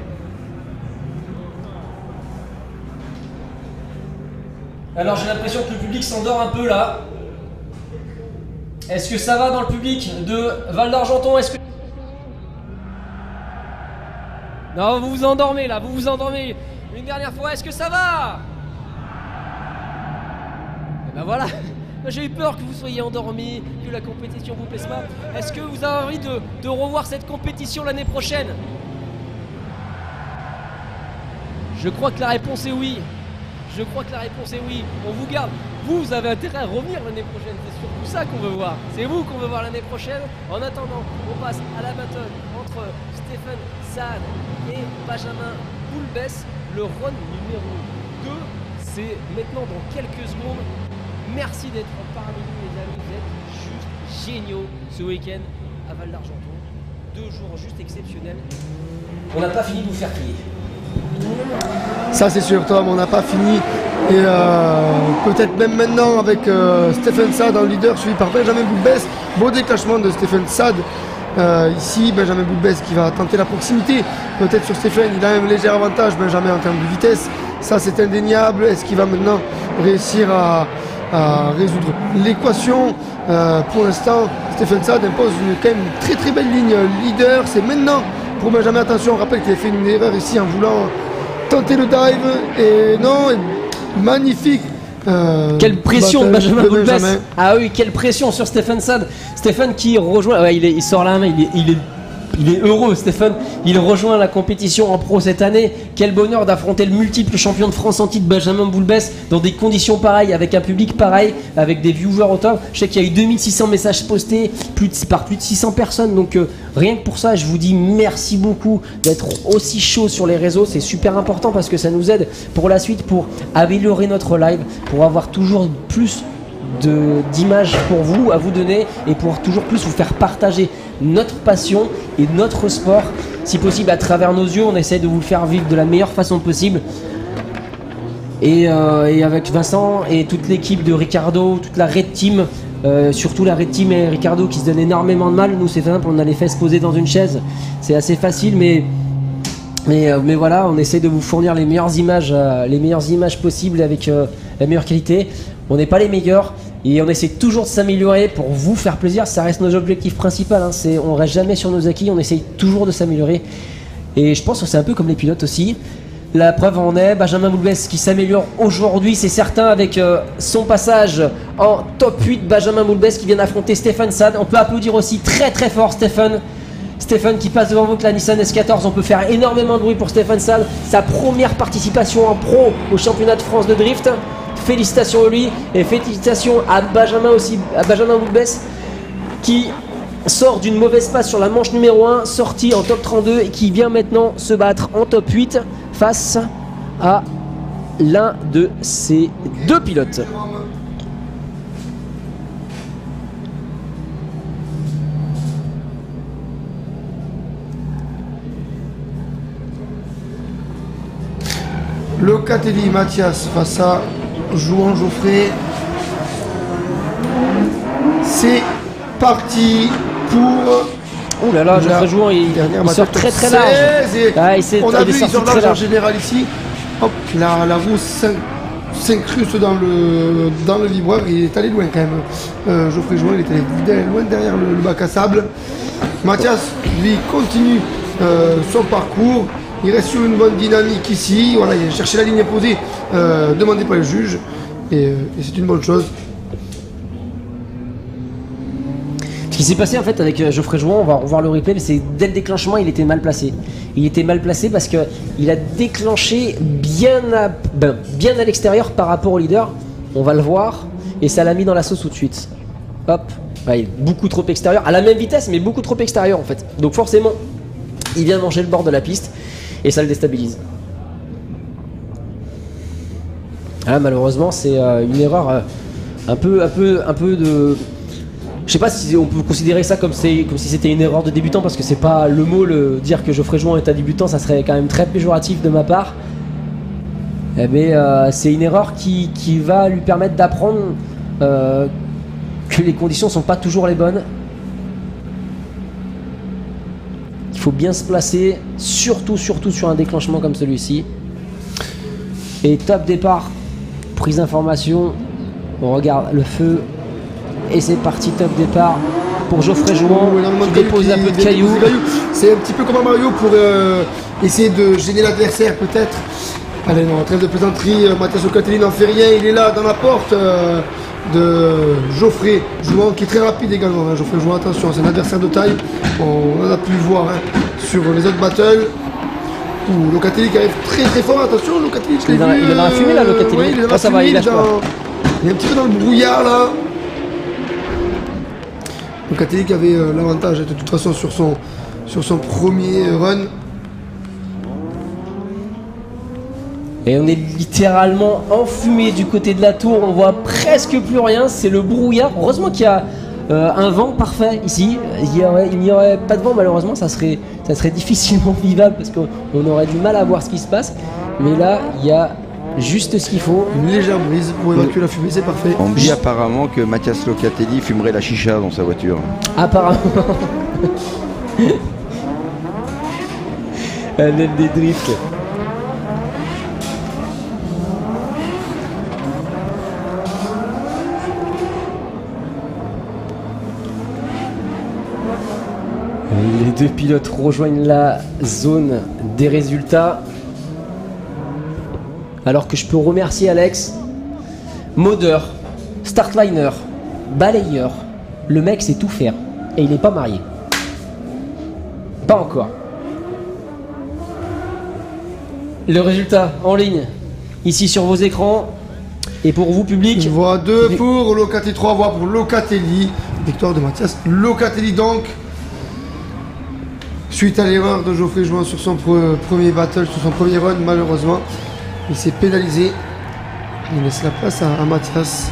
B: Alors j'ai l'impression que le public s'endort un peu là. Est-ce que ça va dans le public de Val d'Argenton? Est-ce que... Non, vous vous endormez là, vous vous endormez. Une dernière fois, est-ce que ça va? Et ben voilà, j'ai eu peur que vous soyez endormis, que la compétition vous plaise pas. Est-ce que vous avez envie de revoir cette compétition l'année prochaine? Je crois que la réponse est oui. Je crois que la réponse est oui. On vous garde. Vous avez intérêt à revenir l'année prochaine. C'est surtout ça qu'on veut voir. C'est vous qu'on veut voir l'année prochaine. En attendant, on passe à la battle entre Stephen Saad et Benjamin Boulbès. Le run numéro 2, c'est maintenant dans quelques secondes. Merci d'être parmi nous les amis. Vous êtes juste géniaux ce week-end à Val d'Argenton. 2 jours juste exceptionnels. On n'a pas fini de vous faire crier.
C: Ça c'est sûr Tom, on n'a pas fini et peut-être même maintenant avec Stephen Saad en leader suivi par Benjamin Boulbès. Beau déclenchement de Stephen Saad ici, Benjamin Boulbès qui va tenter la proximité peut-être sur Stephen, il a un léger avantage Benjamin en termes de vitesse, ça c'est indéniable. Est-ce qu'il va maintenant réussir à résoudre l'équation? Pour l'instant Stephen Saad impose quand même une très belle ligne leader, c'est maintenant pour Benjamin. Attention, on rappelle qu'il a fait une erreur ici en voulant tenter le dive et non, magnifique.
B: Quelle pression de Benjamin Boulbès. Ah oui, quelle pression sur Stephen Saad. Stephen qui rejoint, ouais, il sort la main, il est heureux Stephen, il rejoint la compétition en pro cette année. Quel bonheur d'affronter le multiple champion de France en titre Benjamin Boulbès dans des conditions pareilles, avec un public pareil, avec des viewers au top. Je sais qu'il y a eu 2600 messages postés par plus de 600 personnes, donc rien que pour ça je vous dis merci beaucoup d'être aussi chaud sur les réseaux. C'est super important parce que ça nous aide pour la suite, pour améliorer notre live, pour avoir toujours plus d'images pour vous, à vous donner, et pour toujours plus vous faire partager notre passion et notre sport, si possible à travers nos yeux. On essaie de vous le faire vivre de la meilleure façon possible. Et avec Vincent et toute l'équipe de Ricardo, toute la Red Team, surtout la Red Team et Ricardo qui se donnent énormément de mal. Nous c'est simple, on a les fesses posées dans une chaise, c'est assez facile, mais voilà, on essaie de vous fournir les meilleures images possibles avec la meilleure qualité. On n'est pas les meilleurs et on essaie toujours de s'améliorer pour vous faire plaisir. Ça reste nos objectifs principaux, hein. On reste jamais sur nos acquis, on essaye toujours de s'améliorer. Et je pense que c'est un peu comme les pilotes aussi. La preuve en est, Benjamin Boulbès qui s'améliore aujourd'hui, c'est certain, avec son passage en top 8. Benjamin Boulbès qui vient d'affronter Stephen Saad. On peut applaudir aussi très fort Stephen qui passe devant vous avec la Nissan S14. On peut faire énormément de bruit pour Stephen Saad. Sa première participation en pro au championnat de France de drift. Félicitations à lui et félicitations à Benjamin aussi, à Benjamin Boulbès qui sort d'une mauvaise passe sur la manche numéro 1, sorti en top 32 et qui vient maintenant se battre en top 8 face à l'un de ces deux pilotes.
C: Locatelli Mathias face à Jouan Geoffrey. C'est parti pour...
B: Oh là là, Geoffrey Jouan, il sort très large.
C: On a vu, il sort large en général ici. Hop, la roue s'incruste dans le vibreur. Il est allé loin quand même. Geoffrey Jouan, il est allé loin derrière le bac à sable. Mathias, lui, continue son parcours. Il reste sur une bonne dynamique ici. Voilà, il a cherché la ligne imposée demandée par le juge. Et c'est une bonne chose.
B: Ce qui s'est passé en fait avec Geoffrey Jouan, on va revoir le replay, mais c'est dès le déclenchement, il était mal placé. Il était mal placé parce qu'il a déclenché bien à l'extérieur par rapport au leader. on va le voir, et ça l'a mis dans la sauce tout de suite. Hop, ouais, il est beaucoup trop extérieur, à la même vitesse, mais beaucoup trop extérieur en fait. Donc forcément, il vient manger le bord de la piste, et ça le déstabilise. Ah, malheureusement, c'est une erreur un peu de... Je sais pas si on peut considérer ça comme si c'était une erreur de débutant, parce que c'est pas le mot, dire que Geoffrey Jouan est un débutant, ça serait quand même très péjoratif de ma part. Mais c'est une erreur qui va lui permettre d'apprendre que les conditions sont pas toujours les bonnes. Il faut bien se placer, surtout sur un déclenchement comme celui-ci. Et top départ, prise d'information, on regarde le feu. Et c'est parti, top départ pour Geoffrey Jouan qui dépose un peu de cailloux.
C: C'est un petit peu comme un Mario pour essayer de gêner l'adversaire peut-être. Allez, non, trêve de plaisanterie, Mathias Locatelli n'en fait rien, il est là dans la porte de Geoffrey Jouan qui est très rapide également. Hein. Geoffrey Jouan, attention, c'est un adversaire de taille, on en a pu le voir sur les autres battles. Locatelli qui arrive très très fort, attention, Locatelli, je l'ai vu.
B: Il est dans la fumée là, Locatelli.
C: Ouais, il est dans la
B: ça va, il lâche pas.
C: Il est un petit peu dans le brouillard là. Locatelli qui avait l'avantage de toute façon sur son premier run.
B: Et on est littéralement enfumé du côté de la tour, on voit presque plus rien, c'est le brouillard. Heureusement qu'il y a un vent parfait ici, il n'y aurait pas de vent malheureusement, ça serait difficilement vivable parce qu'on aurait du mal à voir ce qui se passe. Mais là, il y a juste ce qu'il faut.
C: Une légère brise pour évacuer la fumée, c'est parfait.
E: On dit apparemment que Mathias Locatelli fumerait la chicha dans sa voiture.
B: Apparemment. Un aide des drifts. Les deux pilotes rejoignent la zone des résultats. Alors que je peux remercier Alex, modeur, startliner, balayeur, le mec sait tout faire et il n'est pas marié. Pas encore. Le résultat en ligne, ici sur vos écrans. Et pour vous, public,
C: voix 2 pour Locatelli, 3 voix pour Locatelli. Victoire de Mathias Locatelli donc. Suite à l'erreur de Geoffrey Jouan sur son premier battle, sur son premier run, malheureusement, il s'est pénalisé. Il laisse la place à Mathias.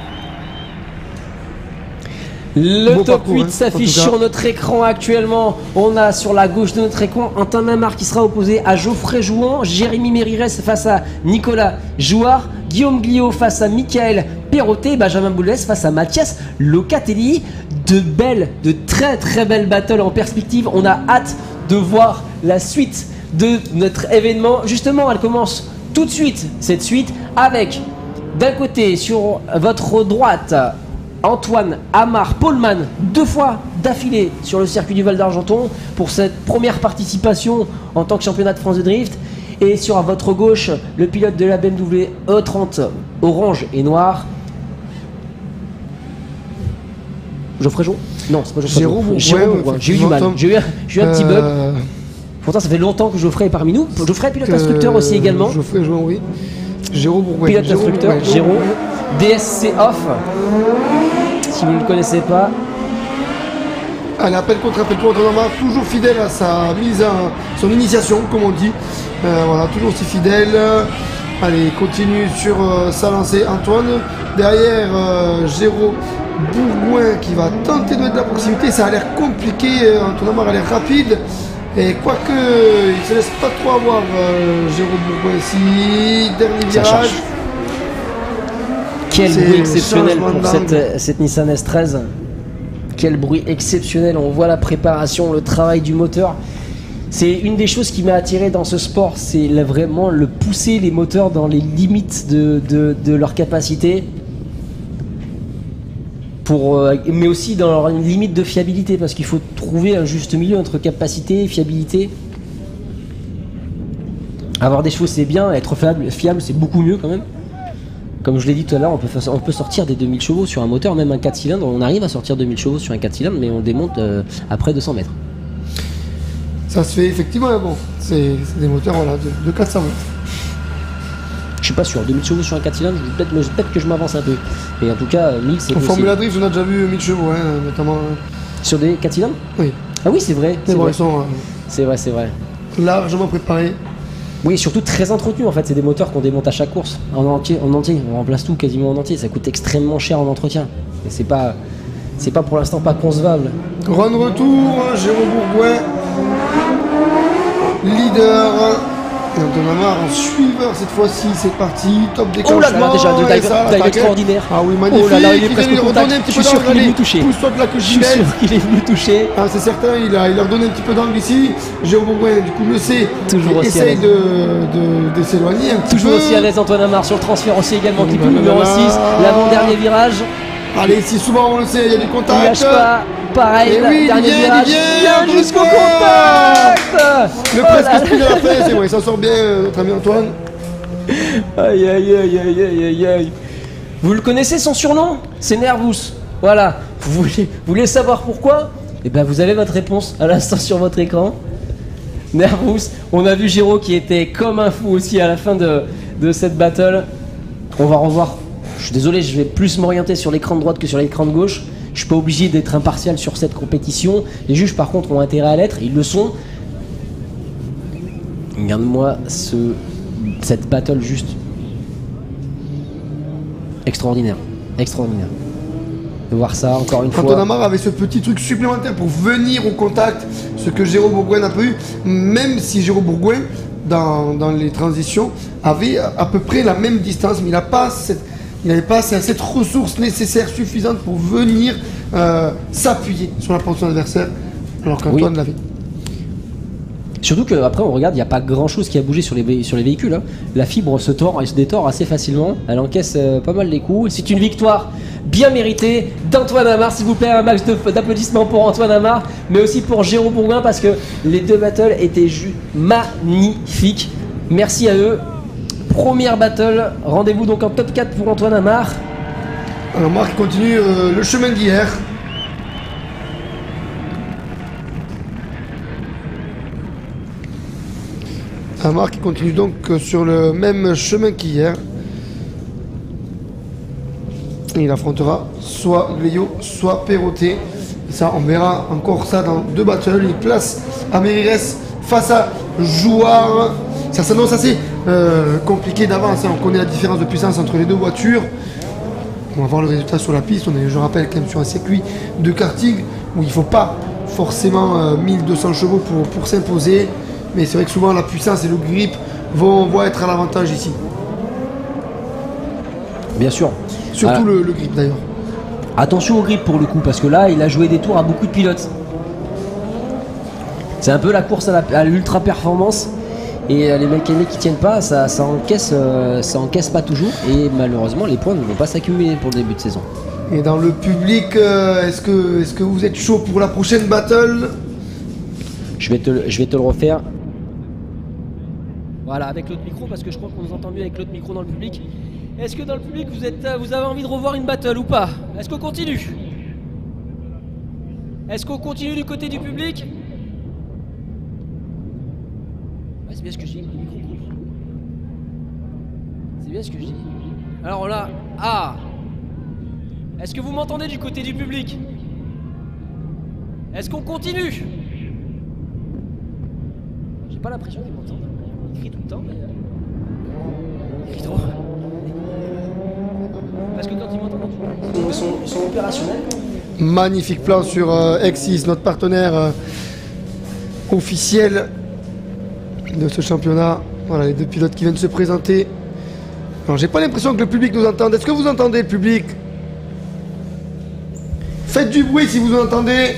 B: Le
C: Beau
B: top
C: parcours,
B: 8 s'affiche sur notre écran actuellement. On a sur la gauche de notre écran Antonin Amar qui sera opposé à Geoffrey Jouan, Jérémy Mérires face à Nicolas Jouard, Guillaume Glio face à Michael Perrotet, Benjamin Boulez face à Mathias Locatelli. De très très belles battles en perspective. On a hâte de voir la suite de notre événement. Justement, elle commence tout de suite, cette suite, avec d'un côté sur votre droite Antoine Amar Poleman, 2 fois d'affilée sur le circuit du Val d'Argenton pour cette première participation en tant que championnat de France de drift. Et sur votre gauche, le pilote de la BMW E30 orange et noir, Geoffrey Jouan. Non, c'est pas Geoffrey Jouan. Jérôme Bourgoin. J'ai eu du mal. J'ai eu un petit bug. Pourtant, ça fait longtemps que Geoffrey est parmi nous. Geoffrey, pilote instructeur aussi également.
C: Geoffrey Jouan, oui. Jérôme Bourgoin.
B: Pilote instructeur, Jérôme. DSC Off. Si vous ne le connaissez pas.
C: Allez, appel contre appel pour Antoine Amar, toujours fidèle à sa mise à son initiation, comme on dit. Voilà, toujours aussi fidèle. Allez, continue sur sa lancée Antoine. Derrière, Jérôme Bourgoin qui va tenter de mettre de la proximité. Ça a l'air compliqué. Antoine Amar a l'air rapide. Et quoique, il ne se laisse pas trop avoir, Jérôme Bourgoin ici. Dernier virage.
B: Quel bruit exceptionnel pour cette Nissan S13. Quel bruit exceptionnel. On voit la préparation, le travail du moteur. C'est une des choses qui m'a attiré dans ce sport. C'est vraiment le pousser les moteurs dans les limites de leur capacité. Mais aussi dans leur limite de fiabilité. Parce qu'il faut trouver un juste milieu entre capacité et fiabilité. Avoir des chevaux c'est bien, être fiable c'est beaucoup mieux quand même. Comme je l'ai dit tout à l'heure, on peut sortir des 2000 chevaux sur un moteur, même un 4 cylindres. On arrive à sortir 2000 chevaux sur un 4 cylindres, mais on démonte après 200 mètres.
C: Ça se fait effectivement, bon, c'est des moteurs voilà, de 400 mètres.
B: Je suis pas sûr, 2000 chevaux sur un 4 cylindres, peut-être que je m'avance un peu. Et en tout cas, 1000 c'est
C: En
B: possible.
C: Formula Drift, on a déjà vu 1000 chevaux, hein, notamment.
B: Sur des 4 cylindres?
C: Oui.
B: Ah oui, c'est vrai.
C: Mais bon, ils sont
B: C'est vrai, c'est vrai.
C: largement préparés.
B: Oui, surtout très entretenus en fait, c'est des moteurs qu'on démonte à chaque course, en entier, on remplace tout quasiment en entier, ça coûte extrêmement cher en entretien. Et c'est pas pour l'instant pas concevable.
C: Run retour, Jérôme Bourgoin, leader. Antoine Amar en suiveur cette fois-ci, c'est parti, top déclenchement.
B: Oh là là, déjà de
C: et ça,
B: dive extraordinaire.
C: Ah oui, magnifique.
B: Oh là là, il est presque
C: lui
B: au
C: redonner
B: contact.
C: un petit
B: Je
C: peu
B: suis sûr qu'il est venu toucher.
C: Pousse-toi de la
B: Je suis sûr qu'il est venu toucher.
C: Ah, c'est certain, il a redonné un petit peu d'angle ici. Jérôme Bourgoin, du coup, le sait.
B: Toujours aussi à
C: essaye
B: l'aise.
C: de s'éloigner un petit
B: Toujours
C: peu.
B: aussi à l'aise Antoine Amar sur le transfert aussi également, clip
C: là là
B: numéro
C: là.
B: 6, l'avant-dernier virage.
C: Allez, ici, souvent, on le sait, il y a du
B: Il
C: contact.
B: lâche pas. Pareil,
C: Et oui,
B: dernier
C: il
B: virage.
C: vient,
B: Bien jusqu'au
C: Bourgoin.
B: contact.
C: Le
B: Oh là
C: presque speed de la fin, c'est bon, il s'en sort bien, notre ami Antoine.
B: Aïe aïe aïe aïe aïe aïe aïe. Vous le connaissez son surnom? C'est Nervous. Voilà. Vous voulez savoir pourquoi? Eh bien vous avez votre réponse à l'instant sur votre écran. Nervous. On a vu Giro qui était comme un fou aussi à la fin de cette battle. On va revoir. Je suis désolé, je vais plus m'orienter sur l'écran de droite que sur l'écran de gauche. Je suis pas obligé d'être impartial sur cette compétition. Les juges par contre ont intérêt à l'être, ils le sont. Regarde-moi cette battle juste extraordinaire, extraordinaire. De voir ça encore une
C: Antoine
B: fois.
C: Amar avait ce petit truc supplémentaire pour venir au contact, ce que Jérôme Bourgoin n'a pas eu, même si Jérôme Bourgoin, dans les transitions, avait à peu près la même distance, mais il n'avait pas cette ressource nécessaire, suffisante pour venir s'appuyer sur la position adversaire, alors qu'Antoine l'avait.
B: Surtout qu'après on regarde, il n'y a pas grand chose qui a bougé sur les véhicules. Hein. La fibre se tord et se détord assez facilement. Elle encaisse pas mal les coups. C'est une victoire bien méritée d'Antoine Amar. S'il vous plaît, un max d'applaudissements pour Antoine Amar, mais aussi pour Jérôme Bourgoin parce que les deux battles étaient juste magnifiques. Merci à eux. Première battle, rendez-vous donc en top 4 pour Antoine Amar.
C: Alors Marc continue le chemin d'hier. Amar qui continue donc sur le même chemin qu'hier. Il affrontera soit Gleio, soit Perrotet. Ça, on verra encore ça dans deux battles. Il place Amérires face à Jouard. Ça s'annonce assez compliqué d'avance. On connaît la différence de puissance entre les deux voitures. On va voir le résultat sur la piste. On est, je rappelle, quand même sur un circuit de karting où il ne faut pas forcément 1200 chevaux pour s'imposer. Mais c'est vrai que souvent la puissance et le grip vont être à l'avantage ici.
B: Bien sûr.
C: Surtout le grip d'ailleurs.
B: Attention au grip pour le coup, parce que là, il a joué des tours à beaucoup de pilotes. C'est un peu la course à l'ultra performance. Et les mécaniques qui tiennent pas, ça encaisse pas toujours. Et malheureusement, les points ne vont pas s'accumuler pour le début de saison.
C: Et dans le public, est-ce que vous êtes chaud pour la prochaine battle?
B: Je vais te le refaire. Voilà, avec l'autre micro, parce que je crois qu'on nous entend mieux avec l'autre micro dans le public. Est-ce que dans le public, vous avez envie de revoir une battle ou pas? Est-ce qu'on continue? Est-ce qu'on continue du côté du public? Ouais, c'est bien ce que je dis, le micro coupe. C'est bien ce que je dis. Alors là, est-ce que vous m'entendez du côté du public? Est-ce qu'on continue? J'ai pas l'impression qu'ils m'entendent. Ils crient tout le temps, mais... Ils crient trop. Parce que quand ils m'entendent, ils sont opérationnels.
C: Magnifique plan sur X6, notre partenaire officiel de ce championnat. Voilà les deux pilotes qui viennent se présenter. Alors j'ai pas l'impression que le public nous entende. Est-ce que vous entendez le public? Faites du bruit si vous nous entendez.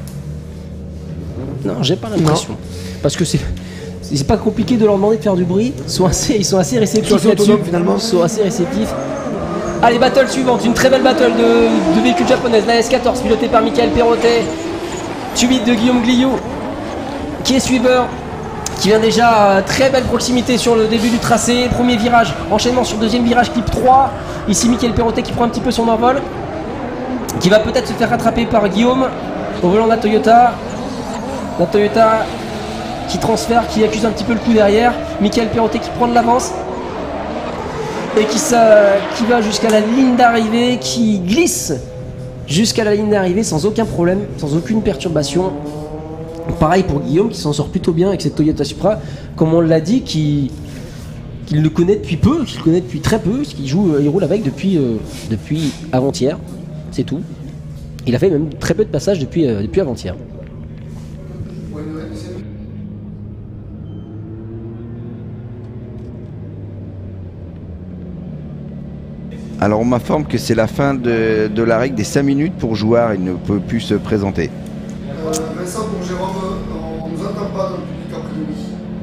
B: Non, j'ai pas l'impression. Parce que c'est pas compliqué de leur demander de faire du bruit. Ils sont assez réceptifs
C: assez
B: là-dessus.
C: autonomes, finalement.
B: Ils sont assez réceptifs. Allez, battle suivante, une très belle battle de véhicules japonaises, la S14 pilotée par Michael Perrotet, suivi de Guillaume Gliou qui est suiveur, qui vient déjà à très belle proximité sur le début du tracé. Premier virage, enchaînement sur deuxième virage, clip 3. Ici Michael Perrotet qui prend un petit peu son envol, qui va peut-être se faire rattraper par Guillaume au volant de la Toyota. La Toyota qui transfère, qui accuse un petit peu le coup derrière. Michael Perrotet qui prend de l'avance. et qui va jusqu'à la ligne d'arrivée, qui glisse jusqu'à la ligne d'arrivée sans aucun problème, sans aucune perturbation. Pareil pour Guillaume qui s'en sort plutôt bien avec cette Toyota Supra, comme on l'a dit, qu'il le connaît depuis peu, qu'il connaît depuis très peu, parce qu'il roule avec depuis avant-hier, c'est tout. Il a fait même très peu de passages depuis avant-hier.
E: Alors on m'informe que c'est la fin de la règle des 5 minutes pour joueur, il ne peut plus se présenter.
C: Vincent, pour Jérôme, on ne nous entend pas dans le public après lui.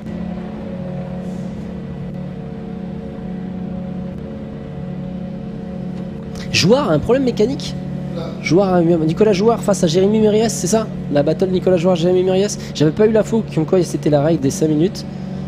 B: Jouard a un problème mécanique. Nicolas Jouard face à Jérémy Mériès, c'est ça? La battle Nicolas Jouard-Jérémy Mériès. J'avais pas eu l'info comme quoi c'était la règle des 5 minutes.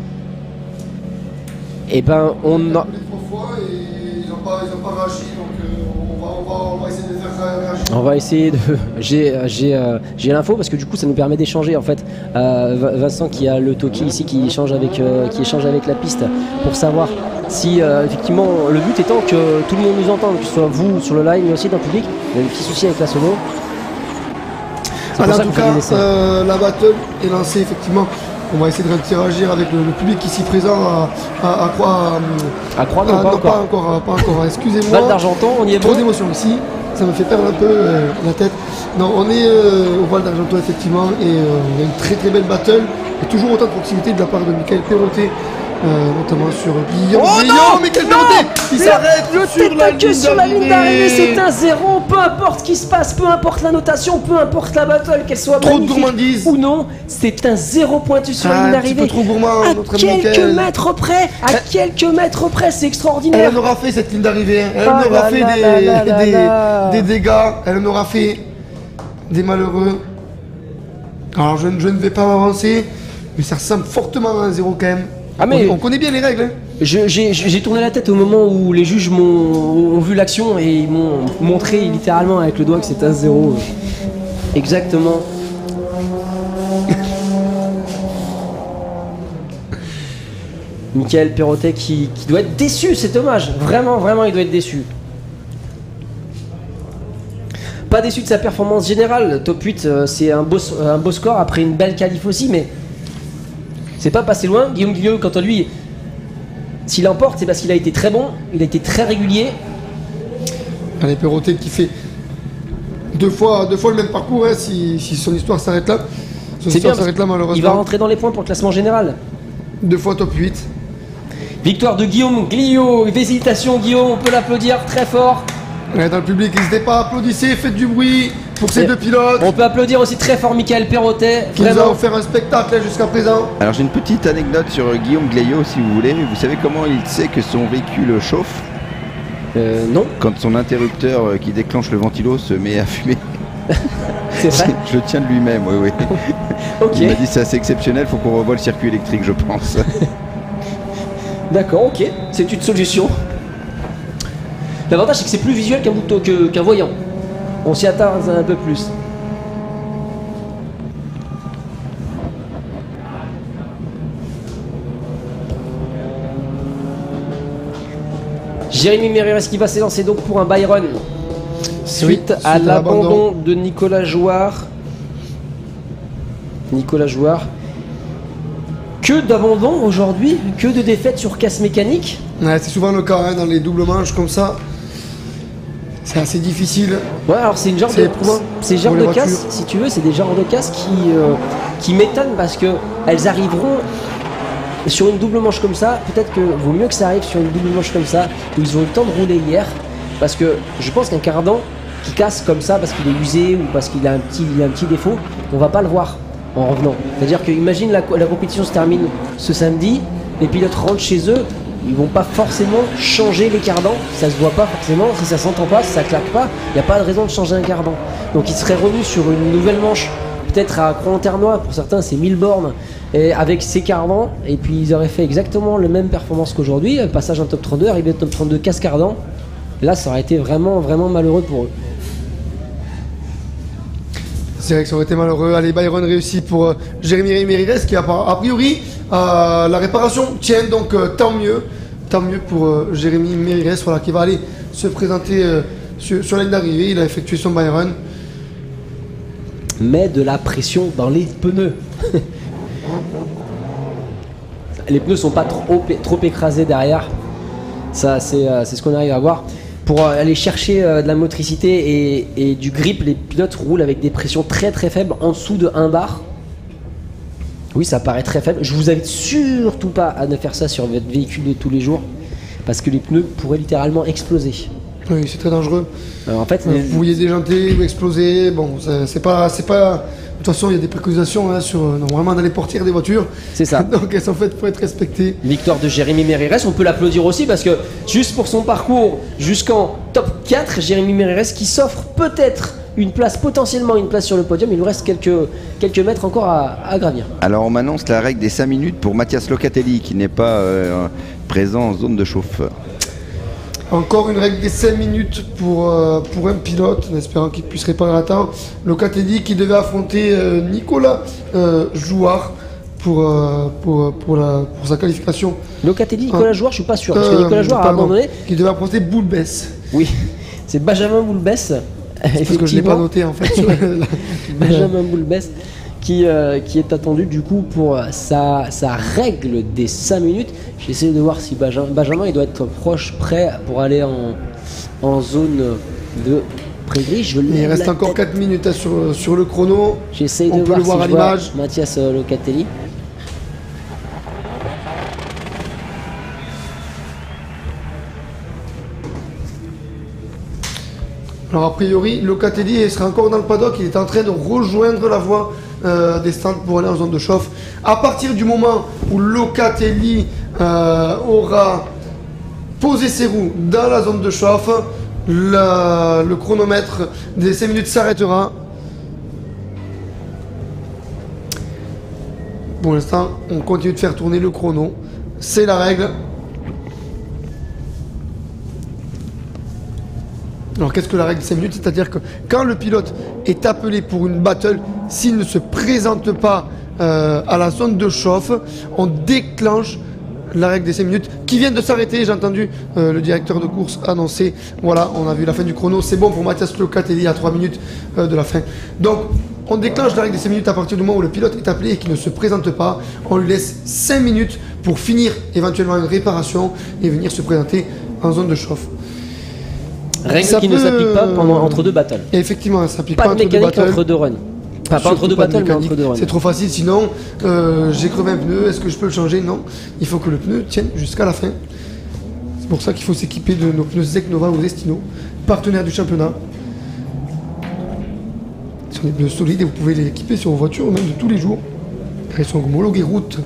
B: Et ben on a...
C: Ils n'ont pas réagi, donc on va essayer de les faire réagir.
B: On va essayer de... J'ai l'info parce que du coup ça nous permet d'échanger en fait. Vincent qui a le Toki ici qui échange avec la piste pour savoir si effectivement le but étant que tout le monde nous entende, que ce soit vous sur le live mais aussi dans le public. Il y a un petit souci avec la sono.
C: En tout cas, la battle est lancée effectivement. On va essayer de réagir avec le public ici présent à Croix.
B: À Croix, non, pas encore. Excusez-moi. Val d'Argenton, on y est.
C: Trop d'émotion ici. Ça me fait perdre un peu la tête. Non, on est au Val d'Argenton effectivement et on a une très très belle battle et toujours autant de proximité de la part de Michael Perrotet. Notamment sur Guillaume.
B: Oh non,
C: Michael Perrotet qui s'arrête
B: sur la ligne d'arrivée, c'est un 0, peu importe ce qui se passe, peu importe la notation, peu importe la battle, qu'elle soit
C: trop
B: magnifique
C: de gourmandise
B: ou non, c'est un 0 pointu sur la ligne d'arrivée.
C: Un petit peu trop gourmand,
B: à quelques mètres près, c'est extraordinaire.
C: Elle en aura fait cette ligne d'arrivée, elle en aura fait des dégâts, elle en aura fait des malheureux. Alors je ne vais pas m'avancer, mais ça ressemble fortement à un 0 quand même.
B: Ah mais
C: on connaît bien les règles. Hein.
B: J'ai tourné la tête au moment où les juges ont vu l'action et ils m'ont montré littéralement avec le doigt que c'était un 0. Exactement. Michael Perrotet qui doit être déçu, c'est dommage. Vraiment, il doit être déçu. Pas déçu de sa performance générale. Top 8, c'est un beau score après une belle qualif aussi, mais c'est pas passé loin. Guillaume Guillot, quant à lui, s'il emporte, c'est parce qu'il a été très bon, il a été très régulier.
C: Allez, Perrotet qui fait deux fois le même parcours, hein, si son histoire s'arrête là.
B: C'est bien, malheureusement. Il va rentrer dans les points pour le classement général.
C: 2 fois top 8.
B: Victoire de Guillaume Guillot. Félicitations Guillaume, on peut l'applaudir très fort.
C: Ouais, dans le public, n'hésitez pas à applaudissez, faites du bruit pour ces deux pilotes.
B: On peut applaudir aussi très fort Michael Perrotet.
C: Qui nous a offert un spectacle jusqu'à présent.
E: Alors j'ai une petite anecdote sur Guillaume Gleillot si vous voulez. Vous savez comment il sait que son véhicule chauffe?
B: Non.
E: Quand son interrupteur qui déclenche le ventilo se met à fumer.
B: C'est vrai.
E: Je le tiens de lui-même, oui.
B: Okay.
E: Il m'a dit c'est assez exceptionnel, faut qu'on revoie le circuit électrique je pense.
B: D'accord, ok, c'est une solution. L'avantage c'est que c'est plus visuel qu'un voyant. On s'y attarde un peu plus. Jérémy Mériès qui va s'élancer donc pour un Byron. Suite à l'abandon de Nicolas Jouard. Que d'abandon aujourd'hui, que de défaites sur casse mécanique.
C: Ouais, c'est souvent le cas hein, dans les doubles manches comme ça. C'est assez difficile.
B: Ouais, alors c'est genre de casse, si tu veux, c'est des genres de casse qui m'étonnent parce que elles arriveront sur une double manche comme ça. Peut-être que vaut mieux que ça arrive sur une double manche comme ça où ils ont eu le temps de rouler hier, parce que je pense qu'un cardan qui casse comme ça parce qu'il est usé ou parce qu'il a un petit défaut, on va pas le voir en revenant. C'est-à-dire que imagine la compétition se termine ce samedi, les pilotes rentrent chez eux, ils vont pas forcément changer les cardans, ça se voit pas forcément, si ça s'entend pas, si ça claque pas, il n'y a pas de raison de changer un cardan. Donc ils seraient revenus sur une nouvelle manche, peut-être à Croix-en-Ternois, pour certains c'est 1000 bornes, et avec ces cardans, et puis ils auraient fait exactement la même performance qu'aujourd'hui, passage en top 32, arrivée au top 32, casse cardan, là ça aurait été vraiment malheureux pour eux.
C: C'est vrai que ça aurait été malheureux. Allez, Byron réussi pour Jérémy Mériès qui a priori la réparation tient, donc tant mieux tant mieux pour Jérémy Mérires, voilà, qui va aller se présenter sur la ligne d'arrivée. Il a effectué son Byron.
B: Mais de la pression dans les pneus. Les pneus sont pas trop écrasés derrière. Ça, c'est ce qu'on arrive à voir. Pour aller chercher de la motricité et du grip, les pilotes roulent avec des pressions très très faibles, en dessous de 1 bar. Oui, ça paraît très faible. Je vous invite surtout pas à ne faire ça sur votre véhicule de tous les jours, parce que les pneus pourraient littéralement exploser.
C: Oui, c'est très dangereux.
B: Alors, en fait,
C: Vous pourriez déjanter ou exploser. Bon, c'est pas. De toute façon, il y a des préconisations normalement dans les portières des voitures.
B: C'est ça.
C: Donc elles sont faites pour être respectées.
B: Victoire de Jérémy Mérires, on peut l'applaudir aussi parce que juste pour son parcours jusqu'en top 4, Jérémy Mérires qui s'offre peut-être potentiellement une place sur le podium. Il nous reste quelques mètres encore à gravir.
E: Alors on m'annonce la règle des 5 minutes pour Mathias Locatelli qui n'est pas présent en zone de chauffe.
C: Encore une règle des 5 minutes pour un pilote, en espérant qu'il puisse réparer à temps. Locatelli qui devait affronter Nicolas Jouard pour sa qualification.
B: Locatelli, Nicolas Jouard, je suis pas sûr, parce que Nicolas Jouard a abandonné.
C: Qui devait affronter Boulbès.
B: Oui, c'est Benjamin Boulbès.
C: Parce que je ne l'ai pas noté en fait.
B: Benjamin Boulbès qui est attendu du coup pour sa règle des 5 minutes. J'essaie de voir si Benjamin il doit être prêt pour aller en zone de pré-gris.
C: Il reste encore 4 minutes sur le chrono.
B: J'essaie de voir, si je vois Mathias Locatelli.
C: Alors a priori, Locatelli sera encore dans le paddock, il est en train de rejoindre la voie des stands pour aller en zone de chauffe. À partir du moment où Locatelli aura posé ses roues dans la zone de chauffe, le chronomètre des 5 minutes s'arrêtera. Pour l'instant, on continue de faire tourner le chrono. C'est la règle. Alors qu'est-ce que la règle de 5 minutes? C'est-à-dire que quand le pilote est appelé pour une battle, s'il ne se présente pas à la zone de chauffe, on déclenche la règle des 5 minutes qui vient de s'arrêter. J'ai entendu le directeur de course annoncer, voilà, on a vu la fin du chrono, c'est bon pour Mathias Locatelli à 3 minutes de la fin. Donc on déclenche la règle des 5 minutes à partir du moment où le pilote est appelé et qu'il ne se présente pas. On lui laisse 5 minutes pour finir éventuellement une réparation et venir se présenter en zone de chauffe.
B: Règle qui ne s'applique pas entre deux battles.
C: Et effectivement, ça s'applique
B: pas
C: pas
B: de mécanique entre deux runs. Pas entre deux battles, mais entre deux runs.
C: C'est trop facile, sinon j'ai crevé un pneu, est-ce que je peux le changer? Non, il faut que le pneu tienne jusqu'à la fin. C'est pour ça qu'il faut s'équiper de nos pneus Zeknova ou Zestino, partenaires du championnat. Ce sont des pneus solides et vous pouvez les équiper sur vos voitures même de tous les jours. Ils sont homologués route.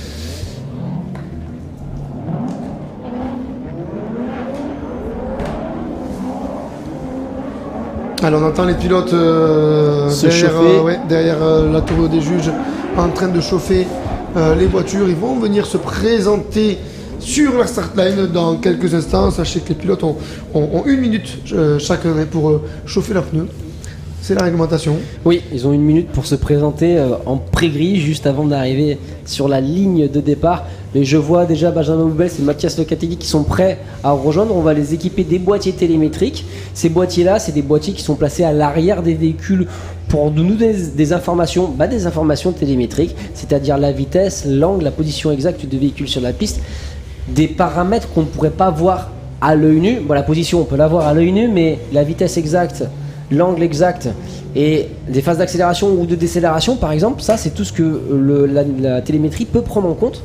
C: Alors on entend les pilotes derrière la tour des juges en train de chauffer les voitures. Ils vont venir se présenter sur la start line dans quelques instants. Sachez que les pilotes ont 1 minute chacun pour chauffer leurs pneus. C'est la réglementation.
B: Oui, ils ont 1 minute pour se présenter en pré-gris juste avant d'arriver sur la ligne de départ. Mais je vois déjà Benjamin Boulbès et Mathias Locatelli qui sont prêts à rejoindre. On va les équiper des boîtiers télémétriques. Ces boîtiers-là, c'est des boîtiers qui sont placés à l'arrière des véhicules pour nous donner des informations télémétriques, c'est-à-dire la vitesse, l'angle, la position exacte du véhicule sur la piste. Des paramètres qu'on ne pourrait pas voir à l'œil nu. Bon, la position, on peut la voir à l'œil nu, mais la vitesse exacte, l'angle exact et des phases d'accélération ou de décélération, par exemple, ça, c'est tout ce que la télémétrie peut prendre en compte.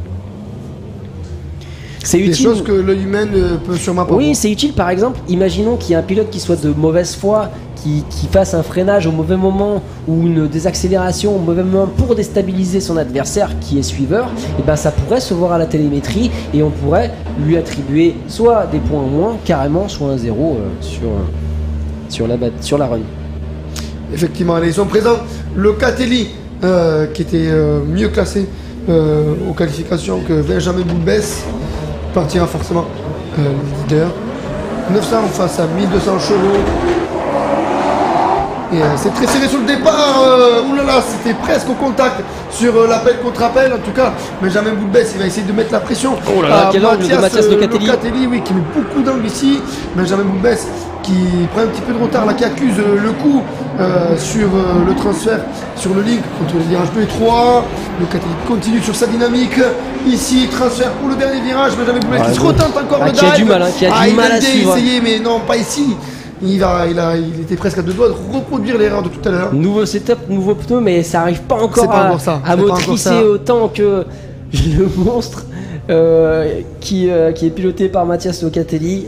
B: C'est utile.
C: Des choses que l'œil humain ne peut sûrement pas voir.
B: Oui, c'est utile. Par exemple, imaginons qu'il y ait un pilote qui soit de mauvaise foi, qui fasse un freinage au mauvais moment ou une désaccélération au mauvais moment pour déstabiliser son adversaire qui est suiveur. Et ben, ça pourrait se voir à la télémétrie et on pourrait lui attribuer soit des points en moins, carrément, soit un 0 sur la run.
C: Effectivement, allez, ils sont présents. Locatelli, qui était mieux classé aux qualifications que Benjamin Boulbès, partira forcément leader. 900 face à 1200 chevaux. Et c'est très serré sur le départ. Oulala, c'était presque au contact sur l'appel contre appel. En tout cas, Benjamin Boulbès, il va essayer de mettre la pression.
B: Oh là là, quel angle de Mathias Locatelli.
C: Oui, qui met beaucoup d'angle ici. Benjamin Boulbès qui prend un petit peu de retard là, qui accuse le coup sur le transfert sur le link contre les virages 2 et 3. Locatelli continue sur sa dynamique. Ici, transfert pour le dernier virage. Benjamin Boulbès qui se retente encore le
B: qui a du mal, qui a du mal à suivre.
C: Essayé, mais non, pas ici. Il était presque à deux doigts de reproduire l'erreur de tout à l'heure.
B: Nouveau setup, nouveau pneu, mais ça arrive pas encore à motricer autant que le monstre qui est piloté par Mathias Locatelli.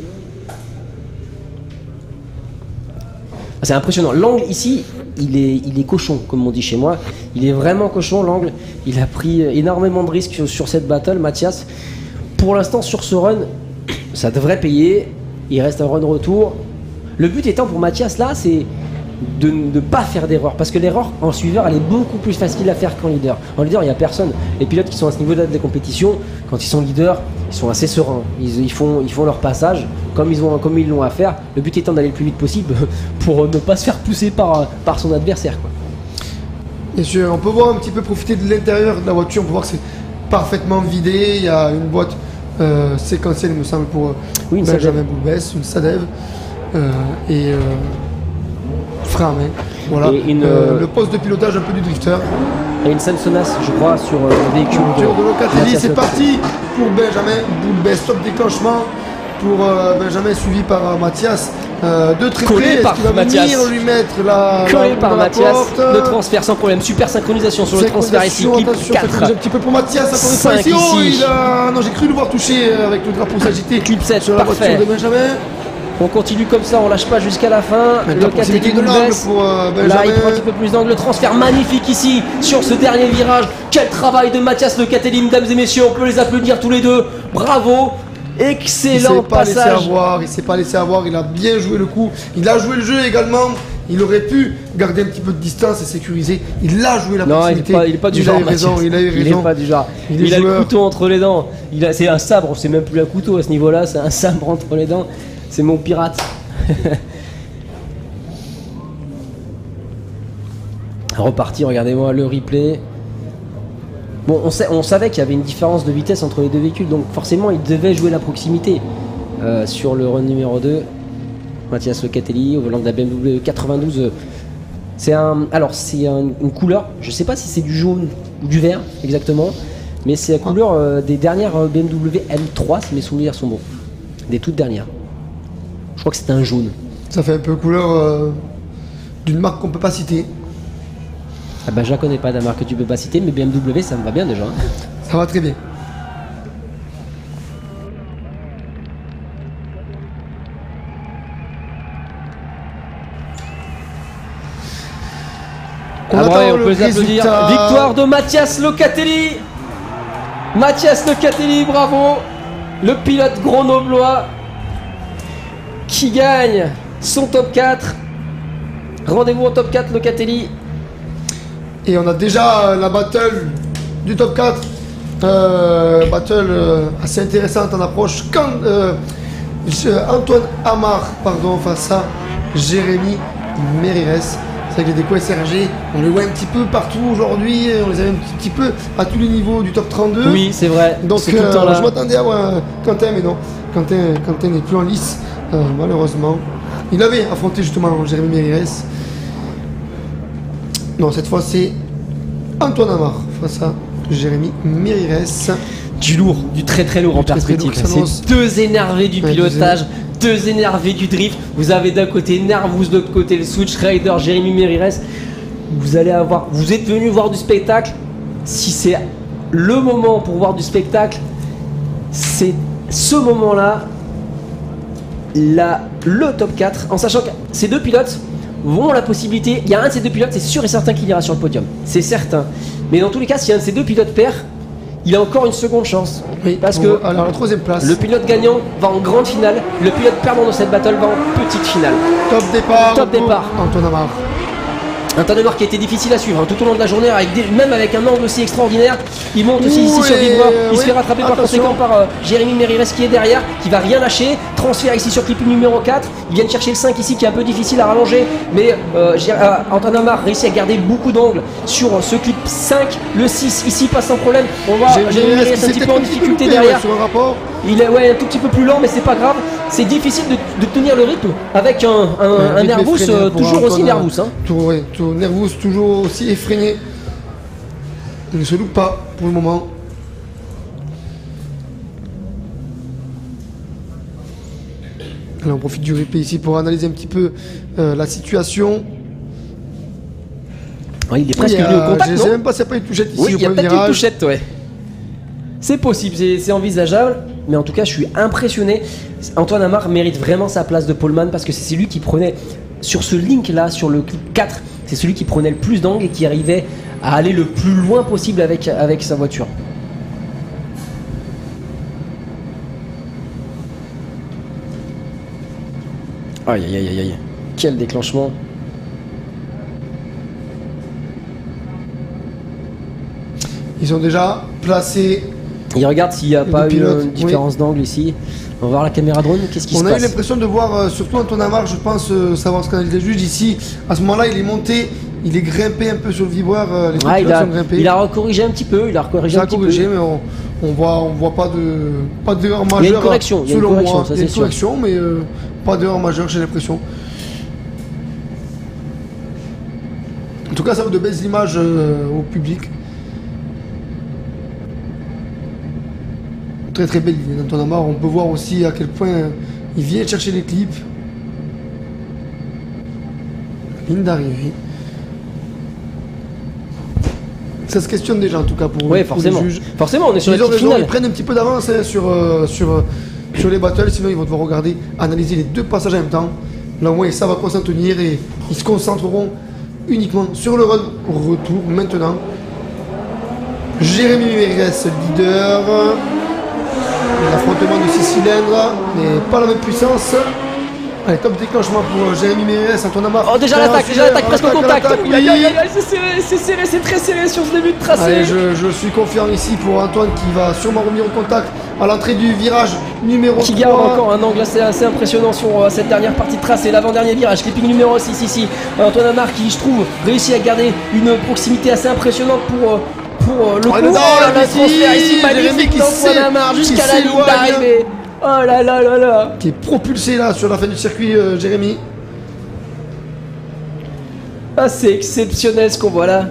B: C'est impressionnant. L'angle ici, il est cochon, comme on dit chez moi. Il est vraiment cochon, l'angle. Il a pris énormément de risques sur cette battle, Mathias. Pour l'instant, sur ce run, ça devrait payer. Il reste un run retour. Le but étant pour Mathias là, c'est de ne pas faire d'erreur. Parce que l'erreur en suiveur, elle est beaucoup plus facile à faire qu'en leader. En leader, il n'y a personne. Les pilotes qui sont à ce niveau-là de la compétition, quand ils sont leaders, ils sont assez sereins. Ils font leur passage comme ils l'ont à faire. Le but étant d'aller le plus vite possible pour ne pas se faire pousser par son adversaire, quoi.
C: Bien sûr, on peut voir un petit peu profiter de l'intérieur de la voiture. On peut voir que c'est parfaitement vidé. Il y a une boîte séquentielle, il me semble, pour Benjamin Boulbès, une Sadev. Frein à main. Voilà. Le poste de pilotage un peu du drifter.
B: Et une Samsonas, je crois, sur le véhicule
C: de Locatelli. C'est parti pour Benjamin Boulbès. Top déclenchement pour Benjamin, suivi par Mathias. De très près, est-ce qu'il va venir lui mettre la
B: collé par Mathias, le transfert sans problème, super synchronisation sur le transfert ici, clip 4.
C: Un petit peu pour Mathias, encore une fois ici. Non, j'ai cru le voir toucher avec le drapeau s'agiter.
B: Clip 7,
C: sur la voiture de Benjamin.
B: On continue comme ça, on lâche pas jusqu'à la fin. Locatelli de baisse. Là, il prend un petit peu plus d'angle. Le transfert magnifique ici sur ce dernier virage. Quel travail de Mathias Locatelli, mesdames et messieurs. On peut les applaudir tous les deux. Bravo. Excellent passage.
C: Il s'est pas laissé avoir. Il a bien joué le coup. Il a joué le jeu également. Il aurait pu garder un petit peu de distance et sécuriser. Il a joué la proximité.
B: Il est pas du genre.
C: Il est
B: pas du genre. Il a le couteau entre les dents. C'est un sabre. C'est même plus un couteau à ce niveau-là. C'est un sabre entre les dents. C'est mon pirate. Reparti, regardez-moi le replay. Bon, on savait qu'il y avait une différence de vitesse entre les deux véhicules, donc forcément il devait jouer la proximité. Sur le run numéro 2, Mathias Locatelli au volant de la BMW 92. C'est une couleur, je sais pas si c'est du jaune ou du vert exactement, mais c'est la couleur des dernières BMW M3 si mes souvenirs sont bons. Des toutes dernières. Je crois que c'est un jaune.
C: Ça fait un peu couleur d'une marque qu'on peut pas citer.
B: Ah bah je la connais pas la marque que tu peux pas citer, mais BMW ça me va bien déjà.
C: Ça va très bien.
B: On peut les applaudir. Victoire de Mathias Locatelli. Mathias Locatelli, bravo. Le pilote grenoblois qui gagne son top 4. Rendez-vous au top 4 Locatelli.
C: Et on a déjà la battle du top 4. Battle assez intéressante en approche. Antoine Amar face à Jérémy Mérires. C'est vrai que les décos SRG, on les voit un petit peu partout aujourd'hui. On les a un petit peu à tous les niveaux du top 32.
B: Oui, c'est vrai.
C: Donc
B: tout le temps là.
C: Je m'attendais à voir Quentin, mais non. Quentin n'est plus en lice, malheureusement. Il avait affronté justement Jérémy Mérires. Non, cette fois c'est Antoine Amar face à Jérémy Mérires.
B: Du lourd, du très très lourd en perspective. C'est deux énervés du pilotage, deux énervés du drift. Vous avez d'un côté Nervous, de l'autre côté le Switch Rider, Jérémy Mérires. Vous êtes venu voir du spectacle. Si c'est le moment pour voir du spectacle, c'est ce moment-là, le top 4, en sachant que ces deux pilotes vont la possibilité, il y a un de ces deux pilotes, c'est sûr et certain qu'il ira sur le podium, c'est certain. Mais dans tous les cas, si un de ces deux pilotes perd, il a encore une seconde chance.
C: Oui,
B: parce que
C: alors, la troisième place.
B: Le pilote gagnant va en grande finale, le pilote perdant de cette battle va en petite finale.
C: Top départ.
B: Top départ.
C: Antoine Amar.
B: Antoine Amar qui a été difficile à suivre tout au long de la journée, même avec un angle aussi extraordinaire. Il monte aussi ici sur Vibois, il se fait rattraper par conséquent par Jérémy Mérires qui est derrière, qui va rien lâcher. Transfert ici sur clipping numéro 4. Ils viennent chercher le 5 ici qui est un peu difficile à rallonger, mais Antoine Amar réussit à garder beaucoup d'angles sur ce clip 5. Le 6 ici passe sans problème. On voit Jérémy Mérires un petit peu en difficulté derrière.
C: Sur un rapport.
B: Il est un tout petit peu plus lent, mais c'est pas grave. C'est difficile de tenir le rythme avec un Nervous toujours aussi Nervous.
C: Tout Nervous toujours aussi effréné. Il ne se loupe pas pour le moment. Alors on profite du replay ici pour analyser un petit peu la situation.
B: Ouais, il est presque venu au contact,
C: je sais même pas s'il n'y a pas une touchette ici.
B: Oui, il y a peut-être une touchette, ouais. C'est possible, c'est envisageable, mais en tout cas je suis impressionné. Antoine Amar mérite vraiment sa place de poleman parce que c'est celui qui prenait, sur ce link là, sur le clip 4, c'est celui qui prenait le plus d'angles et qui arrivait à aller le plus loin possible avec sa voiture. Aïe aïe aïe aïe, quel déclenchement.
C: Ils ont déjà placé.
B: Il regarde s'il n'y a pas eu une différence d'angle ici. On va voir la caméra drone, qu'est-ce qui se passe?
C: On a eu l'impression de voir, surtout Antoine Amar, je pense, savoir ce qu'en dit les juges ici. À ce moment-là, il est monté, il est grimpé un peu sur le vibreur. Les sont grimpés.
B: Il a recorrigé un petit peu. Il a corrigé,
C: mais on voit pas d'erreur majeure.
B: Il y a une correction,
C: selon moi.
B: Ça,
C: il y a une correction, mais pas d'erreur majeure, j'ai l'impression. En tout cas, ça vaut de belles images au public. Très très belle ligne d'Antoine Amar. On peut voir aussi à quel point il vient chercher les clips. Ligne d'arrivée. Ça se questionne déjà en tout cas pour
B: les juges. Forcément, on est sur la petite finale.
C: Ils prennent un petit peu d'avance sur les battles, sinon ils vont devoir regarder, analyser les deux passages en même temps. Là au moins ils savent à quoi s'en tenir et ils se concentreront uniquement sur le run retour maintenant. Jérémy Mérires, leader. L'affrontement de 6 cylindres, mais pas la même puissance. Allez, top déclenchement pour Jérémy Mérires, Antoine Amar.
B: Oh, déjà l'attaque presque au contact. C'est serré, c'est très serré sur ce début de tracé.
C: Allez, je suis confiant ici pour Antoine qui va sûrement revenir au contact à l'entrée du virage numéro 3.
B: Qui garde encore un angle assez impressionnant sur cette dernière partie de tracé, l'avant-dernier virage, clipping numéro 6 ici. Antoine Amar qui, je trouve, réussit à garder une proximité assez impressionnante pour le coup. Le transfert ici magnifique d'Antoine Amar jusqu'à la ligne d'arrivée. Oh là là là là.
C: Qui est propulsé là sur la fin du circuit, Jérémy.
B: Ah, c'est exceptionnel ce qu'on voit là.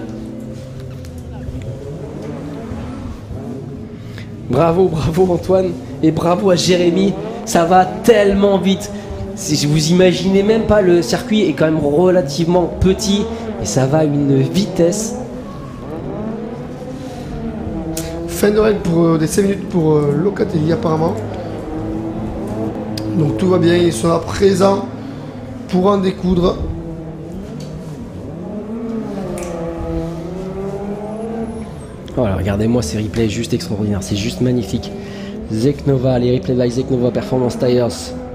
B: Bravo Antoine et bravo à Jérémy. Ça va tellement vite. Si vous imaginez même pas, le circuit est quand même relativement petit et ça va à une vitesse.
C: Fin de règle pour des 5 minutes pour Locatelli apparemment. Donc tout va bien, il sera présent pour en découdre.
B: Voilà, regardez-moi ces replays juste extraordinaires, c'est juste magnifique. Zeknova, les replays by Zeknova Performance Tires.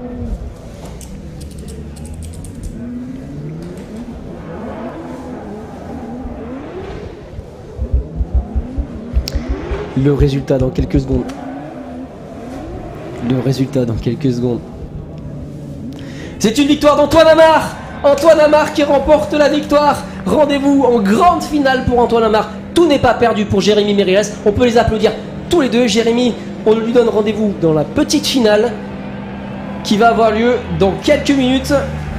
B: Le résultat dans quelques secondes. C'est une victoire d'Antoine Amar. Antoine Amar qui remporte la victoire. Rendez-vous en grande finale pour Antoine Amar. Tout n'est pas perdu pour Jérémy Mérires. On peut les applaudir tous les deux. Jérémy, on lui donne rendez-vous dans la petite finale qui va avoir lieu dans quelques minutes.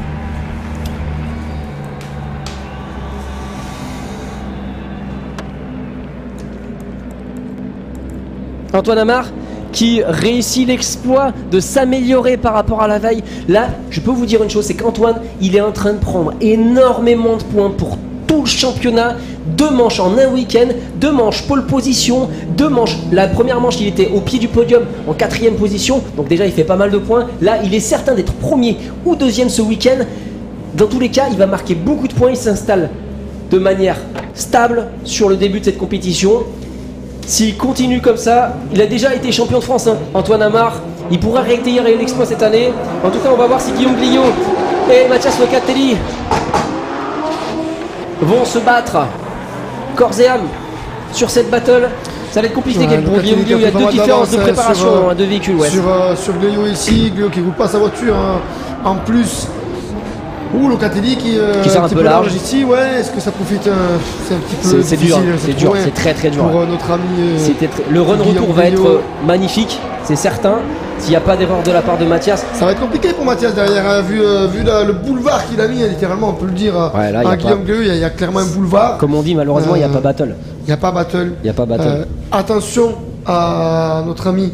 B: Antoine Amar qui réussit l'exploit de s'améliorer par rapport à la veille. Là, je peux vous dire une chose, c'est qu'Antoine, il est en train de prendre énormément de points pour tout le championnat. 2 manches en un week-end, 2 manches pole position, 2 manches. La première manche, il était au pied du podium en 4e position, donc déjà il fait pas mal de points. Là, il est certain d'être premier ou deuxième ce week-end. Dans tous les cas, il va marquer beaucoup de points. Il s'installe de manière stable sur le début de cette compétition. S'il continue comme ça, il a déjà été champion de France, hein, Antoine Amar. Il pourra réitérer l'exploit cette année. En tout cas, on va voir si Guillaume Glio et Mathias Locatelli vont se battre corps et âme sur cette battle. Ça va être compliqué pour Guillaume Glio, il y a deux différences de préparation de véhicules. Ouais.
C: Sur Glio ici, Glio qui roule pas sa voiture en plus. Locatelli qui
B: sert un peu large
C: ici, ouais, est-ce que ça profite c'est un petit peu
B: c'est
C: difficile,
B: dur, c'est très très dur.
C: Pour notre ami
B: le run retour va être magnifique, c'est certain. S'il n'y a pas d'erreur de la part de Mathias.
C: Ça va être compliqué pour Mathias derrière, hein, vu le boulevard qu'il a mis, littéralement, on peut le dire.
B: Ouais, là,
C: Guillaume Glio, il y a clairement un boulevard.
B: Comme on dit, malheureusement, il n'y a pas battle.
C: Il n'y a pas battle. Attention à notre ami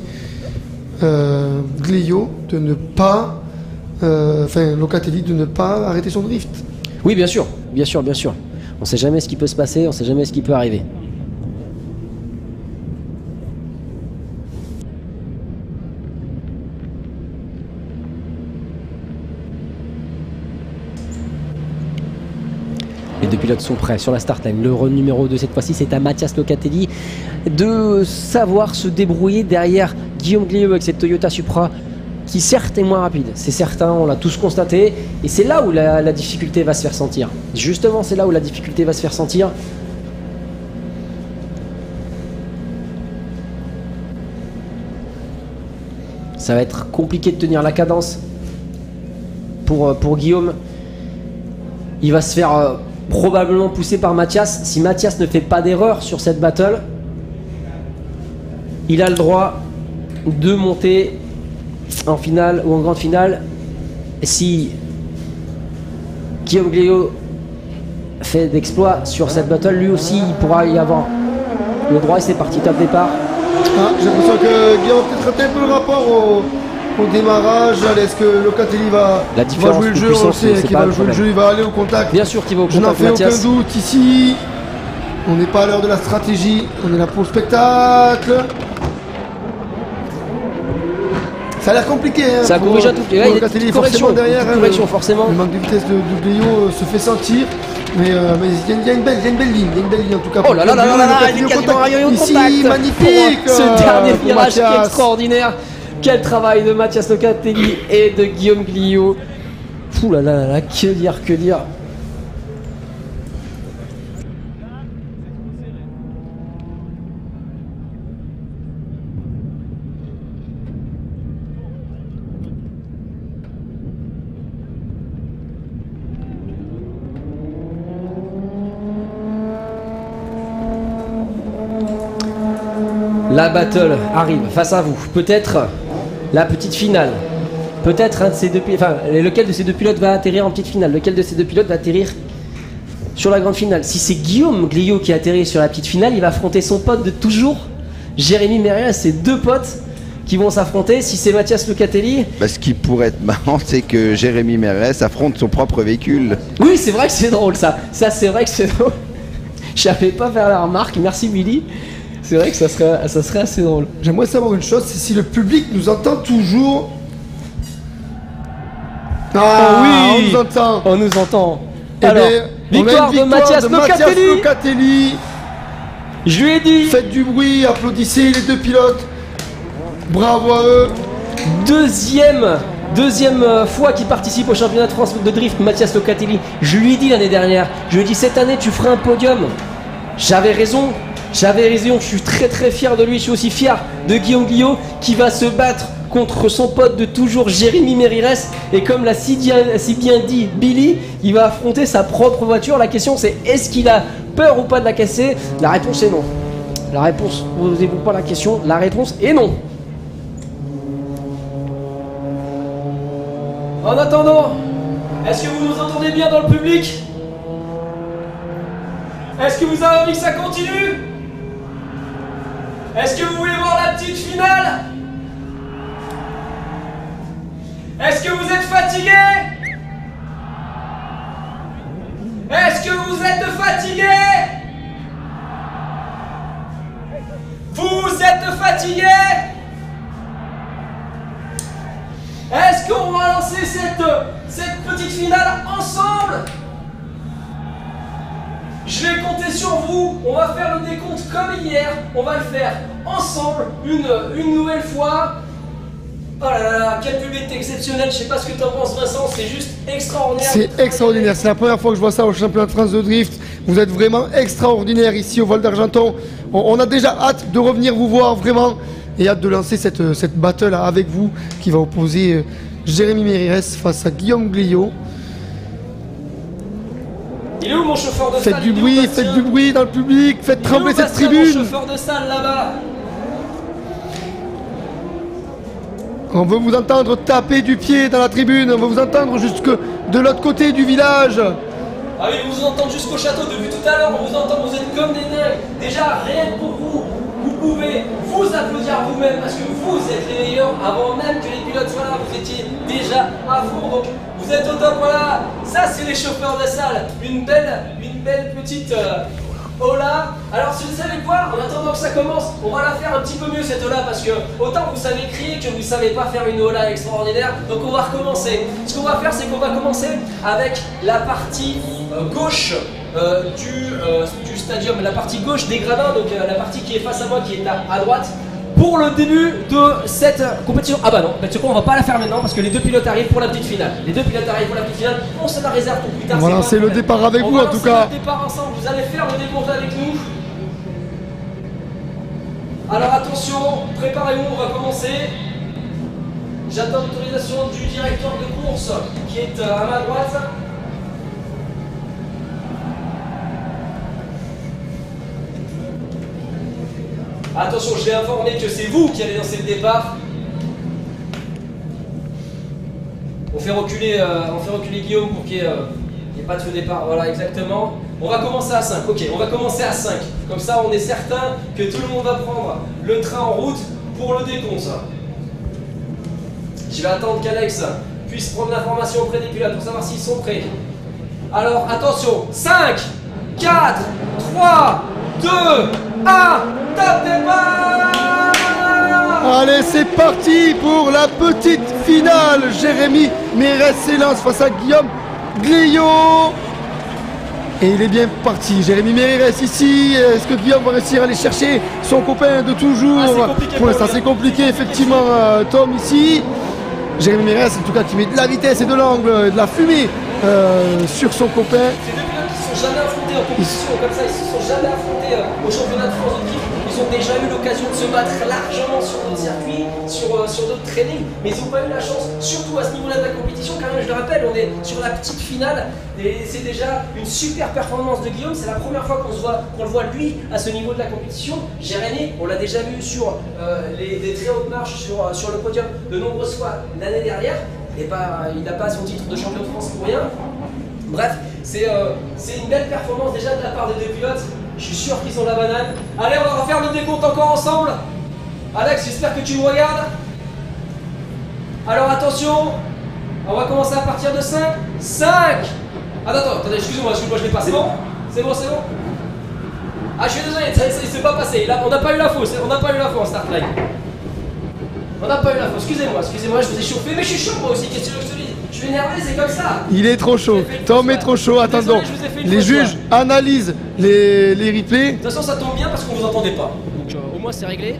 C: Glio de ne pas. Locatelli de ne pas arrêter son drift.
B: Oui, bien sûr. On sait jamais ce qui peut se passer, on sait jamais ce qui peut arriver. Les deux pilotes sont prêts sur la start line. Le run numéro 2 cette fois-ci, c'est à Mathias Locatelli de savoir se débrouiller derrière Guillaume Glio avec cette Toyota Supra qui certes est moins rapide, c'est certain, on l'a tous constaté, et c'est là où la difficulté va se faire sentir. Justement, c'est là où la difficulté va se faire sentir. Ça va être compliqué de tenir la cadence pour Guillaume. Il va se faire probablement pousser par Mathias. Si Mathias ne fait pas d'erreur sur cette battle, il a le droit de monter en finale ou en grande finale. Si Guillaume Glio fait d'exploits sur cette battle, lui aussi il pourra y avoir le droit. Et c'est parti, top départ.
C: J'ai l'impression que Guillaume a peut-être raté un peu le rapport au démarrage. Est-ce que Locatelli va jouer le jeu? On sait qu'il va jouer le jeu, il va aller au contact.
B: Bien sûr qu'il va au
C: contact. Je n'en fais
B: Mathias.
C: aucun doute ici. On n'est pas à l'heure de la stratégie, on est là pour le spectacle. Ça a l'air compliqué. Hein,
B: ça corrige à tout. Il y a une petite correction derrière. Forcément.
C: Le manque de vitesse de Glio se fait sentir. Mais il y a une belle ligne. Il y a une belle ligne en tout cas.
B: Oh là là là là là, il est quasiment arrivé au contact.
C: Ici, magnifique.
B: Ce dernier virage qui est extraordinaire. Quel travail de Mathias Locatelli et de Guillaume Glio. Ouh là là là, que dire. La battle arrive face à vous. Peut-être la petite finale. Peut-être un de ces deux pilotes. Enfin, lequel de ces deux pilotes va atterrir en petite finale? Lequel de ces deux pilotes va atterrir sur la grande finale? Si c'est Guillaume Glio qui atterrit sur la petite finale, il va affronter son pote de toujours, Jérémy Mériès. C'est deux potes qui vont s'affronter. Si c'est Mathias Locatelli.
E: Ce qui pourrait être marrant, c'est que Jérémy Mériès affronte son propre véhicule.
B: Oui, c'est vrai que c'est drôle ça. Ça, c'est vrai que c'est drôle. Je n'avais pas fait la remarque. Merci Billy. C'est vrai que ça serait assez drôle.
C: J'aimerais savoir une chose, c'est si le public nous entend toujours.
B: Oui,
C: on nous entend.
B: On nous entend.
C: Eh
B: Alors,
C: bien,
B: victoire de Mathias
C: Locatelli.
B: Je lui ai dit.
C: Faites du bruit, applaudissez les deux pilotes. Bravo à eux.
B: Deuxième fois qu'il participe au championnat de France de drift, Mathias Locatelli. Je lui ai dit l'année dernière, je lui ai dit cette année tu feras un podium. J'avais raison, je suis très très fier de lui, je suis aussi fier de Guillaume Glio qui va se battre contre son pote de toujours Jérémy Mériès. Et comme l'a si bien dit Billy, il va affronter sa propre voiture. La question c'est est-ce qu'il a peur ou pas de la casser? La réponse est non. La réponse, vous n'osez pas la question, la réponse est non. En attendant, est-ce que vous nous entendez bien dans le public? Est-ce que vous avez envie que ça continue? Est-ce que vous voulez voir la petite finale? Est-ce que vous êtes fatigué? Est-ce que vous êtes fatigué? Vous êtes fatigué? Est-ce qu'on va lancer cette petite finale ensemble? Je vais compter sur vous, on va faire le décompte comme hier, on va le faire ensemble, une nouvelle fois. Oh là là, quel public exceptionnel, je sais pas ce que t'en penses Vincent, c'est juste extraordinaire.
C: C'est extraordinaire, c'est la première fois que je vois ça au championnat de France de drift. Vous êtes vraiment extraordinaire ici au Val d'Argenton. On a déjà hâte de revenir vous voir vraiment et hâte de lancer cette battle avec vous qui va opposer Jérémy Mérires face à Guillaume Glio.
B: Il est où mon chauffeur de salle?
C: Faites du bruit dans le public, faites trembler cette tribune.
B: Mon chauffeur de salle là-bas.
C: On veut vous entendre taper du pied dans la tribune, on veut vous entendre jusque de l'autre côté du village.
B: Ah oui, vous entendez jusqu'au château depuis tout à l'heure, on vous entend, vous êtes comme des dingues. Déjà, rien que pour vous, vous pouvez vous applaudir vous-même parce que vous êtes les meilleurs avant même que les pilotes soient là. Vous étiez déjà à fond, donc vous êtes au top, voilà. Ça, c'est les chauffeurs de salle. Une belle petite Ola. Alors, si vous savez quoi, en attendant que ça commence, on va la faire un petit peu mieux cette Ola parce que autant vous savez crier que vous savez pas faire une Ola extraordinaire. Donc, on va recommencer. Ce qu'on va faire, c'est qu'on va commencer avec la partie gauche du stadium, la partie gauche des gradins, donc la partie qui est face à moi, qui est à droite. Pour le début de cette compétition. Ah bah non, tu sais quoi, on va pas la faire maintenant parce que les deux pilotes arrivent pour la petite finale. Les deux pilotes arrivent pour la petite finale, on se la réserve pour plus tard.
C: Voilà, c'est le départ avec vous en tout cas.
B: Le départ ensemble, vous allez faire le décompte avec nous. Alors attention, préparez-vous, on va commencer. J'attends l'autorisation du directeur de course qui est à ma droite. Attention, je l'ai informé que c'est vous qui allez lancer le départ. On fait reculer Guillaume pour qu'il n'y ait pas de feu départ. Voilà, exactement. On va commencer à 5. Ok, on va commencer à 5. Comme ça, on est certain que tout le monde va prendre le train en route pour le décompte. Je vais attendre qu'Alex puisse prendre l'information auprès des pilotes pour savoir s'ils sont prêts. Alors, attention. 5, 4, 3, 2, 1. Top départ!
C: Allez, c'est parti pour la petite finale. Jérémy Mérires s'élance face à Guillaume Glio. Et il est bien parti. Jérémy Mérires ici. Est-ce que Guillaume va réussir à aller chercher son copain de toujours? Pour l'instant, c'est compliqué, effectivement, Tom ici. Jérémy Mérires, en tout cas, qui met de la vitesse et de l'angle, de la fumée sur son copain.
B: Ces deux pilotes qui ne sont jamais affrontés en compétition comme ça, ils ne se sont jamais affrontés au championnat de France de ski. Ils ont déjà eu l'occasion de se battre largement sur d'autres circuits, sur d'autres trainings, mais ils n'ont pas eu la chance, surtout à ce niveau-là de la compétition, car je le rappelle, on est sur la petite finale, et c'est déjà une super performance de Guillaume, c'est la première fois qu'on le voit lui à ce niveau de la compétition. Jérémy, on l'a déjà vu sur des très hautes marches sur le podium de nombreuses fois l'année dernière, et il n'a pas son titre de champion de France pour rien. Bref, c'est une belle performance déjà de la part des deux pilotes. Je suis sûr qu'ils ont la banane. Allez, on va refaire le décompte encore ensemble. Alex, j'espère que tu me regardes. Alors attention, on va commencer à partir de 5. 5. Attendez, excusez-moi, je l'ai pas. C'est bon? C'est bon. Ah, je suis désolé, ça s'est pas passé. Là, on n'a pas eu l'info, en start line. On n'a pas eu l'info, excusez-moi, je vous ai chauffé, mais je suis chaud moi aussi, qu'est-ce que je te dis? Je suis énervé, c'est comme ça.
C: Il est trop chaud, Tom est trop chaud, attendons. Les juges analysent les replays.
B: De toute façon, ça tombe bien parce qu'on vous entendait pas. Donc au moins c'est réglé.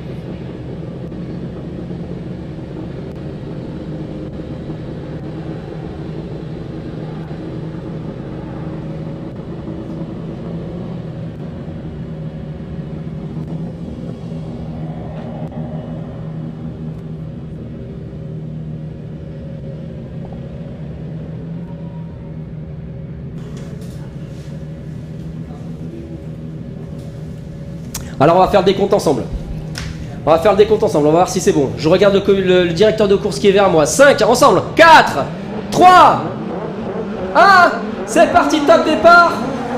B: Alors on va faire des comptes ensemble. On va voir si c'est bon. Je regarde le directeur de course qui est vers moi. 5, ensemble. 4, 3, 1. C'est parti, top départ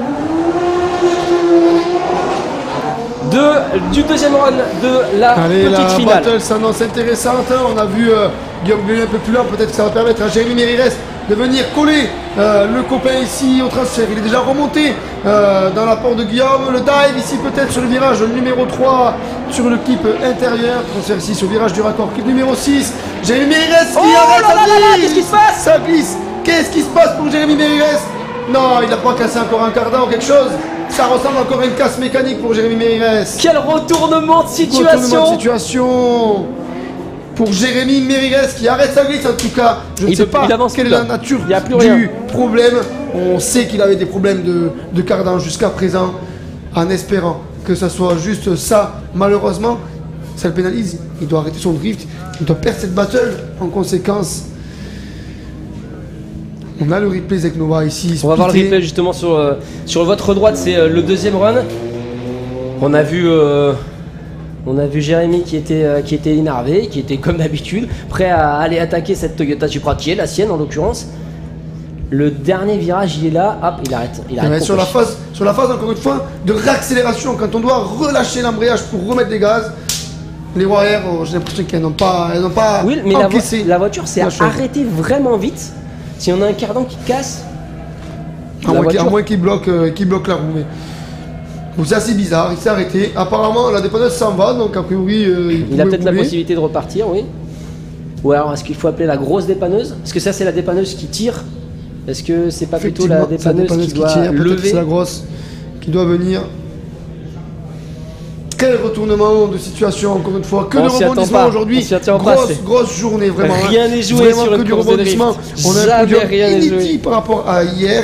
B: du deuxième run de la petite finale.
C: La battle s'annonce intéressante. On a vu Guillaume Glio un peu plus lent. Peut-être que ça va permettre à Jérémy Mérires de venir coller le copain ici au transfert. Il est déjà remonté dans la porte de Guillaume. Le dive ici peut-être sur le virage numéro 3 sur le clip intérieur. Transfert ici sur le virage du raccord, clip numéro 6. Jérémy Mérires qui arrête sa glisse.
B: Qu'est-ce qui se passe?
C: Ça glisse. Qu'est-ce qui se passe pour Jérémy Mérires? Non, il n'a pas cassé encore un cardan ou quelque chose. Ça ressemble encore à une casse mécanique pour Jérémy Mérires.
B: Quel retournement de situation
C: pour Jérémy Mérires qui arrête sa glisse en tout cas. Je ne sais pas quelle est la nature du problème. On sait qu'il avait des problèmes de cardan jusqu'à présent, en espérant que ça soit juste ça. Malheureusement, ça le pénalise. Il doit arrêter son drift, il doit perdre cette battle. En conséquence, on a le replay Zeknova ici.
B: On va voir le replay justement sur votre droite, c'est le deuxième run. On a vu Jérémy qui était énervé, qui était comme d'habitude, prêt à aller attaquer cette Toyota Supra qui est la sienne en l'occurrence. Le dernier virage, il est là, hop, il arrête.
C: Sur la phase, encore une fois, de réaccélération, quand on doit relâcher l'embrayage pour remettre des gaz, les roues arrière, j'ai l'impression qu'elles n'ont pas
B: oui, mais
C: encaissé
B: la voiture s'est arrêtée vraiment vite. Si on a un cardan qui casse,
C: à moins qu'il bloque la roue. Mais... Bon, c'est assez bizarre, il s'est arrêté. Apparemment, la dépanneuse s'en va, donc a priori,
B: il a peut-être la possibilité de repartir, oui. Ou alors, est-ce qu'il faut appeler la grosse dépanneuse? Parce que ça, c'est la dépanneuse qui tire. Est-ce que c'est pas plutôt la dépanneuse qui doit lever?
C: C'est la grosse qui doit venir. Quel retournement de situation, encore une fois. Que de rebondissement aujourd'hui. Grosse journée, vraiment.
B: Rien n'est joué sur
C: que du rebondissement. On a un podium inédit par rapport à hier.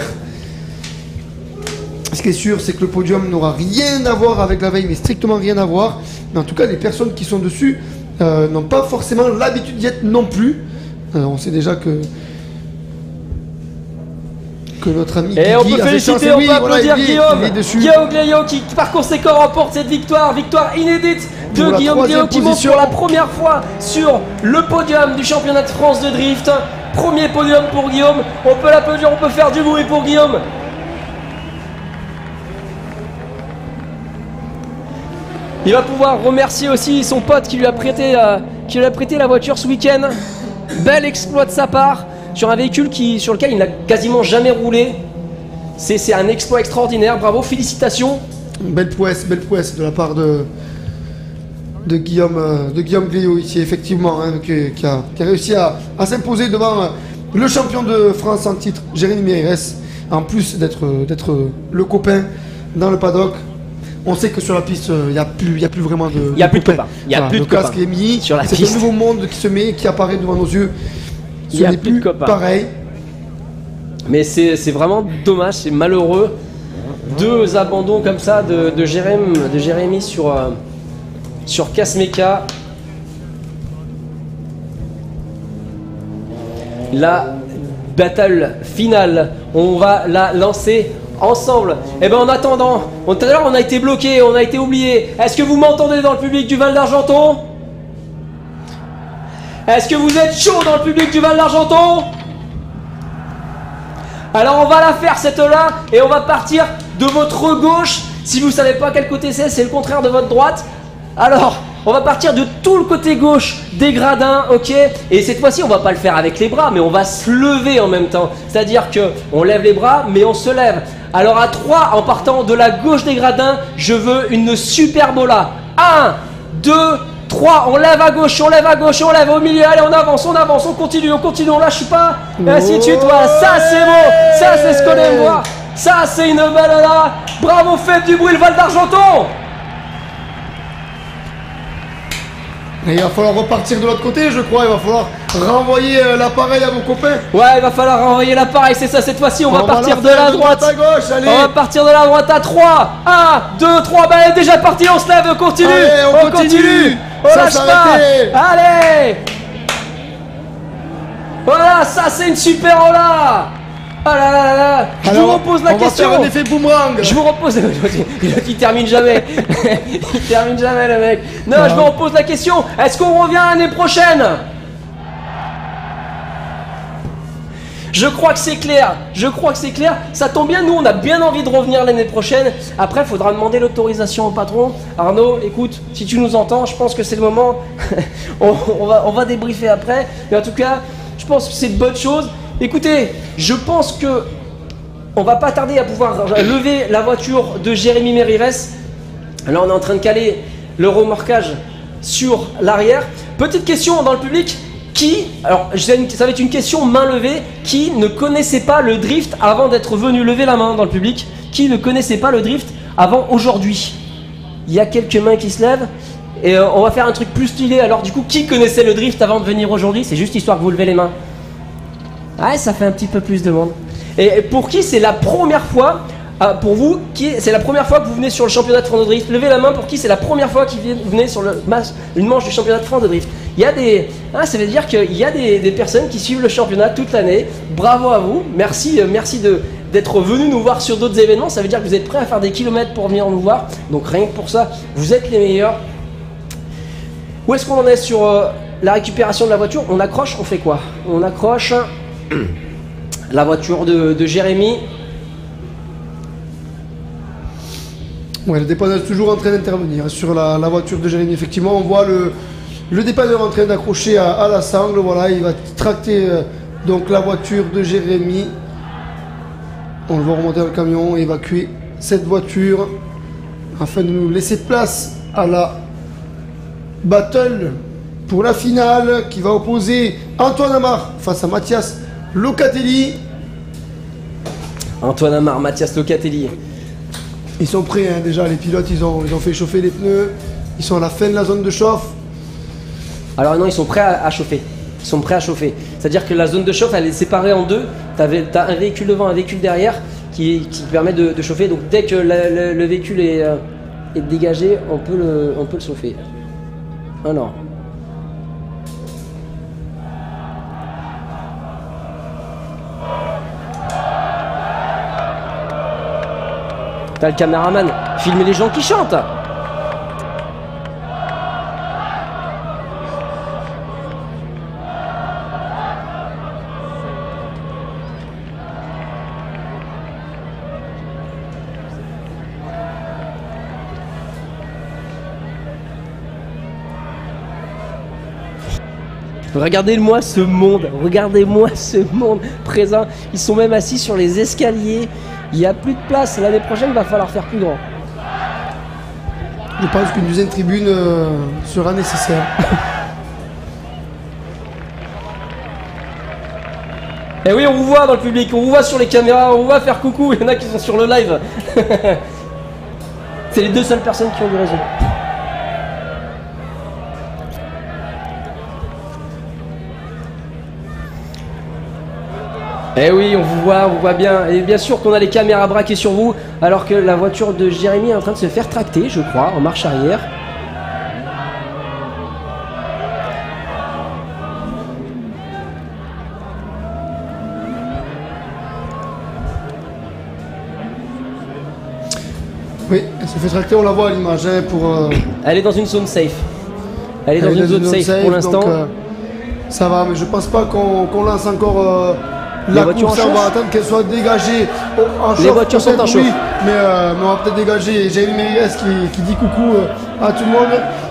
C: Ce qui est sûr, c'est que le podium n'aura rien à voir avec la veille, mais strictement rien à voir. Mais en tout cas, les personnes qui sont dessus n'ont pas forcément l'habitude d'y être non plus. On sait déjà que notre ami
B: et on peut féliciter, on peut applaudir Guillaume Gléo qui par conséquent remporte cette victoire inédite de Guillaume Gléo qui monte pour la première fois sur le podium du championnat de France de drift. Premier podium pour Guillaume, on peut l'applaudir, on peut faire du bruit pour Guillaume. Il va pouvoir remercier aussi son pote qui lui a prêté la voiture ce week-end. Bel exploit de sa part. Sur un véhicule sur lequel il n'a quasiment jamais roulé. C'est un exploit extraordinaire, bravo, félicitations.
C: Belle prouesse de la part de Guillaume Gléo ici, effectivement, hein, qui a réussi à s'imposer devant le champion de France en titre, Jérémy Mérès, en plus d'être le copain dans le paddock. On sait que sur la piste, il n'y a plus vraiment de
B: Il n'y a plus de copains.
C: Le casque est mis, c'est un nouveau monde qui se met, qui apparaît devant nos yeux. Ce n'est plus pareil.
B: Mais c'est vraiment dommage, c'est malheureux. Deux abandons comme ça de Jérémy sur Kasmeka. La battle finale, on va la lancer ensemble. Et ben en attendant, tout à l'heure on a été bloqué, on a été oublié. Est-ce que vous m'entendez dans le public du Val d'Argenton? Est-ce que vous êtes chaud dans le public du Val d'Argenton? Alors on va la faire cette là et on va partir de votre gauche. Si vous savez pas quel côté c'est le contraire de votre droite. Alors on va partir de tout le côté gauche des gradins, ok? Et cette fois-ci on va pas le faire avec les bras, mais on va se lever en même temps. C'est-à-dire que on lève les bras, mais on se lève. Alors à 3, en partant de la gauche des gradins, je veux une superbola. 1, 2, 3, on lève à gauche, on lève au milieu, allez on avance, on continue, on lâche pas, et ainsi de suite, voilà, ça c'est beau, ça c'est ce qu'on aime voir, ça c'est une belle là, bravo, faites du bruit le Val d'Argenton.
C: Et il va falloir repartir de l'autre côté, je crois, il va falloir renvoyer l'appareil à vos copains.
B: Ouais, il va falloir renvoyer l'appareil, c'est ça, cette fois-ci, on va partir de la droite
C: à gauche, allez.
B: On va partir de la droite à 3, 1, 2, 3, bah elle est déjà partie, on se lève, on continue,
C: allez, on continue.
B: On lâche pas. Allez. Voilà, ça c'est une super ola. Ah là là là. Je vous repose la question.
C: On va faire un effet boomerang.
B: Je vous repose. Il termine jamais. Il termine jamais le mec. Non, je vous repose la question. Est-ce qu'on revient l'année prochaine? Je crois que c'est clair. Ça tombe bien, nous on a bien envie de revenir l'année prochaine. Après, il faudra demander l'autorisation au patron. Arnaud, écoute, si tu nous entends, je pense que c'est le moment. on va débriefer après. Mais en tout cas, je pense que c'est de bonnes choses. Écoutez, je pense que on va pas tarder à pouvoir lever la voiture de Jérémy Mérires. Là, on est en train de caler le remorquage sur l'arrière. Petite question dans le public. Alors ça va être une question main levée, qui ne connaissait pas le drift avant d'être venu lever la main dans le public? Qui ne connaissait pas le drift avant aujourd'hui? Il y a quelques mains qui se lèvent. Et on va faire un truc plus stylé. Alors du coup, qui connaissait le drift avant de venir aujourd'hui? C'est juste histoire que vous levez les mains. Ouais, ça fait un petit peu plus de monde. Et pour qui c'est la première fois, pour vous, c'est la première fois que vous venez sur le championnat de France de drift? Levez la main pour qui c'est la première fois que vous venez sur une manche du championnat de France de drift. Il y a des, ça veut dire qu'il y a des personnes qui suivent le championnat toute l'année. Bravo à vous, merci d'être venu nous voir sur d'autres événements. Ça veut dire que vous êtes prêts à faire des kilomètres pour venir nous voir. Donc rien que pour ça, vous êtes les meilleurs. Où est-ce qu'on en est sur la récupération de la voiture? On accroche, on fait quoi? On accroche la voiture de Jérémy.
C: Ouais, le dépanneur est toujours en train d'intervenir sur la voiture de Jérémy. Effectivement, on voit le dépanneur en train d'accrocher à la sangle. Voilà, il va tracter donc la voiture de Jérémy. On le voit remonter dans le camion et évacuer cette voiture afin de nous laisser place à la battle pour la finale qui va opposer Antoine Amar face à Mathias Locatelli.
B: Antoine Amar, Mathias Locatelli.
C: Ils sont prêts, hein, déjà les pilotes, ils ont fait chauffer les pneus. Ils sont à la fin de la zone de chauffe.
B: Alors non, ils sont prêts à chauffer. Ils sont prêts à chauffer. C'est-à-dire que la zone de chauffe, elle est séparée en deux. T'as un véhicule devant, un véhicule derrière qui permet de chauffer. Donc dès que le véhicule est dégagé, on peut le chauffer. Alors. T'as le caméraman, filmer les gens qui chantent. Regardez-moi ce monde présent. Ils sont même assis sur les escaliers. Il n'y a plus de place. L'année prochaine, il va falloir faire plus grand.
C: Je pense qu'une deuxième tribune sera nécessaire.
B: Et oui, on vous voit dans le public, on vous voit sur les caméras, on vous voit faire coucou. Il y en a qui sont sur le live. C'est les deux seules personnes qui ont du réseau. Eh oui, on vous voit bien. Et bien sûr qu'on a les caméras braquées sur vous, alors que la voiture de Jérémy est en train de se faire tracter, je crois, en marche arrière.
C: Oui, elle se fait tracter, on la voit à l'image. Hein,
B: Elle est dans une zone safe. Elle est dans une zone safe pour l'instant.
C: Ça va, mais je pense pas qu'on lance encore la course. On va attendre qu'elle soit dégagée en chauffe.
B: Les voitures sont en chauffe.
C: Oui, mais on va peut-être dégager. J'ai une Mérès qui dit coucou à tout le monde.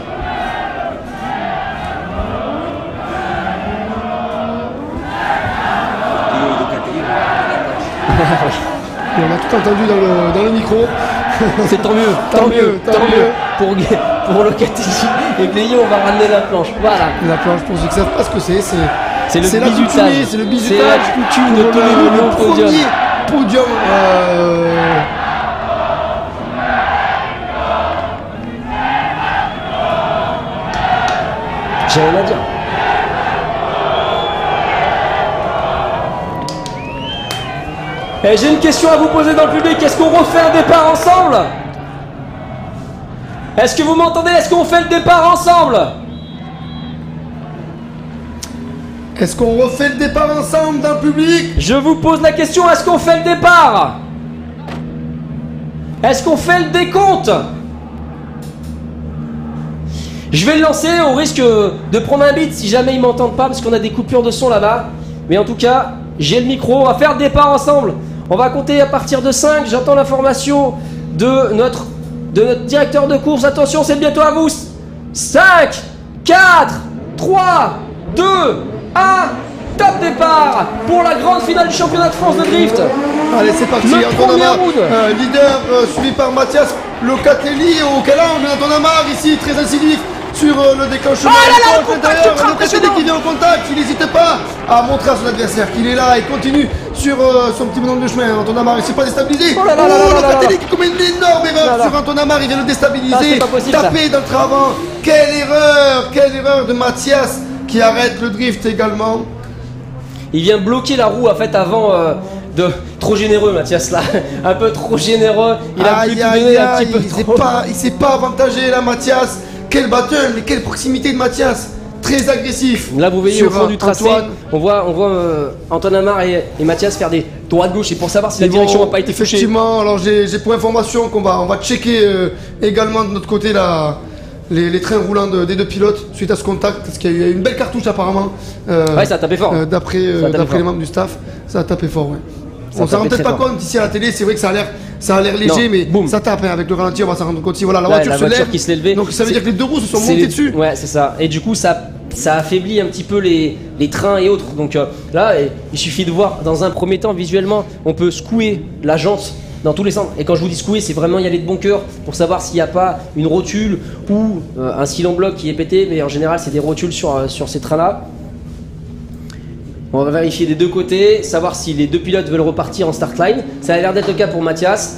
C: Et on a tout entendu dans le micro.
B: C'est tant mieux. Pour Locatelli et Gléon, on va ramener la planche. Voilà.
C: La planche, pour ceux qui ne savent pas ce que c'est
B: le bizutage.
C: C'est le bizutage.
B: C'est la coutume de le podium.
C: Podium.
B: J'ai rien à dire. Et j'ai une question à vous poser dans le public. Est-ce qu'on refait un départ ensemble? Est-ce que vous m'entendez? Est-ce qu'on fait le départ ensemble?
C: Est-ce qu'on refait le départ ensemble dans le public?
B: Je vous pose la question, est-ce qu'on fait le départ? Est-ce qu'on fait le décompte? Je vais le lancer au risque de prendre un beat si jamais ils m'entendent pas parce qu'on a des coupures de son là-bas. Mais en tout cas, j'ai le micro, on va faire le départ ensemble. On va compter à partir de 5, j'entends l'information de notre directeur de course. Attention, c'est bientôt à vous. 5, 4, 3, 2, 1, top départ pour la grande finale du championnat de France de drift.
C: Allez, c'est parti. Antoine Amar, leader, suivi par Mathias Locatelli. Auquel angle Antoine Amar ici, très incisif sur le déclenchement. Locatelli qui vient au contact, il n'hésite pas à montrer à son adversaire qu'il est là et continue sur son petit bonhomme de chemin. Antoine Amar, il ne s'est pas déstabilisé. Locatelli qui commet une énorme erreur sur Antoine Amar, il vient le déstabiliser, taper dans le train avant. Quelle erreur de Mathias qui arrête le drift également.
B: Il vient bloquer la roue en fait avant trop généreux, Mathias là. Un peu trop généreux. Il a plus donné un petit peu trop.
C: Il s'est pas avantagé là, Mathias. Quel battle, mais quelle proximité de Mathias. Très agressif.
B: Là, vous voyez au fond du tracé,
C: Antoine.
B: on voit Antoine Amar et Mathias faire des droites-gauche. Et pour savoir si la direction n'a pas été touchée.
C: Effectivement, alors j'ai pour information qu'on va checker également de notre côté les trains roulants des deux pilotes suite à ce contact, parce qu'il y a eu une belle cartouche apparemment.
B: Ouais, ça a tapé fort.
C: D'après les membres du staff, ça a tapé fort, ouais. On s'en rend peut-être pas compte ici à la télé, c'est vrai que ça a l'air léger,
B: Non,
C: mais
B: boum.
C: ça tape, hein, avec le ralenti, on va s'en rendre compte. Si voilà, la
B: Ouais,
C: voiture
B: la
C: se
B: voiture
C: lève,
B: qui se l'est levée.
C: donc ça veut dire que les deux roues se sont
B: C'est
C: montées dessus.
B: Ouais, c'est ça. Et du coup, ça affaiblit un petit peu les trains et autres. Donc là, il suffit de voir dans un premier temps, visuellement, on peut secouer la jante dans tous les sens. Et quand je vous dis secouer, c'est vraiment y aller de bon cœur pour savoir s'il n'y a pas une rotule ou un silon bloc qui est pété. Mais en général, c'est des rotules sur ces trains-là. On va vérifier des deux côtés, savoir si les deux pilotes veulent repartir en start line. Ça a l'air d'être le cas pour Mathias.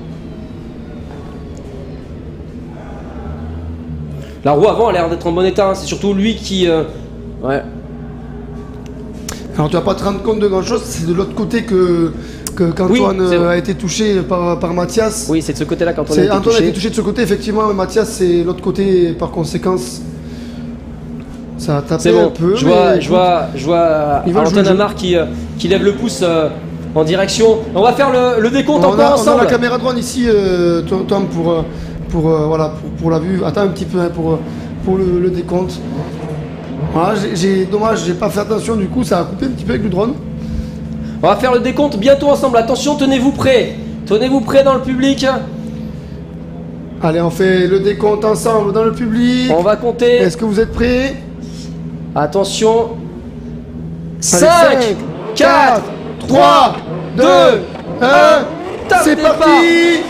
B: La roue avant a l'air d'être en bon état, hein. C'est surtout lui qui... Ouais.
C: Alors tu vas pas te rendre compte de grand chose, c'est de l'autre côté qu'Antoine
B: Oui,
C: a été touché par Mathias.
B: Oui, c'est de ce côté-là quand on a été
C: Antoine a
B: touché.
C: été touché de ce côté, effectivement, mais Mathias c'est l'autre côté, par conséquence. Ça a tapé
B: C'est bon,
C: un peu.
B: je vois
C: Il va
B: Antoine
C: jouer le jeu.
B: Amar qui lève le pouce en direction. On va faire le décompte
C: On
B: encore
C: a
B: ensemble.
C: la caméra drone ici, Tom, pour la vue. Attends un petit peu hein, pour le décompte. Voilà, dommage, j'ai pas fait attention, du coup ça a coupé un petit peu avec le drone.
B: On va faire le décompte bientôt ensemble. Attention, tenez-vous prêts. Tenez-vous prêts dans le public.
C: Allez, on fait le décompte ensemble dans le public.
B: On va compter.
C: Est-ce que vous êtes prêts?
B: Attention. 5,
C: 4, 3, 2, 1, c'est
B: départ.
C: parti.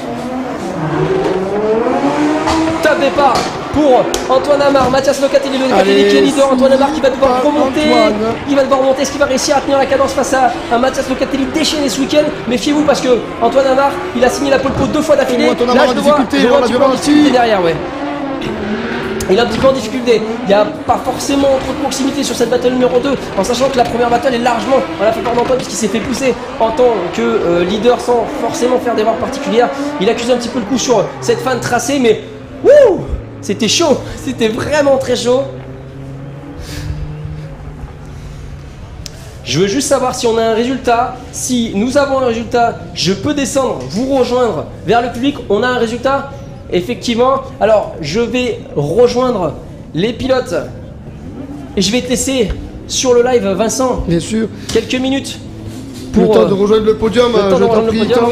B: Top départ pour Antoine Amar, Mathias Locatelli, le Locatelli qui est leader. Antoine Amar qui va devoir remonter.
C: Antoine.
B: Il va devoir remonter. Est-ce qu'il va réussir à tenir la cadence face à Mathias Locatelli déchaîné ce week-end? Méfiez-vous parce que Antoine Amar, il a signé la pole pole 2 fois d'affilée.
C: Oh, Antoine
B: Là,
C: Amar
B: je
C: en
B: le vois,
C: difficulté,
B: je vois
C: on
B: un
C: l'a
B: petit
C: vu
B: peu en
C: ralenti.
B: difficulté derrière, ouais. Il est un petit peu en difficulté. Il n'y a pas forcément trop de proximité sur cette battle numéro 2, en sachant que la première battle est largement dans la faveur d'Antoine puisqu'il s'est fait pousser en tant que leader sans forcément faire d'erreur particulière. Il accuse un petit peu le coup sur cette fin de tracé, mais wouh, c'était chaud, c'était vraiment très chaud. Je veux juste savoir si on a un résultat. Si nous avons un résultat, je peux descendre, vous rejoindre vers le public. On a un résultat? Effectivement. Alors, je vais rejoindre les pilotes et je vais te laisser sur le live, Vincent,
C: Bien sûr.
B: quelques minutes
C: Le
B: pour
C: temps de rejoindre le podium,
B: le temps de
C: je t'en
B: rejoindre le
C: prie,
B: podium,
C: Tom.
B: oui.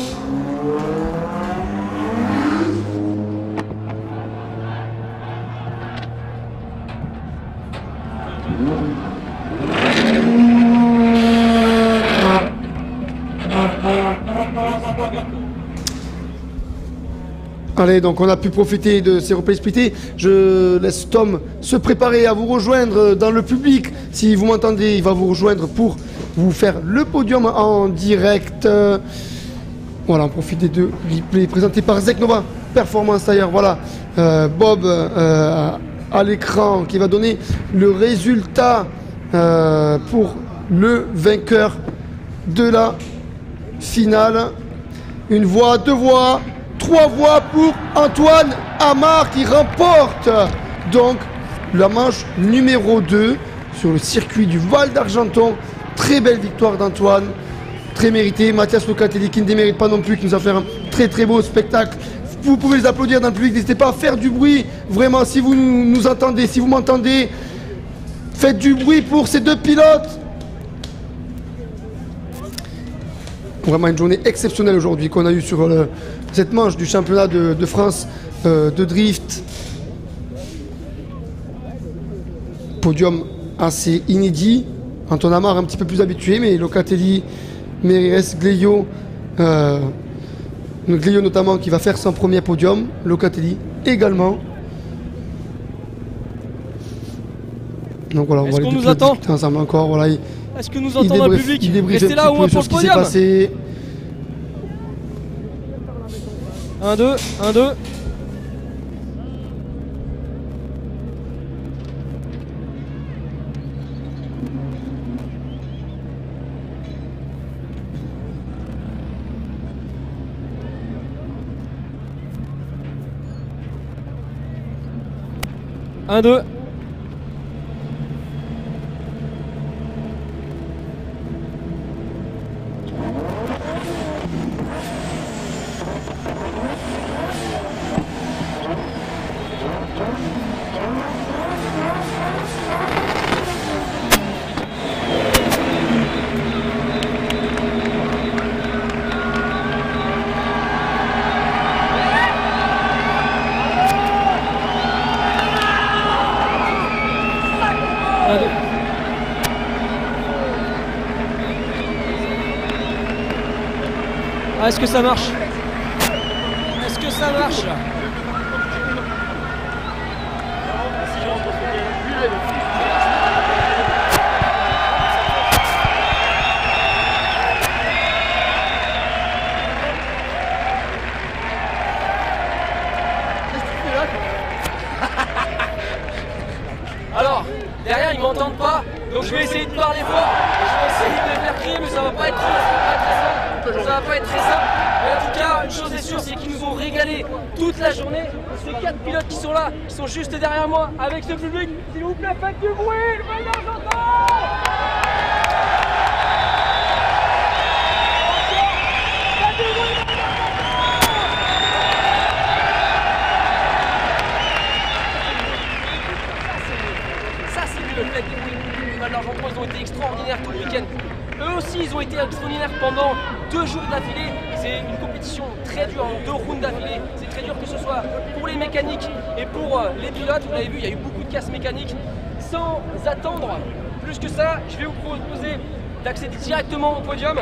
C: Allez, donc on a pu profiter de ces replays splittés. Je laisse Tom se préparer à vous rejoindre dans le public. Si vous m'entendez, il va vous rejoindre pour vous faire le podium en direct. Voilà, on profite des deux replays présentés par Zeknova Performance d'ailleurs. Voilà, Bob à l'écran qui va donner le résultat pour le vainqueur de la finale. Une voix, deux voix. 3 voix pour Antoine Amar qui remporte donc la manche numéro 2 sur le circuit du Val d'Argenton. Très belle victoire d'Antoine, très méritée. Mathias Locatelli qui ne démérite pas non plus, qui nous a fait un très très beau spectacle. Vous pouvez les applaudir dans le public, n'hésitez pas à faire du bruit. Vraiment, si vous nous entendez, si vous m'entendez, faites du bruit pour ces deux pilotes. Vraiment une journée exceptionnelle aujourd'hui qu'on a eue sur cette manche du championnat de France de drift. Podium assez inédit. Antoine Amar un petit peu plus habitué, mais Locatelli, Mérès, Gleio, Gleio notamment qui va faire son premier podium. Locatelli également. Donc voilà, on va
F: Est-ce qu'on
C: aller
F: nous attend
C: discuter ensemble encore. Voilà,
F: Est-ce que nous entend dans le public?
C: il débriefe
F: Restez
C: un
F: là
C: petit
F: ou
C: peu
F: pour
C: sur
F: le
C: ce qui s'est
F: podium.
C: passé.
F: 1, 2, 1, 2. 1-2. Ah, est-ce que ça marche? Est-ce que ça marche?
B: Alors, derrière ils m'entendent pas, donc je vais essayer de parler fort. Je vais essayer de les faire crier, mais ça va pas être très simple. Ça va pas être très simple. Mais en tout cas, une chose est sûre, c'est qu'ils nous ont régalé toute la journée. Ces 4 pilotes qui sont là, qui sont juste derrière moi, avec ce public. S'il vous plaît, faites du bruit, le Val d'Argentan! Le fait que les Val d'Argentan, ils ont été extraordinaires tout le week-end. Eux aussi, ils ont été extraordinaires pendant 2 jours d'affilée. C'est une compétition très dure, en 2 rounds d'affilée. C'est très dur que ce soit pour les mécaniques et pour les pilotes. Vous l'avez vu, il y a eu beaucoup de casses mécaniques. Sans attendre plus que ça, je vais vous proposer d'accéder directement au podium.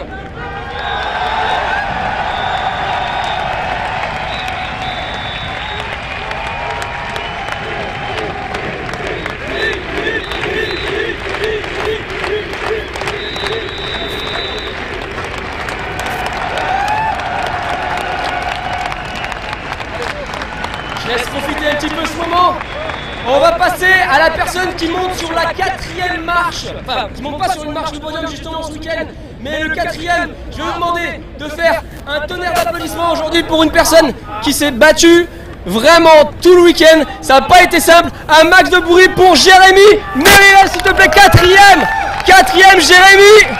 B: Je laisse profiter un petit peu ce moment. On va passer à la personne qui monte sur la 4e marche. Enfin, qui monte pas sur une marche du podium justement ce week-end, mais le 4e. Je vais vous demander de faire un tonnerre d'applaudissements aujourd'hui pour une personne qui s'est battue vraiment tout le week-end. Ça n'a pas été simple. Un max de bruit pour Jérémy. Mériel, s'il te plaît, 4e. 4e, Jérémy.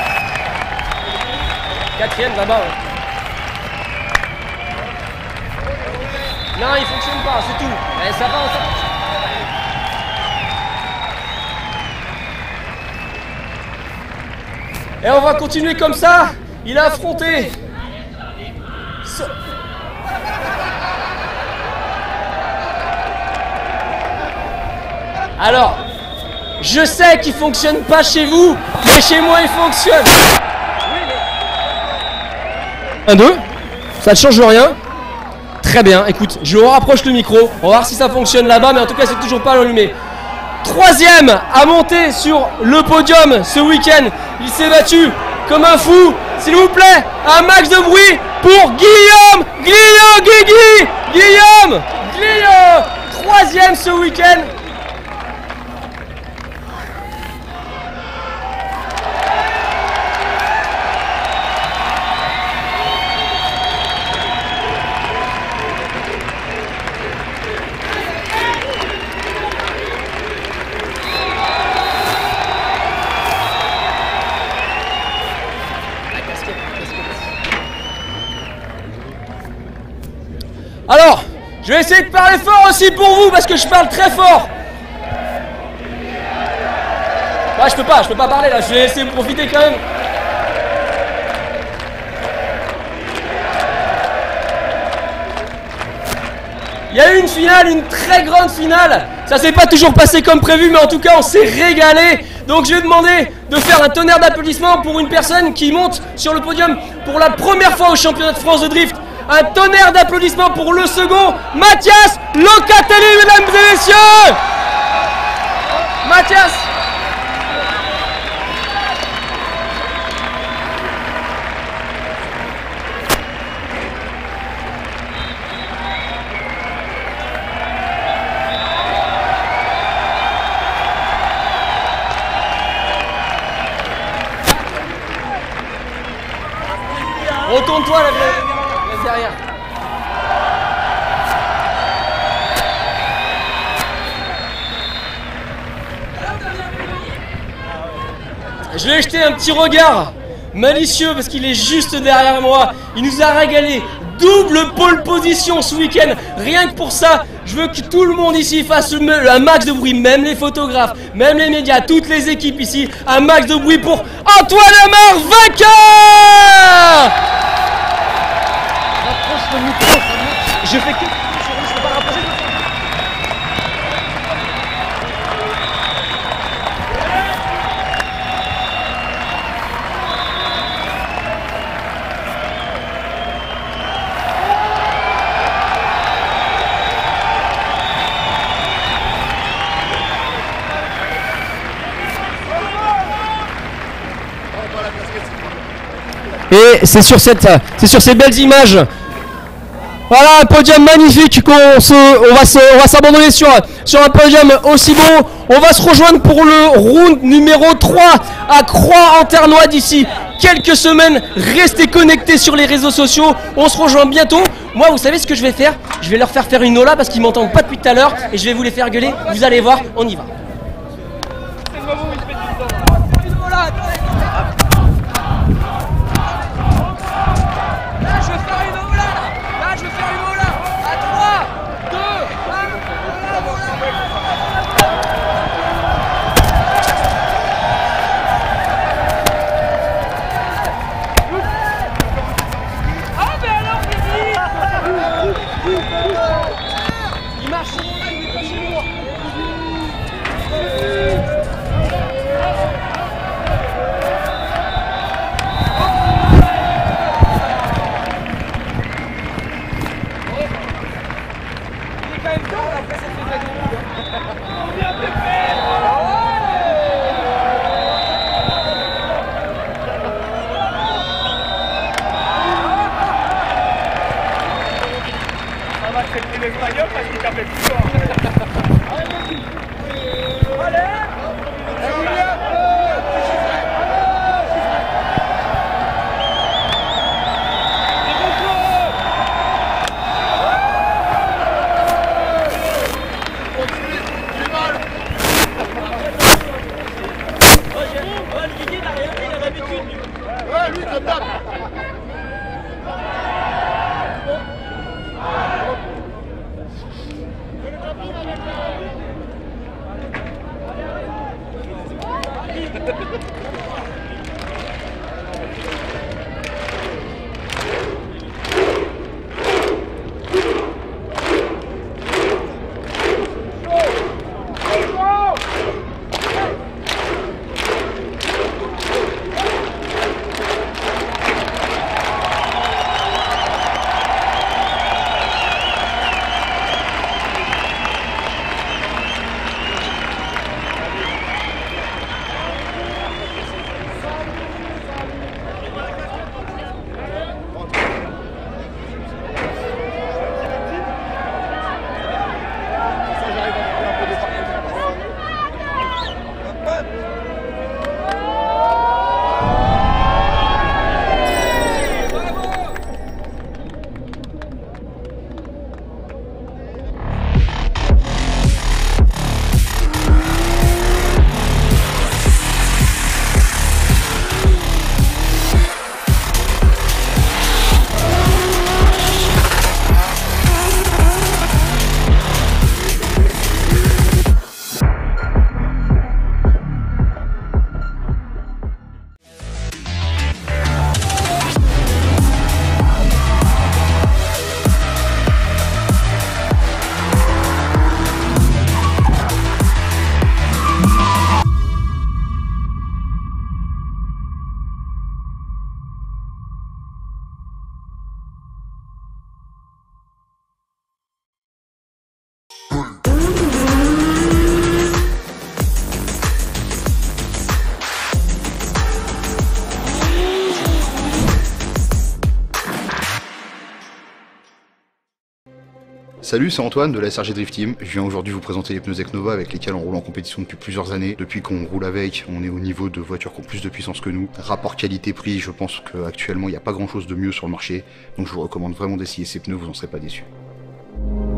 B: 4e là-bas. Ouais. Non, il fonctionne pas, c'est tout. Eh, ça va, ça va. Et on va continuer comme ça. Il a affronté. Alors, je sais qu'il fonctionne pas chez vous, mais chez moi il fonctionne. 1-2, ça ne change rien. Très bien, écoute, je rapproche le micro, on va voir si ça fonctionne là-bas, mais en tout cas c'est toujours pas allumé. 3e à monter sur le podium ce week-end, il s'est battu comme un fou. S'il vous plaît, un max de bruit pour Guillaume. Guillaume 3e ce week-end. Alors, je vais essayer de parler fort aussi pour vous parce que je parle très fort. Bah, je peux pas parler là, je vais essayer de profiter quand même. Il y a eu une finale, une très grande finale. Ça s'est pas toujours passé comme prévu, mais en tout cas on s'est régalé. Donc je vais demander de faire un tonnerre d'applaudissements pour une personne qui monte sur le podium pour la première fois au championnat de France de drift. Un tonnerre d'applaudissements pour le second, Mathias Locatelli, mesdames et messieurs. Mathias. Retourne-toi là derrière.
F: Je vais jeter un petit regard malicieux parce qu'il est juste derrière moi. Il nous a régalé. Double pole position ce week-end. Rien que pour ça, je veux que tout le monde ici fasse un max de bruit. Même les photographes, même les médias, toutes les équipes ici. Un max de bruit pour Antoine Amar, vainqueur. Rapproche le micro. Je fais que... Je peux pas rapprocher.
B: Et c'est sur ces belles images. Voilà un podium magnifique on va s'abandonner sur un podium aussi beau. On va se rejoindre pour le round numéro 3 à Croix-en-Ternois d'ici quelques semaines. Restez connectés sur les réseaux sociaux. On se rejoint bientôt. Moi, vous savez ce que je vais faire? Je vais leur faire une ola parce qu'ils m'entendent pas depuis tout à l'heure et je vais vous les faire gueuler. Vous allez voir, on y va.
A: Salut, c'est Antoine de la SRG Drift Team. Je viens aujourd'hui vous présenter les pneus Eknova avec lesquels on roule en compétition depuis plusieurs années. Depuis qu'on roule avec, on est au niveau de voitures qui ont plus de puissance que nous. Rapport qualité-prix, je pense qu'actuellement il n'y a pas grand chose de mieux sur le marché. Donc je vous recommande vraiment d'essayer ces pneus, vous n'en serez pas déçus.